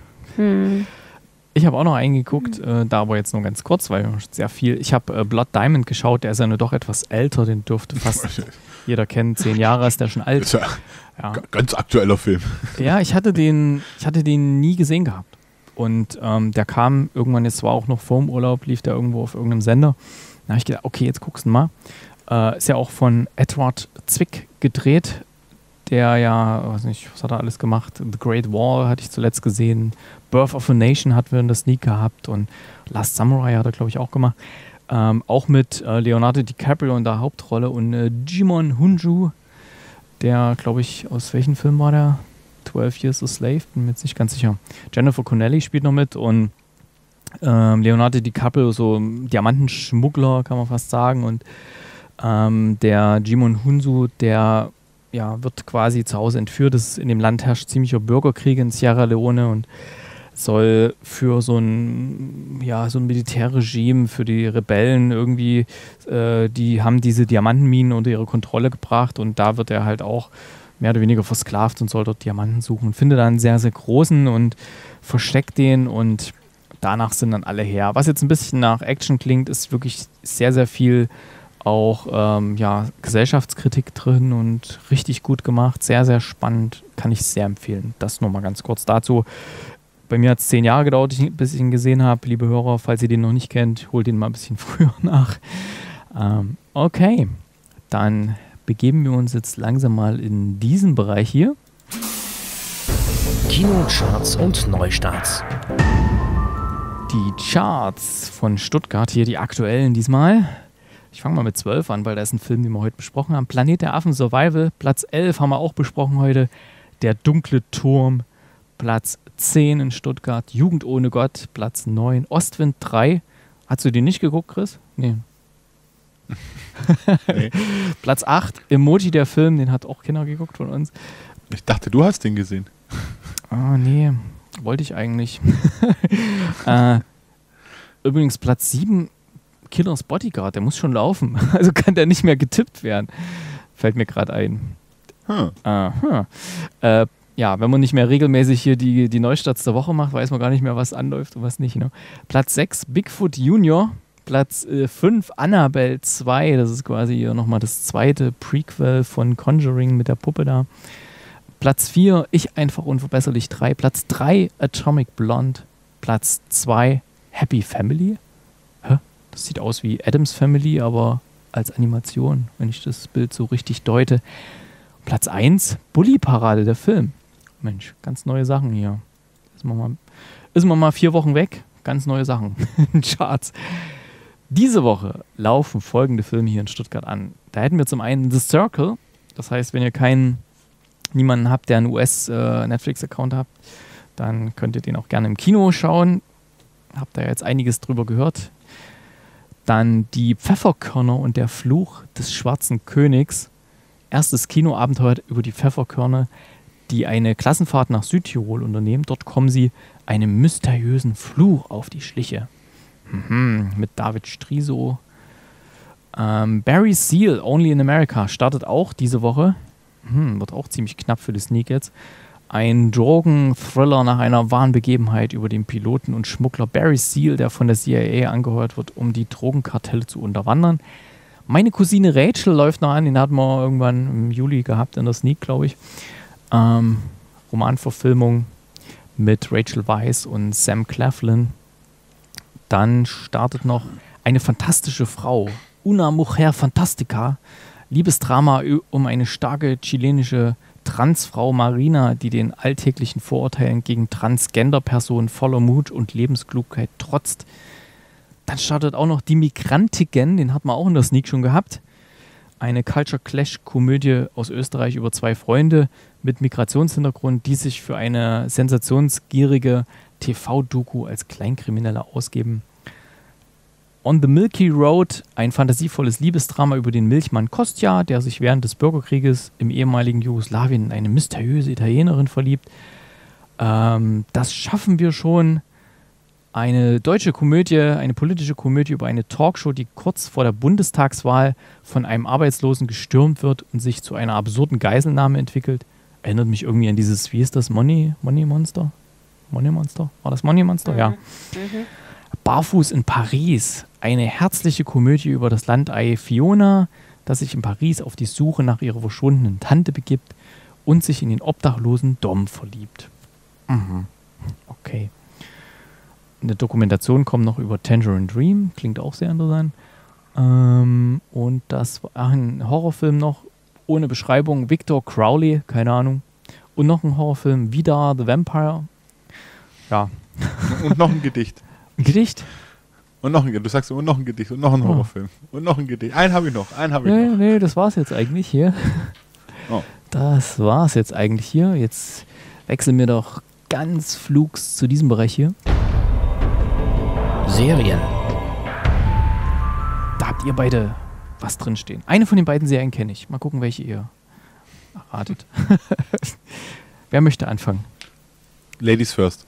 [SPEAKER 2] Ich habe auch noch einen geguckt, da aber jetzt nur ganz kurz, weil sehr viel. Ich habe Blood Diamond geschaut, der ist ja nur doch etwas älter, den dürfte fast jeder kennen. 10 Jahre ist der schon alt.
[SPEAKER 4] Das ist ja ganz aktueller Film.
[SPEAKER 2] Ja, ich hatte den nie gesehen gehabt. Und der kam irgendwann, jetzt war auch noch vorm Urlaub, lief der irgendwo auf irgendeinem Sender. Da habe ich gedacht, okay, jetzt guckst du mal. Ist ja auch von Edward Zwick gedreht, der ja, weiß nicht, was hat er alles gemacht? The Great Wall hatte ich zuletzt gesehen. Birth of a Nation hatten wir in der Sneak gehabt und Last Samurai hat er, glaube ich, auch gemacht. Auch mit Leonardo DiCaprio in der Hauptrolle und Jimon Hunju, der, glaube ich, aus welchem Film war der? 12 Years a Slave, bin mir jetzt nicht ganz sicher. Jennifer Connelly spielt noch mit und Leonardo DiCaprio, so Diamantenschmuggler, kann man fast sagen. Und der Jimon Hunju, der wird quasi zu Hause entführt. In dem Land herrscht ziemlicher Bürgerkrieg in Sierra Leone und soll für so ein Militärregime, für die Rebellen irgendwie, die haben diese Diamantenminen unter ihre Kontrolle gebracht und da wird er halt auch mehr oder weniger versklavt und soll dort Diamanten suchen und findet dann einen sehr, sehr großen und versteckt den und danach sind dann alle her. Was jetzt ein bisschen nach Action klingt, ist wirklich sehr, sehr viel auch Gesellschaftskritik drin und richtig gut gemacht, sehr, sehr spannend, kann ich sehr empfehlen. Das nur mal ganz kurz dazu. Bei mir hat es 10 Jahre gedauert, bis ich ihn gesehen habe. Liebe Hörer, falls ihr den noch nicht kennt, holt ihn mal ein bisschen früher nach. Okay, dann begeben wir uns jetzt langsam mal in diesen Bereich hier.
[SPEAKER 5] Kinocharts und Neustarts.
[SPEAKER 2] Die Charts von Stuttgart, hier die aktuellen diesmal. Ich fange mal mit 12 an, weil da ist ein Film, den wir heute besprochen haben. Planet der Affen Survival, Platz 11 haben wir auch besprochen heute. Der dunkle Turm, Platz 10 in Stuttgart. Jugend ohne Gott, Platz 9. Ostwind 3. Hast du den nicht geguckt, Chris? Nee. Nee. Platz 8, Emoji der Film, den hat auch Kinder geguckt von uns.
[SPEAKER 4] Ich dachte, du hast den gesehen.
[SPEAKER 2] Ah, nee, wollte ich eigentlich. Übrigens Platz 7, Killers Bodyguard, der muss schon laufen. Also kann der nicht mehr getippt werden. Fällt mir gerade ein. Wenn man nicht mehr regelmäßig hier die Neustarts der Woche macht, weiß man gar nicht mehr, was anläuft und was nicht. Ne? Platz 6, Bigfoot Junior. Platz 5, Annabelle 2. Das ist quasi hier nochmal das zweite Prequel von Conjuring mit der Puppe da. Platz 4, Ich einfach unverbesserlich 3. Platz 3, Atomic Blonde. Platz 2, Happy Family. Das sieht aus wie Addams Family, aber als Animation, wenn ich das Bild so richtig deute. Platz 1, Bully Parade, der Film. Mensch, ganz neue Sachen hier. ist man mal 4 Wochen weg. Ganz neue Sachen in Charts. Diese Woche laufen folgende Filme hier in Stuttgart an. Da hätten wir zum einen The Circle. Das heißt, wenn ihr niemanden habt, der einen US-Netflix-Account habt, dann könnt ihr den auch gerne im Kino schauen. Habt da jetzt einiges drüber gehört. Dann die Pfefferkörner und der Fluch des Schwarzen Königs. Erstes Kinoabenteuer über die Pfefferkörner, die eine Klassenfahrt nach Südtirol unternehmen. Dort kommen sie einem mysteriösen Fluch auf die Schliche. Mit David Striso. Barry Seal, Only in America, startet auch diese Woche. Wird auch ziemlich knapp für die Sneak jetzt. Ein Drogenthriller nach einer wahren Begebenheit über den Piloten und Schmuggler Barry Seal, der von der CIA angeheuert wird, um die Drogenkartelle zu unterwandern. Meine Cousine Rachel läuft noch an, den hatten wir irgendwann im Juli gehabt in der Sneak, glaube ich. Romanverfilmung mit Rachel Weisz und Sam Claflin. Dann startet noch Eine fantastische Frau, Una Mujer Fantástica. Liebesdrama um eine starke chilenische Transfrau Marina, die den alltäglichen Vorurteilen gegen Transgender-Personen voller Mut und Lebensklugheit trotzt. Dann startet auch noch Die Migrantigen, den hat man auch in der Sneak schon gehabt. Eine Culture-Clash-Komödie aus Österreich über 2 Freunde mit Migrationshintergrund, die sich für eine sensationsgierige TV-Doku als Kleinkriminelle ausgeben. On the Milky Road, ein fantasievolles Liebesdrama über den Milchmann Kostja, der sich während des Bürgerkrieges im ehemaligen Jugoslawien in eine mysteriöse Italienerin verliebt. Das schaffen wir schon. Eine deutsche Komödie, eine politische Komödie über eine Talkshow, die kurz vor der Bundestagswahl von einem Arbeitslosen gestürmt wird und sich zu einer absurden Geiselnahme entwickelt. Erinnert mich irgendwie an dieses, wie ist das, Money Monster? Money Monster? War das Money Monster? Ja. Barfuß in Paris, eine herzliche Komödie über das Landei Fiona, das sich in Paris auf die Suche nach ihrer verschwundenen Tante begibt und sich in den obdachlosen Dom verliebt. Okay. Eine Dokumentation kommt noch über Tangerine Dream, klingt auch sehr interessant. Und das war ein Horrorfilm noch, ohne Beschreibung, Victor Crowley, keine Ahnung. Und noch ein Horrorfilm, Vidar the Vampire. Ja.
[SPEAKER 4] Und noch ein Gedicht.
[SPEAKER 2] Ein Gedicht?
[SPEAKER 4] Und noch ein Gedicht. Du sagst immer noch ein Gedicht und noch ein Horrorfilm. Und noch ein Gedicht. Einen habe ich noch.
[SPEAKER 2] Nee, das war's jetzt eigentlich hier.
[SPEAKER 4] Oh.
[SPEAKER 2] Das war's jetzt eigentlich hier. Jetzt wechseln wir doch ganz flugs zu diesem Bereich hier.
[SPEAKER 5] Serien.
[SPEAKER 2] Da habt ihr beide was drinstehen. Eine von den beiden Serien kenne ich. Mal gucken, welche ihr erratet. Wer möchte anfangen?
[SPEAKER 4] Ladies first.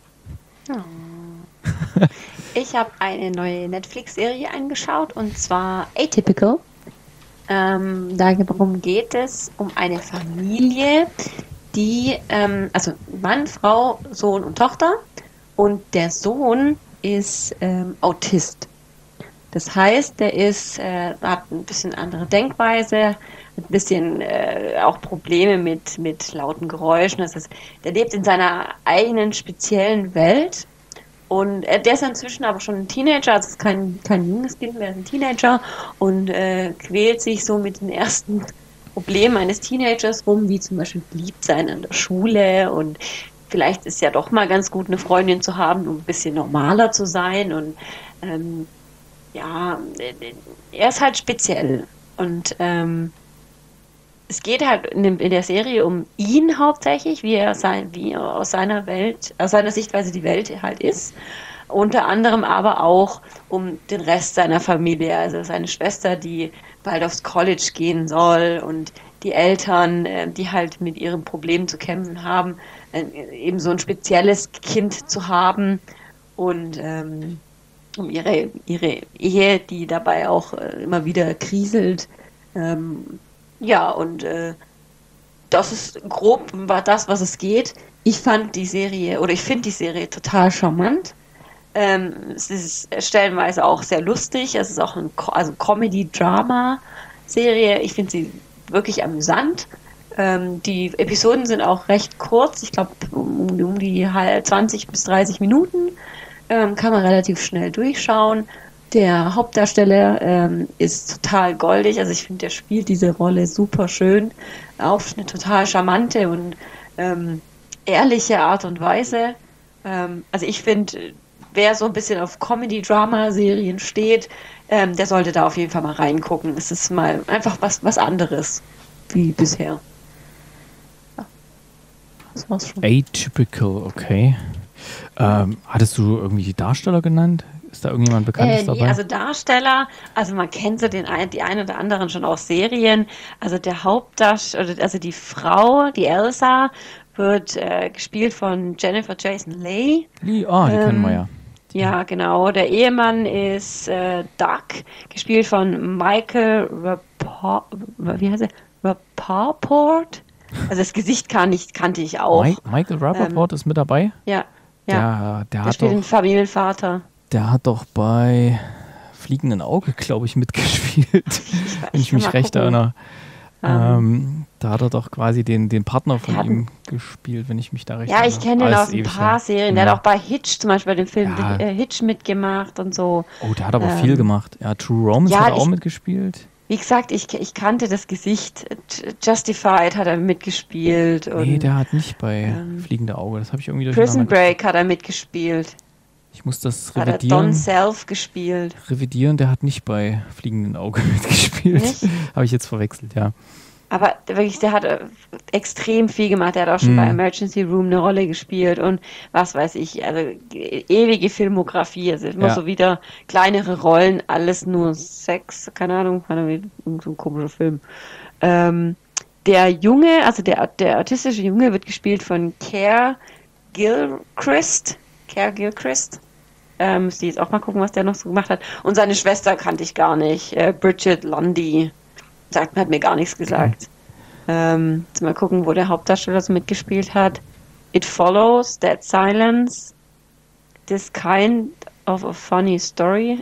[SPEAKER 3] Ich habe eine neue Netflix-Serie angeschaut und zwar Atypical. Darum geht es um eine Familie, die, also Mann, Frau, Sohn und Tochter, und der Sohn ist Autist. Das heißt, der hat ein bisschen andere Denkweise, ein bisschen auch Probleme mit lauten Geräuschen. Das heißt, der lebt in seiner eigenen speziellen Welt. Und der ist inzwischen aber schon ein Teenager, also ist kein junges Kind mehr, ist ein Teenager und quält sich so mit den ersten Problemen eines Teenagers rum, wie zum Beispiel Beliebtsein an der Schule, und vielleicht ist ja doch mal ganz gut, eine Freundin zu haben, um ein bisschen normaler zu sein. Und ja, er ist halt speziell. Und es geht halt in der Serie um ihn hauptsächlich, wie er aus seiner Welt, aus seiner Sichtweise die Welt halt ist. Unter anderem aber auch um den Rest seiner Familie, also seine Schwester, die bald aufs College gehen soll, und die Eltern, die halt mit ihren Problemen zu kämpfen haben, eben so ein spezielles Kind zu haben, und um ihre Ehe, die dabei auch immer wieder kriselt. Ja, und das ist grob das, was es geht. Ich finde die Serie total charmant. Es ist stellenweise auch sehr lustig. Es ist auch eine Comedy-Drama-Serie. Ich finde sie wirklich amüsant. Die Episoden sind auch recht kurz. Ich glaube, um die 20 bis 30 Minuten kann man relativ schnell durchschauen. Der Hauptdarsteller ist total goldig. Also ich finde, der spielt diese Rolle super schön. Auf eine total charmante und ehrliche Art und Weise. Also ich finde, wer so ein bisschen auf Comedy-Drama-Serien steht, der sollte da auf jeden Fall mal reingucken. Es ist mal einfach was anderes wie bisher. Ja, das war's schon.
[SPEAKER 2] Atypical, okay. Hattest du irgendwie die Darsteller genannt? Ist da irgendjemand Bekanntes dabei?
[SPEAKER 3] Also Darsteller, also man kennt so die ein oder anderen schon aus Serien. Also der Hauptdarsteller, also die Frau, die Elsa, wird gespielt von Jennifer Jason Leigh.
[SPEAKER 2] Die kennen wir ja.
[SPEAKER 3] Ja, genau. Der Ehemann ist Doug, gespielt von Michael Rapaport. Also das Gesicht kannte ich auch.
[SPEAKER 2] Michael Rapaport ist mit dabei?
[SPEAKER 3] Ja.
[SPEAKER 2] Der
[SPEAKER 3] Der spielt den Familienvater.
[SPEAKER 2] Der hat doch bei Fliegenden Auge, glaube ich, mitgespielt, wenn ich mich recht erinnere. Da hat er doch quasi den Partner von ihm gespielt, wenn ich mich da recht erinnere.
[SPEAKER 3] Ja, ich kenne den aus ein paar Serien. Der hat auch bei Hitch zum Beispiel bei dem Film Hitch mitgemacht und so.
[SPEAKER 2] Oh, der hat aber viel gemacht. Ja, True Romance hat er auch mitgespielt.
[SPEAKER 3] Wie gesagt, ich kannte das Gesicht. Justified hat er mitgespielt. Und,
[SPEAKER 2] der hat nicht bei Fliegende Auge. Das habe ich irgendwie
[SPEAKER 3] Prison Break hat er mitgespielt.
[SPEAKER 2] Ich muss das
[SPEAKER 3] revidieren. Hat er Don Self gespielt.
[SPEAKER 2] Revidieren, der hat nicht bei Fliegenden Auge mitgespielt. Habe ich jetzt verwechselt, ja.
[SPEAKER 3] Aber wirklich, der hat extrem viel gemacht. Der hat auch schon bei Emergency Room eine Rolle gespielt und was weiß ich. Also ewige Filmografie. Also immer so wieder kleinere Rollen, alles nur Sex, keine Ahnung, so ein komischer Film. Der Junge, also der autistische Junge wird gespielt von Care Gilchrist. Müsste ich jetzt auch mal gucken, was der noch so gemacht hat. Und seine Schwester kannte ich gar nicht. Bridget Lundy. Hat mir gar nichts gesagt. Mal gucken, wo der Hauptdarsteller so mitgespielt hat. It Follows, Dead Silence, It's kind of a funny story.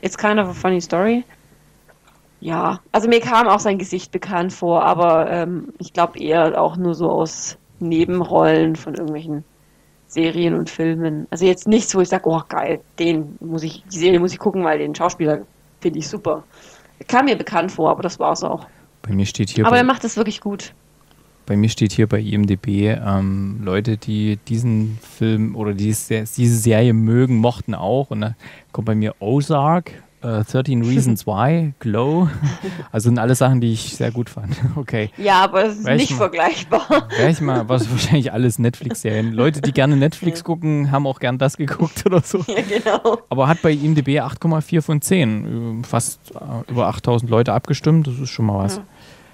[SPEAKER 3] Ja, also mir kam auch sein Gesicht bekannt vor, aber ich glaube eher auch nur so aus Nebenrollen von irgendwelchen Serien und Filmen. Also jetzt nichts, wo ich sage, oh geil, die Serie muss ich gucken, weil den Schauspieler finde ich super. Kam mir bekannt vor, aber das war's auch.
[SPEAKER 2] Bei mir steht hier.
[SPEAKER 3] Aber er macht es wirklich gut.
[SPEAKER 2] Bei mir steht hier bei IMDb, Leute, die diesen Film oder diese Serie mögen, mochten auch. Und da kommt bei mir Ozark, 13 Reasons Why, Glow. Also sind alles Sachen, die ich sehr gut fand. Okay.
[SPEAKER 3] Ja, aber es ist nicht vergleichbar.
[SPEAKER 2] Was wahrscheinlich alles Netflix-Serien. Leute, die gerne Netflix gucken, haben auch gern das geguckt oder so.
[SPEAKER 3] Ja, genau.
[SPEAKER 2] Aber hat bei IMDb 8,4 von 10. Fast über 8000 Leute abgestimmt. Das ist schon mal was.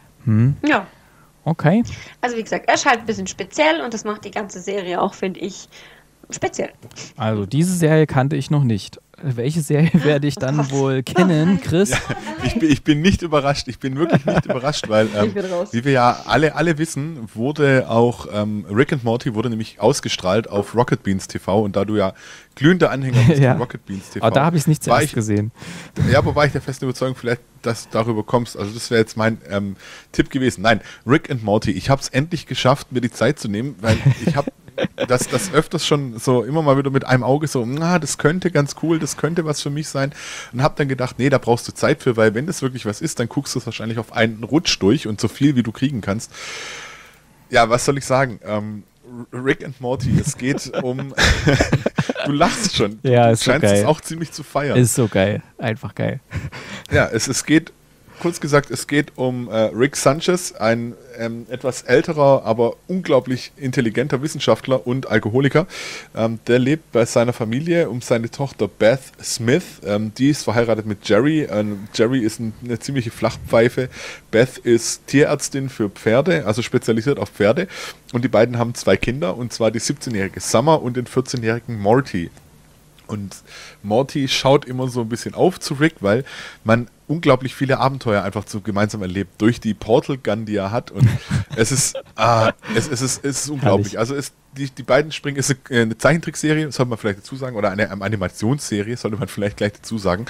[SPEAKER 3] Ja.
[SPEAKER 2] Okay.
[SPEAKER 3] Also wie gesagt, er ist halt ein bisschen speziell und das macht die ganze Serie auch, finde ich, speziell.
[SPEAKER 2] Also diese Serie kannte ich noch nicht. Welche Serie werde ich dann wohl kennen, Chris?
[SPEAKER 4] Ja, ich bin nicht überrascht. Ich bin wirklich nicht überrascht, weil, wie wir ja alle wissen, wurde auch Rick and Morty wurde nämlich ausgestrahlt auf Rocket Beans TV und da du ja glühender Anhänger bist von Rocket Beans TV.
[SPEAKER 2] Aber da habe ich es nicht zuerst gesehen.
[SPEAKER 4] Ja, aber war ich der festen Überzeugung, vielleicht, dass du darüber kommst. Also das wäre jetzt mein Tipp gewesen. Nein, Rick and Morty. Ich habe es endlich geschafft, mir die Zeit zu nehmen, weil ich habe das öfters schon so immer mal wieder mit einem Auge so, das könnte ganz cool, das könnte was für mich sein. Und habe dann gedacht, nee, da brauchst du Zeit für, weil wenn das wirklich was ist, dann guckst du es wahrscheinlich auf einen Rutsch durch und so viel, wie du kriegen kannst. Ja, was soll ich sagen? Rick and Morty, es geht um... Du lachst schon.
[SPEAKER 2] Ja,
[SPEAKER 4] ist so geil. Du scheinst es auch ziemlich zu feiern.
[SPEAKER 2] Ist so geil. Einfach geil.
[SPEAKER 4] Ja, es geht... Kurz gesagt, es geht um Rick Sanchez, ein etwas älterer, aber unglaublich intelligenter Wissenschaftler und Alkoholiker. Der lebt bei seiner Familie um seine Tochter Beth Smith. Die ist verheiratet mit Jerry. Jerry ist eine ziemliche Flachpfeife. Beth ist Tierärztin für Pferde, also spezialisiert auf Pferde. Und die beiden haben 2 Kinder, und zwar die 17-jährige Summer und den 14-jährigen Morty. Und Morty schaut immer so ein bisschen auf zu Rick, weil man unglaublich viele Abenteuer einfach so gemeinsam erlebt durch die Portal Gun, die er hat. Und es ist unglaublich.
[SPEAKER 2] Herrlich.
[SPEAKER 4] Also die beiden springen, ist eine Zeichentrickserie, sollte man vielleicht dazu sagen, oder eine Animationsserie, sollte man vielleicht gleich dazu sagen.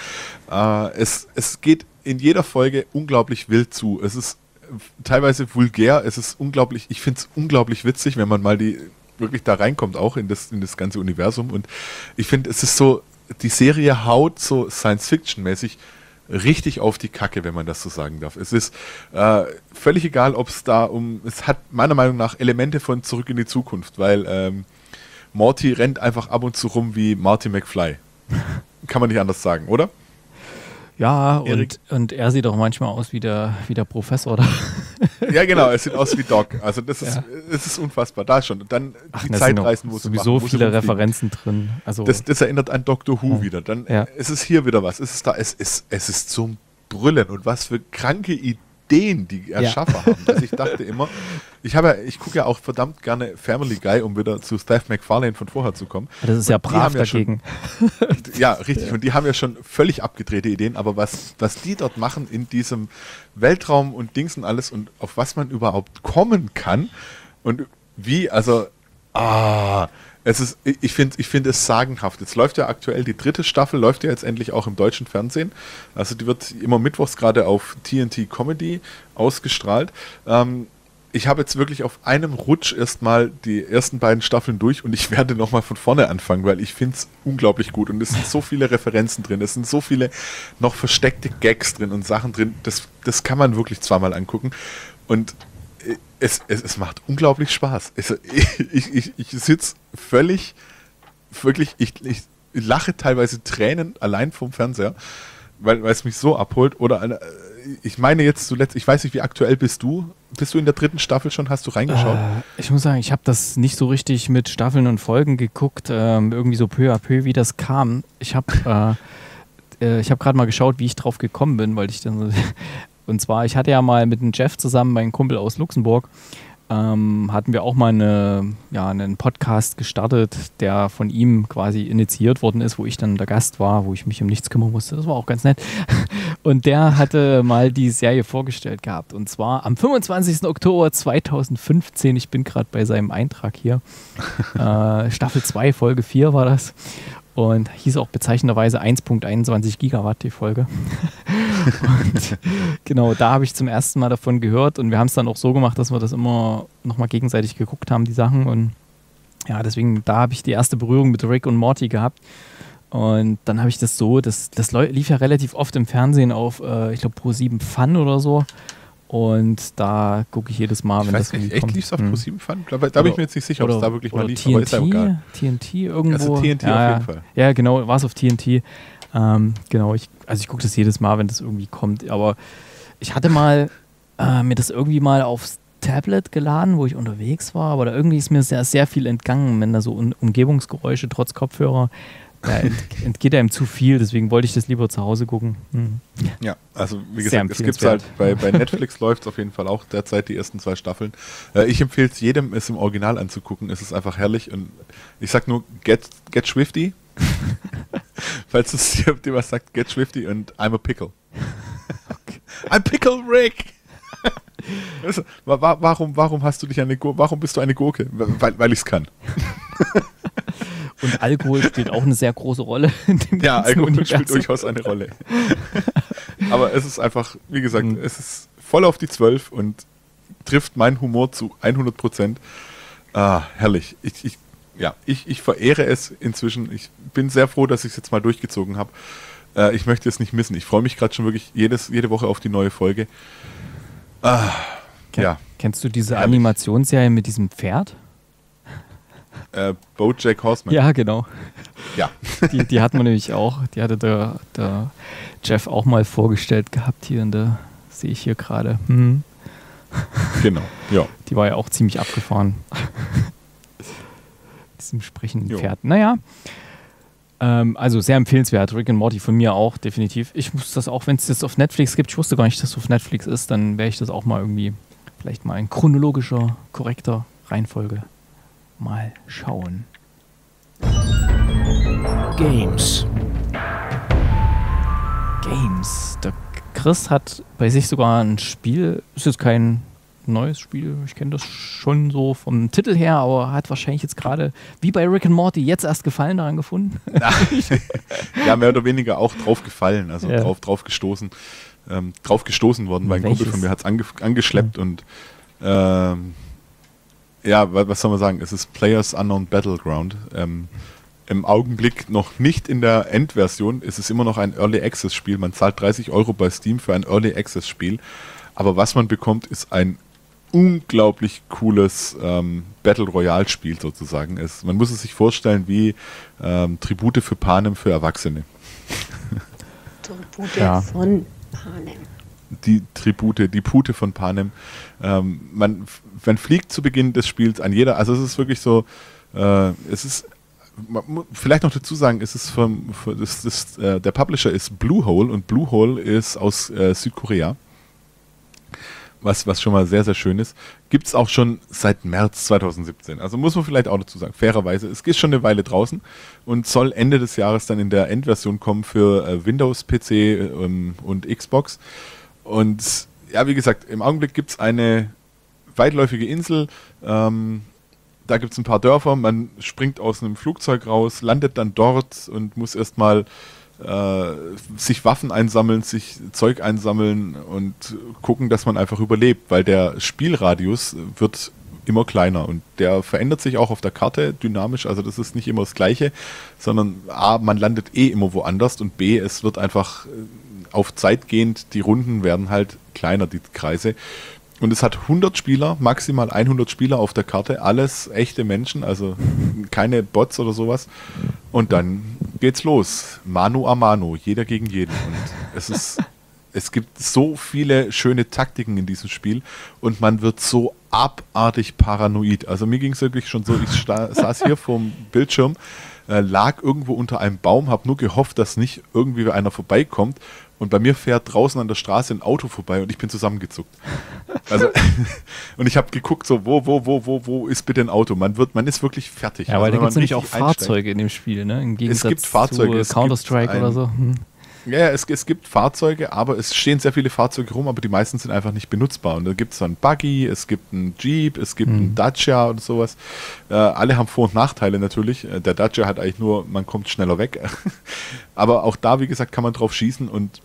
[SPEAKER 4] Es geht in jeder Folge unglaublich wild zu. Es ist teilweise vulgär, es ist unglaublich, ich finde es unglaublich witzig, wenn man mal wirklich da reinkommt, auch in das ganze Universum. Und ich finde, es ist so, die Serie haut so Science-Fiction-mäßig richtig auf die Kacke, wenn man das so sagen darf. Es ist völlig egal, ob es da es hat meiner Meinung nach Elemente von Zurück in die Zukunft, weil Morty rennt einfach ab und zu rum wie Marty McFly. Kann man nicht anders sagen, oder?
[SPEAKER 2] Ja, und er sieht auch manchmal aus wie der Professor da.
[SPEAKER 4] Ja, genau, es sieht aus wie Doc. Also das ist unfassbar, da schon. Und dann die Zeitreisen, wo sie
[SPEAKER 2] sowieso
[SPEAKER 4] machen,
[SPEAKER 2] viele Referenzen drin. Also
[SPEAKER 4] das erinnert an Doctor Who wieder. Dann ist es hier wieder was. Es ist zum Brüllen und was für kranke Ideen die Erschaffer haben. Also ich dachte immer, ich gucke ja auch verdammt gerne Family Guy, um wieder zu Seth MacFarlane von vorher zu kommen.
[SPEAKER 2] Das ist ja brav dagegen.
[SPEAKER 4] Ja, richtig. Und die haben ja schon völlig abgedrehte Ideen, aber was die dort machen in diesem Weltraum und Dings und alles und auf was man überhaupt kommen kann und wie, also, ich finde es sagenhaft. Jetzt läuft ja aktuell die 3. Staffel, läuft ja jetzt endlich auch im deutschen Fernsehen. Also die wird immer mittwochs gerade auf TNT Comedy ausgestrahlt. Ich habe jetzt wirklich auf einem Rutsch erstmal die ersten beiden Staffeln durch und ich werde nochmal von vorne anfangen, weil ich finde es unglaublich gut und es sind so viele Referenzen drin, es sind so viele noch versteckte Gags drin und Sachen drin, das kann man wirklich zweimal angucken und es macht unglaublich Spaß. Ich sitze völlig, wirklich, ich lache teilweise Tränen allein vom Fernseher, weil es mich so abholt. Oder ich meine jetzt zuletzt, ich weiß nicht, wie aktuell bist du? Bist du in der 3. Staffel schon? Hast du reingeschaut?
[SPEAKER 2] Ich muss sagen, ich habe das nicht so richtig mit Staffeln und Folgen geguckt, irgendwie so peu à peu, wie das kam. Ich habe gerade mal geschaut, wie ich drauf gekommen bin, weil ich dann und zwar, ich hatte ja mal mit dem Jeff zusammen, meinen Kumpel aus Luxemburg, hatten wir auch mal einen Podcast gestartet, der von ihm quasi initiiert worden ist, wo ich dann der Gast war, wo ich mich um nichts kümmern musste. Das war auch ganz nett. Und der hatte mal die Serie vorgestellt gehabt. Und zwar am 25. Oktober 2015. Ich bin gerade bei seinem Eintrag hier. Staffel 2, Folge 4 war das. Und hieß auch bezeichnenderweise 1.21 Gigawatt die Folge. Und genau, da habe ich zum ersten Mal davon gehört und wir haben es dann auch so gemacht, dass wir das immer nochmal gegenseitig geguckt haben, die Sachen. Und ja, deswegen, da habe ich die erste Berührung mit Rick und Morty gehabt. Und dann habe ich das lief ja relativ oft im Fernsehen auf, ich glaube, Pro7 Fun oder so. Und da gucke ich jedes Mal, wenn das irgendwie kommt.
[SPEAKER 4] Echt lief es auf Pro7 Fun? Da bin ich mir jetzt nicht sicher, ob es da wirklich mal lief,
[SPEAKER 2] TNT,
[SPEAKER 4] aber ist ja egal.
[SPEAKER 2] TNT irgendwo.
[SPEAKER 4] Also TNT auf jeden Fall.
[SPEAKER 2] Ja, genau, war es auf TNT. Genau, ich gucke das jedes Mal, wenn das irgendwie kommt. Aber ich hatte mal mir das irgendwie mal aufs Tablet geladen, wo ich unterwegs war, aber da irgendwie ist mir sehr, sehr viel entgangen, wenn da so Umgebungsgeräusche trotz Kopfhörer, da entgeht einem zu viel, deswegen wollte ich das lieber zu Hause gucken.
[SPEAKER 4] Ja, also wie gesagt, es gibt halt, bei Netflix läuft es auf jeden Fall auch derzeit die ersten 2 Staffeln. Ich empfehle es jedem, es im Original anzugucken, es ist einfach herrlich und ich sag nur, get Swifty, falls es dir was sagt, get Swifty und I'm a Pickle. Okay. I'm Pickle Rick! Also, warum hast du dich warum bist du eine Gurke? Weil ich es kann.
[SPEAKER 2] Und Alkohol spielt auch eine sehr große Rolle in dem
[SPEAKER 4] Ja, Alkohol
[SPEAKER 2] Universum.
[SPEAKER 4] spielt durchaus eine Rolle. Aber es ist einfach, wie gesagt, es ist voll auf die 12 und trifft meinen Humor zu 100%. Herrlich. Ich verehre es inzwischen. Ich bin sehr froh, dass ich es jetzt mal durchgezogen habe. Ich möchte es nicht missen. Ich freue mich gerade schon wirklich jede Woche auf die neue Folge.
[SPEAKER 2] Kennst du diese Animationsserie mit diesem Pferd?
[SPEAKER 4] BoJack Horseman.
[SPEAKER 2] Ja, genau.
[SPEAKER 4] Ja.
[SPEAKER 2] Die hat man nämlich auch, die hatte der Jeff auch mal vorgestellt gehabt hier sehe ich hier gerade.
[SPEAKER 4] Genau, ja.
[SPEAKER 2] Die war ja auch ziemlich abgefahren. Diesem sprechenden Pferd. Naja, also sehr empfehlenswert. Rick and Morty von mir auch, definitiv. Ich muss das auch, wenn es das auf Netflix gibt, ich wusste gar nicht, dass es auf Netflix ist, dann werde ich das auch mal irgendwie, vielleicht mal in chronologischer, korrekter Reihenfolge mal schauen.
[SPEAKER 5] Games.
[SPEAKER 2] Der Chris hat bei sich sogar ein Spiel, ist jetzt kein neues Spiel, ich kenne das schon so vom Titel her, aber hat wahrscheinlich jetzt gerade, wie bei Rick and Morty, jetzt erst Gefallen daran gefunden.
[SPEAKER 4] Ja, mehr oder weniger auch drauf gefallen, also drauf gestoßen worden, weil ein Kumpel von mir hat es angeschleppt und was soll man sagen, es ist Players Unknown Battleground. Im Augenblick noch nicht in der Endversion, es ist immer noch ein Early Access Spiel, man zahlt 30 € bei Steam für ein Early Access Spiel, aber was man bekommt, ist ein unglaublich cooles Battle Royale Spiel sozusagen. Man muss es sich vorstellen wie Tribute für Panem für Erwachsene.
[SPEAKER 3] Tribute von Panem.
[SPEAKER 4] Die Pute von Panem. Man fliegt zu Beginn des Spiels an jeder, also es ist wirklich so, es ist, vielleicht noch dazu sagen, es ist der Publisher ist Bluehole und Bluehole ist aus Südkorea. Was schon mal sehr, sehr schön ist. Gibt es auch schon seit März 2017. Also muss man vielleicht auch dazu sagen, fairerweise. Es ist schon eine Weile draußen und soll Ende des Jahres dann in der Endversion kommen für Windows, PC und Xbox. Und ja, wie gesagt, im Augenblick gibt es eine weitläufige Insel. Da gibt es ein paar Dörfer. Man springt aus einem Flugzeug raus, landet dann dort und muss erstmal sich Waffen einsammeln, sich Zeug einsammeln und gucken, dass man einfach überlebt, weil der Spielradius wird immer kleiner und der verändert sich auch auf der Karte dynamisch, also das ist nicht immer das Gleiche, sondern A, man landet immer woanders und B, es wird einfach auf Zeit gehend, die Runden werden halt kleiner, die Kreise. Und es hat 100 Spieler, maximal 100 Spieler auf der Karte, alles echte Menschen, also keine Bots oder sowas. Und dann geht's los. Mano a Mano, jeder gegen jeden. Und es gibt so viele schöne Taktiken in diesem Spiel und man wird so abartig paranoid. Also mir ging es wirklich schon so, ich saß hier vorm Bildschirm, lag irgendwo unter einem Baum, habe nur gehofft, dass nicht irgendwie einer vorbeikommt. Und bei mir fährt draußen an der Straße ein Auto vorbei und ich bin zusammengezuckt. Also, und ich habe geguckt, so, wo ist bitte ein Auto? Man ist wirklich fertig.
[SPEAKER 2] Ja, weil
[SPEAKER 4] also,
[SPEAKER 2] da gibt es nämlich auch Fahrzeuge in dem Spiel, ne? Im Gegensatz
[SPEAKER 4] es gibt Fahrzeuge,
[SPEAKER 2] zu Counter-Strike oder so.
[SPEAKER 4] Ja, es gibt Fahrzeuge, aber es stehen sehr viele Fahrzeuge rum, aber die meisten sind einfach nicht benutzbar. Und da gibt es dann Buggy, es gibt einen Jeep, es gibt einen Dacia und sowas. Alle haben Vor- und Nachteile natürlich. Der Dacia hat eigentlich nur, man kommt schneller weg. Aber auch da, wie gesagt, kann man drauf schießen und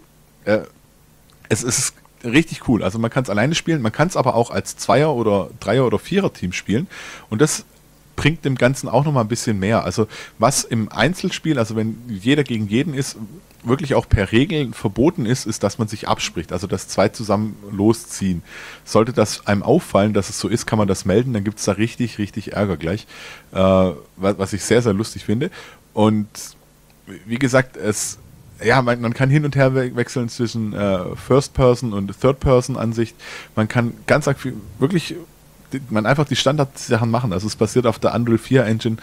[SPEAKER 4] es ist richtig cool. Also man kann es alleine spielen, man kann es aber auch als Zweier- oder Dreier- oder Vierer-Team spielen. Und das bringt dem Ganzen auch nochmal ein bisschen mehr. Also was im Einzelspiel, also wenn jeder gegen jeden ist, wirklich auch per Regel verboten ist, dass man sich abspricht, also dass zwei zusammen losziehen. Sollte das einem auffallen, dass es so ist, kann man das melden, dann gibt es da richtig, richtig Ärger gleich, was ich sehr, sehr lustig finde. Und wie gesagt, man kann hin und her wechseln zwischen First-Person- und Third-Person-Ansicht. Man kann ganz wirklich einfach die Standardsachen machen. Also es basiert auf der Unreal 4 Engine.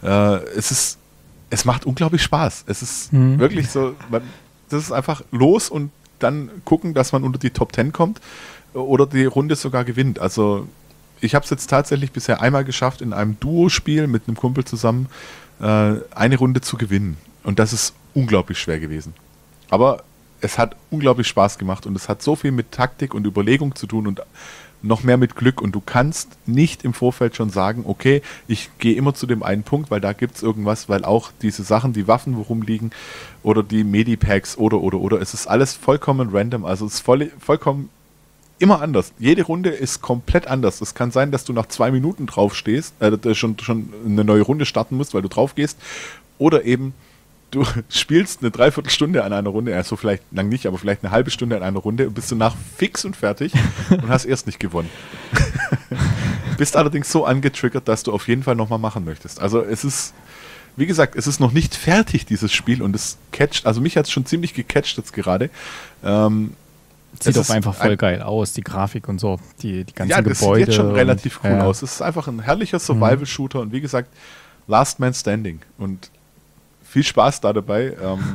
[SPEAKER 4] Es macht unglaublich Spaß. Es ist wirklich so, das ist einfach los und dann gucken, dass man unter die Top 10 kommt oder die Runde sogar gewinnt. Also ich habe es jetzt tatsächlich bisher einmal geschafft, in einem Duo-Spiel mit einem Kumpel zusammen eine Runde zu gewinnen. Und das ist unglaublich schwer gewesen. Aber es hat unglaublich Spaß gemacht und es hat so viel mit Taktik und Überlegung zu tun und noch mehr mit Glück. Und du kannst nicht im Vorfeld schon sagen, okay, ich gehe immer zu dem einen Punkt, weil da gibt es irgendwas, weil auch diese Sachen, die Waffen, wo rumliegen oder die Medipacks oder, es ist alles vollkommen random. Also es ist vollkommen immer anders. Jede Runde ist komplett anders. Es kann sein, dass du nach 2 Minuten drauf stehst, schon eine neue Runde starten musst, weil du drauf gehst. Oder eben du spielst eine Dreiviertelstunde an einer Runde, also vielleicht lang nicht, aber vielleicht eine halbe Stunde an einer Runde und bist danach fix und fertig und hast erst nicht gewonnen. Bist allerdings so angetriggert, dass du auf jeden Fall nochmal machen möchtest. Also es ist, wie gesagt, es ist noch nicht fertig, dieses Spiel, und es catcht, also mich hat es schon ziemlich gecatcht jetzt gerade.
[SPEAKER 2] Sieht auch einfach voll geil aus, die Grafik und so, die ganzen Gebäude. Ja, das
[SPEAKER 4] sieht jetzt schon relativ cool aus. Es ist einfach ein herrlicher Survival-Shooter und wie gesagt, Last Man Standing und viel Spaß da dabei.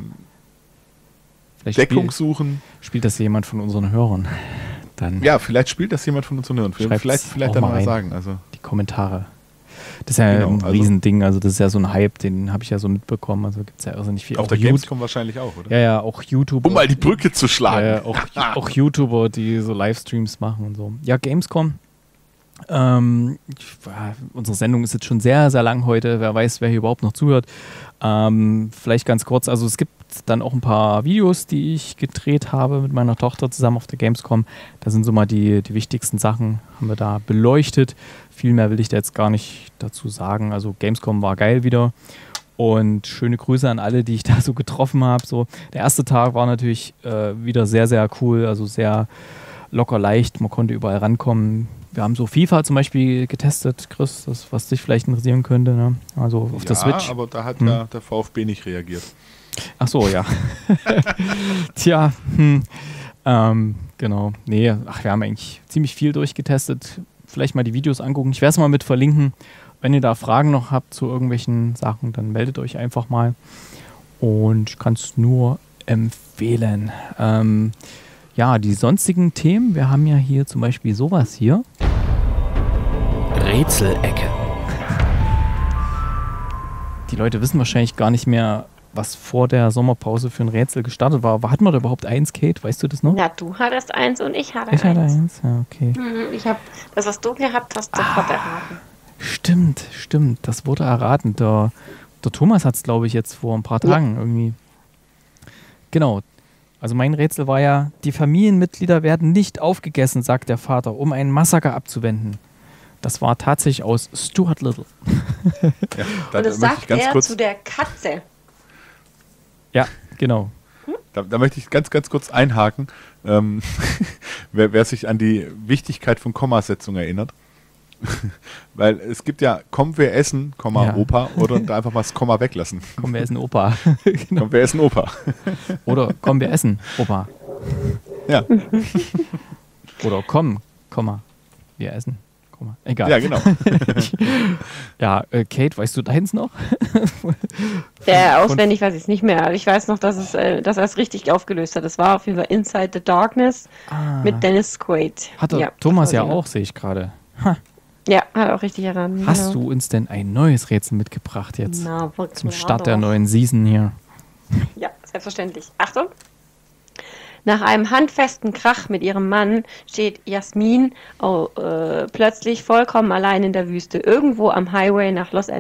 [SPEAKER 4] Deckung suchen.
[SPEAKER 2] Spielt das jemand von unseren Hörern? Dann
[SPEAKER 4] ja, vielleicht spielt das jemand von unseren Hörern. Vielleicht dann mal sagen. Also
[SPEAKER 2] die Kommentare. Das ist ja ein Riesending, also das ist ja so ein Hype, den habe ich ja so mitbekommen, also gibt es ja irrsinnig viel.
[SPEAKER 4] Auf der Gamescom wahrscheinlich auch, oder?
[SPEAKER 2] Ja, auch YouTuber.
[SPEAKER 4] Um mal die Brücke zu schlagen.
[SPEAKER 2] Auch YouTuber, die so Livestreams machen und so. Ja, Gamescom. Unsere Sendung ist jetzt schon sehr, sehr lang heute. Wer weiß, wer hier überhaupt noch zuhört. Vielleicht ganz kurz. Also es gibt dann auch ein paar Videos, die ich gedreht habe mit meiner Tochter zusammen auf der Gamescom. Da sind so mal die wichtigsten Sachen, haben wir da beleuchtet. Viel mehr will ich da jetzt gar nicht dazu sagen. Also Gamescom war geil wieder. Und schöne Grüße an alle, die ich da so getroffen habe. So, der erste Tag war natürlich wieder sehr, sehr cool. Also sehr locker leicht. Man konnte überall rankommen. wir haben so FIFA zum Beispiel getestet, Chris, das, was dich vielleicht interessieren könnte, ne? Also auf der Switch.
[SPEAKER 4] Ja, aber da hat der VfB nicht reagiert.
[SPEAKER 2] Ach so, ja. Tja, genau. Nee, wir haben eigentlich ziemlich viel durchgetestet. Vielleicht mal die Videos angucken. Ich werde es mal mit verlinken. Wenn ihr da Fragen noch habt zu irgendwelchen Sachen, dann meldet euch einfach mal. Und ich kann es nur empfehlen. Ja, die sonstigen Themen. Wir haben ja hier zum Beispiel sowas hier.
[SPEAKER 5] Rätselecke.
[SPEAKER 2] Die Leute wissen wahrscheinlich gar nicht mehr, was vor der Sommerpause für ein Rätsel gestartet war. Hatten wir da überhaupt eins, Kate? Weißt du das noch?
[SPEAKER 3] Na, du hattest eins und ich hatte
[SPEAKER 2] Ich hatte
[SPEAKER 3] eins.
[SPEAKER 2] eins, ja, okay.
[SPEAKER 3] Ich habe das, was du gehabt hast, sofort erraten.
[SPEAKER 2] Stimmt. Das wurde erraten. Der Thomas hat es, glaube ich, jetzt vor ein paar Tagen irgendwie. Genau. Also mein Rätsel war ja, die Familienmitglieder werden nicht aufgegessen, sagt der Vater, um ein Massaker abzuwenden. Das war tatsächlich aus Stuart Little.
[SPEAKER 4] Ja,
[SPEAKER 3] Und das sagt er zu der Katze.
[SPEAKER 2] Ja, genau.
[SPEAKER 4] Da möchte ich ganz kurz einhaken. Wer sich an die Wichtigkeit von Kommasetzung erinnert. Weil es gibt ja, komm, wir essen, Komma,
[SPEAKER 2] Ja.
[SPEAKER 4] Opa, oder da einfach mal das Komma weglassen.
[SPEAKER 2] Komm, wir essen Opa. Genau.
[SPEAKER 4] Komm, wir essen Opa.
[SPEAKER 2] Oder komm, wir essen Opa.
[SPEAKER 4] Ja,
[SPEAKER 2] Oder komm, Komma, wir essen. Komma. Egal.
[SPEAKER 4] ja genau.
[SPEAKER 2] Ja, Kate, weißt du deins noch?
[SPEAKER 3] Auswendig weiß ich es nicht mehr. Aber ich weiß noch, dass er es richtig aufgelöst hat. Das war auf jeden Fall Inside the Darkness mit Dennis Quaid.
[SPEAKER 2] Hat der
[SPEAKER 3] Ja,
[SPEAKER 2] Thomas
[SPEAKER 3] das
[SPEAKER 2] ja
[SPEAKER 3] weiß ich noch.
[SPEAKER 2] auch, sehe ich gerade.
[SPEAKER 3] Ja, hat er auch richtig erraten.
[SPEAKER 2] Hast du uns denn ein neues Rätsel mitgebracht jetzt?
[SPEAKER 3] Na, wohl
[SPEAKER 2] Zum
[SPEAKER 3] klar
[SPEAKER 2] Start der
[SPEAKER 3] doch.
[SPEAKER 2] neuen Season hier.
[SPEAKER 3] Ja, selbstverständlich. Achtung! Nach einem handfesten Krach mit ihrem Mann steht Jasmin plötzlich vollkommen allein in der Wüste, irgendwo am Highway nach Las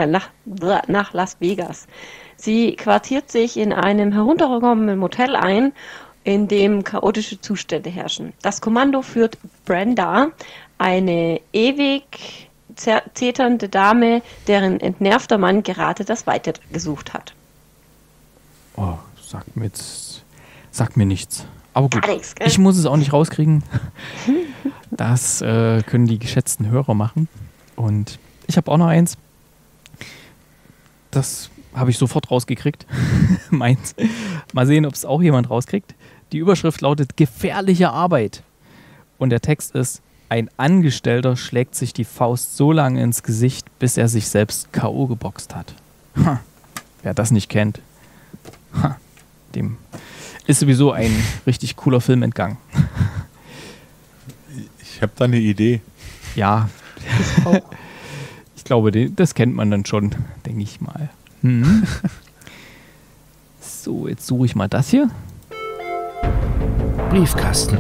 [SPEAKER 3] Vegas. Sie quartiert sich in einem heruntergekommenen Motel ein, in dem chaotische Zustände herrschen. Das Kommando führt Brenda, eine ewig zeternde Dame, deren entnervter Mann gerade das Weite gesucht hat.
[SPEAKER 2] Oh, sagt mir nichts. Aber gut,
[SPEAKER 3] Gar nichts, gell?
[SPEAKER 2] ich muss es auch nicht rauskriegen. Das können die geschätzten Hörer machen. Und ich habe auch noch eins. Das habe ich sofort rausgekriegt. Meins. Mal sehen, ob es auch jemand rauskriegt. Die Überschrift lautet gefährliche Arbeit. Und der Text ist: Ein Angestellter schlägt sich die Faust so lange ins Gesicht, bis er sich selbst K.O. geboxt hat. Wer das nicht kennt, dem ist sowieso ein richtig cooler Film entgangen.
[SPEAKER 4] Ich habe da eine Idee.
[SPEAKER 2] Ja, ich glaube, das kennt man dann schon, denke ich mal. So, jetzt suche ich mal das hier.
[SPEAKER 5] Briefkasten.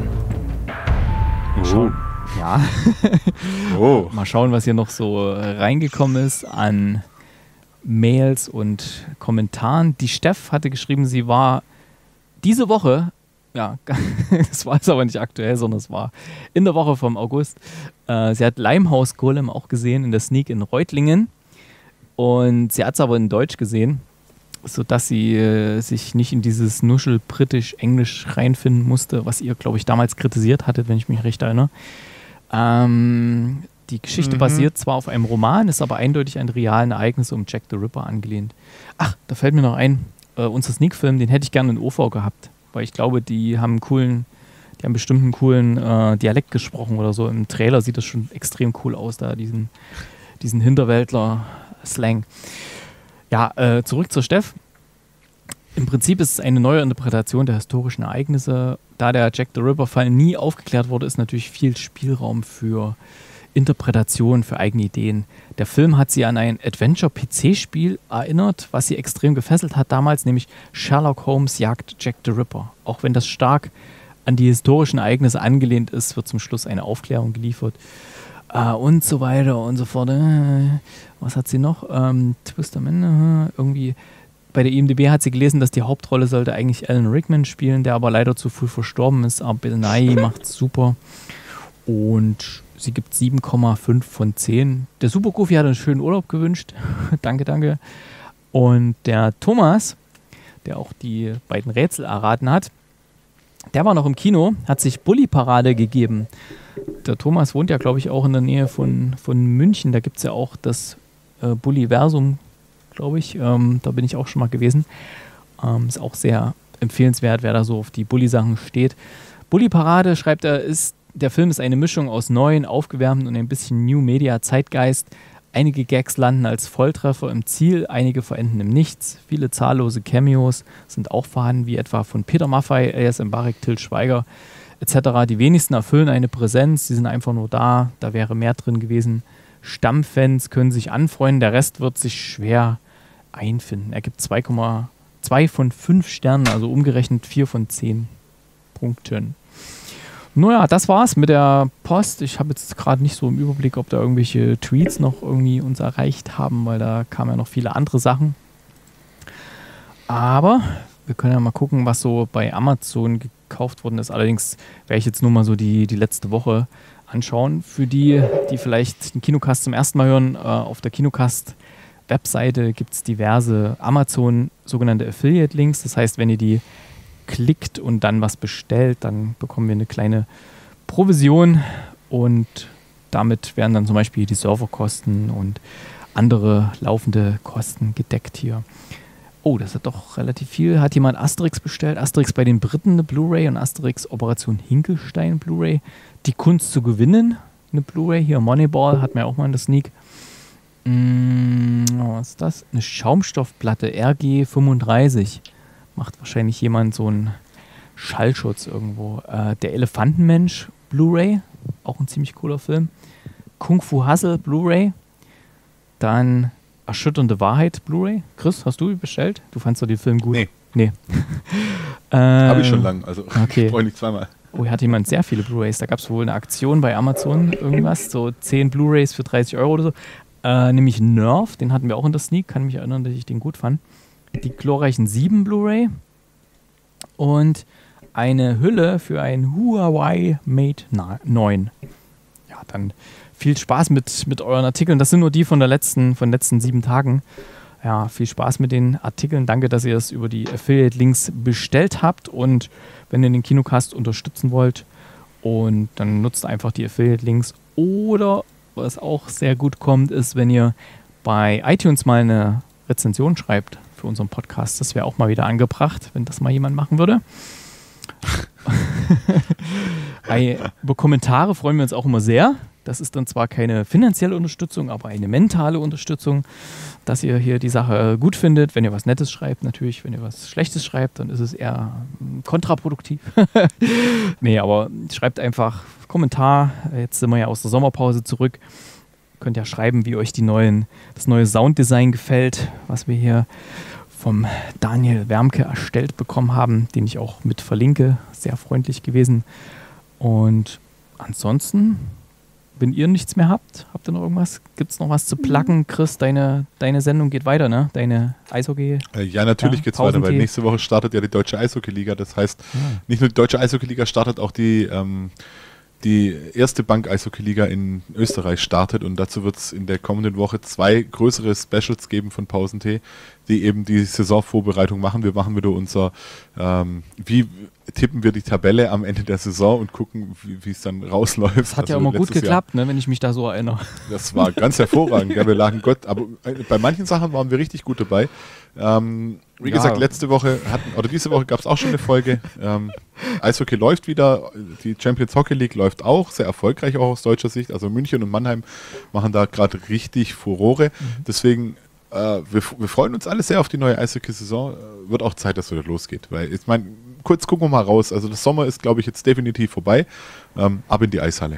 [SPEAKER 2] Ja,
[SPEAKER 4] Oh.
[SPEAKER 2] mal schauen, was hier noch so reingekommen ist an Mails und Kommentaren. Die Steff hatte geschrieben, sie war diese Woche, ja, das war jetzt aber nicht aktuell, sondern es war in der Woche vom August. Sie hat Limehouse Golem auch gesehen in der Sneak in Reutlingen und sie hat es aber in Deutsch gesehen, sodass sie sich nicht in dieses Nuschel-Britisch-Englisch reinfinden musste, was ihr, glaube ich, damals kritisiert hattet, wenn ich mich recht erinnere. Die Geschichte basiert zwar auf einem Roman, ist aber eindeutig an realen Ereignissen um Jack the Ripper angelehnt. Ach, da fällt mir noch ein, unser Sneak-Film, den hätte ich gerne in OV gehabt, weil ich glaube, die haben bestimmt einen coolen Dialekt gesprochen oder so. Im Trailer sieht das schon extrem cool aus, da diesen Hinterwäldler-Slang. Ja, zurück zur Steff. Im Prinzip ist es eine neue Interpretation der historischen Ereignisse. Da der Jack the Ripper-Fall nie aufgeklärt wurde, ist natürlich viel Spielraum für Interpretation, für eigene Ideen. Der Film hat sie an ein Adventure-PC-Spiel erinnert, was sie extrem gefesselt hat damals, nämlich Sherlock Holmes jagt Jack the Ripper. Auch wenn das stark an die historischen Ereignisse angelehnt ist, wird zum Schluss eine Aufklärung geliefert. Und so weiter und so fort. Was hat sie noch? Twist am Ende. Irgendwie bei der IMDb hat sie gelesen, dass die Hauptrolle sollte eigentlich Alan Rickman spielen, der aber leider zu früh verstorben ist. Aber Bill Nighy macht's super. Und sie gibt 7,5 von 10. Der Super Goofy hat einen schönen Urlaub gewünscht. Danke. Und der Thomas, der auch die beiden Rätsel erraten hat, der war noch im Kino, hat sich Bully-Parade gegeben. der Thomas wohnt ja, glaube ich, auch in der Nähe von München. Da gibt es ja auch das Bulliversum, glaube ich. Da bin ich auch schon mal gewesen. Ist auch sehr empfehlenswert, wer da so auf die Bulli-Sachen steht. Bulli-Parade, schreibt er, der Film ist eine Mischung aus neuen, aufgewärmten und ein bisschen New-Media-Zeitgeist. Einige Gags landen als Volltreffer im Ziel, einige verenden im Nichts. Viele zahllose Cameos sind auch vorhanden, wie etwa von Peter Maffay, Elias Mbarek, Til Schweiger etc. Die wenigsten erfüllen eine Präsenz, die sind einfach nur da. Da wäre mehr drin gewesen. Stammfans können sich anfreunden, der Rest wird sich schwer einfinden. Er gibt 2,2 von 5 Sternen, also umgerechnet 4 von 10 Punkten. Naja, das war's mit der Post. Ich habe jetzt gerade nicht so im Überblick, ob da irgendwelche Tweets noch irgendwie uns erreicht haben, weil da kamen ja noch viele andere Sachen. Aber wir können ja mal gucken, was so bei Amazon gekauft worden ist. Allerdings werde ich jetzt nur mal so die letzte Woche anschauen. Für die vielleicht den Kinocast zum ersten Mal hören, auf der Kinocast-Webseite gibt es diverse Amazon sogenannte Affiliate-Links. Das heißt, wenn ihr die klickt und dann was bestellt, dann bekommen wir eine kleine Provision und damit werden dann zum Beispiel die Serverkosten und andere laufende Kosten gedeckt hier. Oh, das hat doch relativ viel. Hat jemand Asterix bestellt? Asterix bei den Briten eine Blu-ray und Asterix Operation Hinkelstein Blu-ray. Die Kunst zu gewinnen, eine Blu-ray. Hier Moneyball hat mir auch mal in der Sneak. Was ist das? Eine Schaumstoffplatte RG35. Macht wahrscheinlich jemand so einen Schallschutz irgendwo. Der Elefantenmensch Blu-ray, auch ein ziemlich cooler Film. Kung Fu Hustle Blu-ray. Dann Erschütternde Wahrheit Blu-ray. Chris, hast du bestellt? Du fandst doch den Film gut? Nee.
[SPEAKER 4] Habe ich schon lang, also
[SPEAKER 2] okay.
[SPEAKER 4] Ich brauche nicht zweimal.
[SPEAKER 2] Oh, hier hat jemand sehr viele Blu-rays. Da gab es wohl eine Aktion bei Amazon, irgendwas, so 10 Blu-rays für 30 € oder so. Nämlich Nerf, den hatten wir auch in der Sneak, kann mich erinnern, dass ich den gut fand. Die glorreichen 7 Blu-ray und eine Hülle für ein Huawei Mate 9. Ja, dann viel Spaß mit euren Artikeln. Das sind nur die von den letzten 7 Tagen. Ja, viel Spaß mit den Artikeln. Danke, dass ihr es über die Affiliate-Links bestellt habt. Und wenn ihr den Kinocast unterstützen wollt, und dann nutzt einfach die Affiliate-Links. Oder, was auch sehr gut kommt, ist, wenn ihr bei iTunes mal eine Rezension schreibt für unseren Podcast. Das wäre auch mal wieder angebracht, wenn das mal jemand machen würde. Über Kommentare freuen wir uns auch immer sehr. Das ist dann zwar keine finanzielle Unterstützung, aber eine mentale Unterstützung, dass ihr hier die Sache gut findet. Wenn ihr was Nettes schreibt, natürlich. Wenn ihr was Schlechtes schreibt, dann ist es eher kontraproduktiv. Nee, aber schreibt einfach Kommentar. Jetzt sind wir ja aus der Sommerpause zurück. Könnt ja schreiben, wie euch das neue Sounddesign gefällt, was wir hier vom Daniel Wermke erstellt bekommen haben, den ich auch mit verlinke. Sehr freundlich gewesen. Und ansonsten, wenn ihr nichts mehr habt ihr noch irgendwas? Gibt es noch was zu pluggen? Chris, deine Sendung geht weiter, ne? Deine Eishockey?
[SPEAKER 4] Ja, natürlich geht's weiter, weil nächste Woche startet ja die Deutsche Eishockey-Liga. Das heißt, nicht nur die Deutsche Eishockey-Liga startet, auch die erste Bank-Eishockey-Liga in Österreich startet und dazu wird es in der kommenden Woche 2 größere Specials geben von Pausentee, die eben die Saisonvorbereitung machen. Wir machen wieder wie tippen wir die Tabelle am Ende der Saison und gucken, wie es dann rausläuft.
[SPEAKER 2] Das hat ja immer gut geklappt, ne, wenn ich mich da so erinnere.
[SPEAKER 4] Das war ganz hervorragend, ja, wir lagen Gott, aber bei manchen Sachen waren wir richtig gut dabei. Wie gesagt, diese Woche gab es auch schon eine Folge. Eishockey läuft wieder, die Champions Hockey League läuft auch, sehr erfolgreich auch aus deutscher Sicht. Also München und Mannheim machen da gerade richtig Furore. Deswegen, wir freuen uns alle sehr auf die neue Eishockey-Saison. Wird auch Zeit, dass es wieder losgeht. Weil ich meine, kurz gucken wir mal raus. Also das Sommer ist, glaube ich, jetzt definitiv vorbei. Ab in die Eishalle.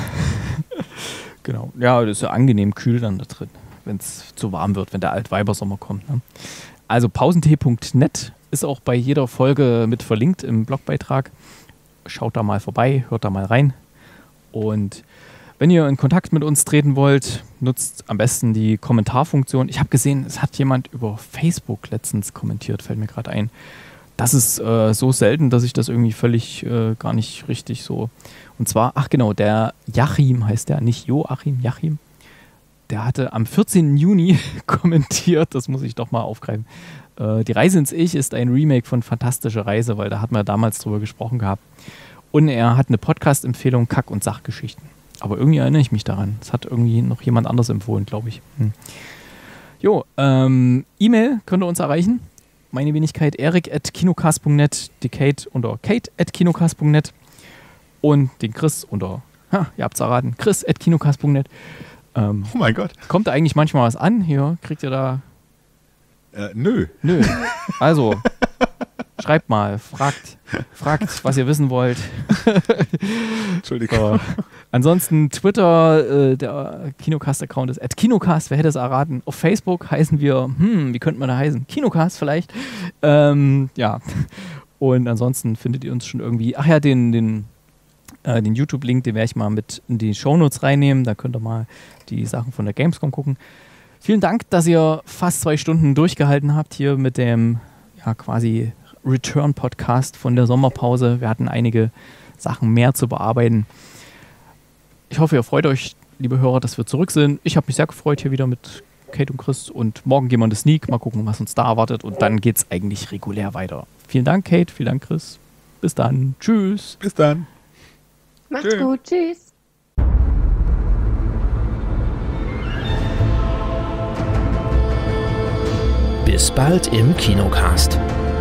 [SPEAKER 2] Genau. Ja, das ist ja angenehm kühl dann da drin, wenn es zu warm wird, wenn der Altweibersommer kommt. Ne? Also pausentee.net ist auch bei jeder Folge mit verlinkt im Blogbeitrag. Schaut da mal vorbei, hört da mal rein. Und wenn ihr in Kontakt mit uns treten wollt, nutzt am besten die Kommentarfunktion. Ich habe gesehen, es hat jemand über Facebook letztens kommentiert, fällt mir gerade ein. Das ist so selten, dass ich das irgendwie völlig gar nicht richtig so... Und zwar, der Jachim heißt der, nicht Joachim, Jachim. Der hatte am 14. Juni kommentiert, das muss ich doch mal aufgreifen. Die Reise ins Ich ist ein Remake von Fantastische Reise, weil da hat man damals drüber gesprochen gehabt. Und er hat eine Podcast-Empfehlung, Kack- und Sachgeschichten. Aber irgendwie erinnere ich mich daran. Das hat irgendwie noch jemand anders empfohlen, glaube ich. Jo, E-Mail könnt ihr uns erreichen. Meine Wenigkeit erik@kinocast.net, die Kate unter kate@kinocast.net und den Chris unter, ihr habt es erraten, chris@kinocast.net.
[SPEAKER 4] Oh mein Gott.
[SPEAKER 2] Kommt da eigentlich manchmal was an? Hier, kriegt ihr da...
[SPEAKER 4] Nö.
[SPEAKER 2] Also, schreibt mal, fragt, was ihr wissen wollt.
[SPEAKER 4] Entschuldigung.
[SPEAKER 2] Ansonsten Twitter, der Kinocast-Account ist @kinocast, wer hätte es erraten. Auf Facebook heißen wir, wie könnte man da heißen? Kinocast vielleicht. Ja. Und ansonsten findet ihr uns schon irgendwie, den YouTube-Link, den werde ich mal mit in die Shownotes reinnehmen. Da könnt ihr mal die Sachen von der Gamescom gucken. Vielen Dank, dass ihr fast 2 Stunden durchgehalten habt hier mit dem quasi Return-Podcast von der Sommerpause. Wir hatten einige Sachen mehr zu bearbeiten. Ich hoffe, ihr freut euch, liebe Hörer, dass wir zurück sind. Ich habe mich sehr gefreut hier wieder mit Kate und Chris und morgen gehen wir in die Sneak, mal gucken, was uns da erwartet und dann geht es eigentlich regulär weiter. Vielen Dank, Kate, vielen Dank, Chris. Bis dann. Tschüss.
[SPEAKER 4] Bis dann.
[SPEAKER 3] Macht's gut. Tschüss.
[SPEAKER 5] Bis bald im Kinocast.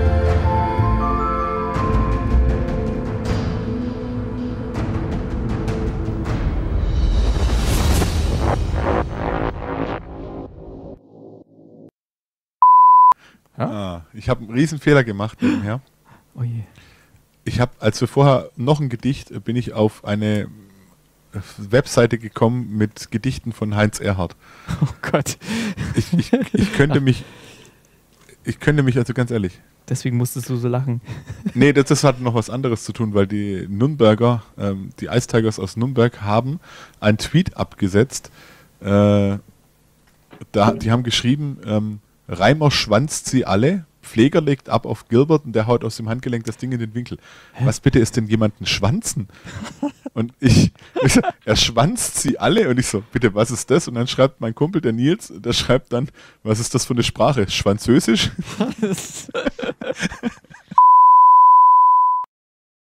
[SPEAKER 4] Ich habe einen riesen Fehler gemacht nebenher.
[SPEAKER 2] Oh je.
[SPEAKER 4] Ich habe, als wir vorher noch ein Gedicht, bin ich auf eine Webseite gekommen mit Gedichten von Heinz Erhardt.
[SPEAKER 2] Oh Gott.
[SPEAKER 4] Ich könnte mich, also ganz ehrlich.
[SPEAKER 2] Deswegen musstest du so lachen.
[SPEAKER 4] Nee, das hat noch was anderes zu tun, weil die Nürnberger, die Ice Tigers aus Nürnberg haben einen Tweet abgesetzt. Die haben geschrieben, Reimer schwanzt sie alle, Pfleger legt ab auf Gilbert und der haut aus dem Handgelenk das Ding in den Winkel. Hä? Was bitte ist denn jemanden schwanzen? Und ich so, er schwanzt sie alle und ich so, bitte, was ist das? Und dann schreibt mein Kumpel, der Nils, der schreibt dann, was ist das für eine Sprache? Schwanzösisch?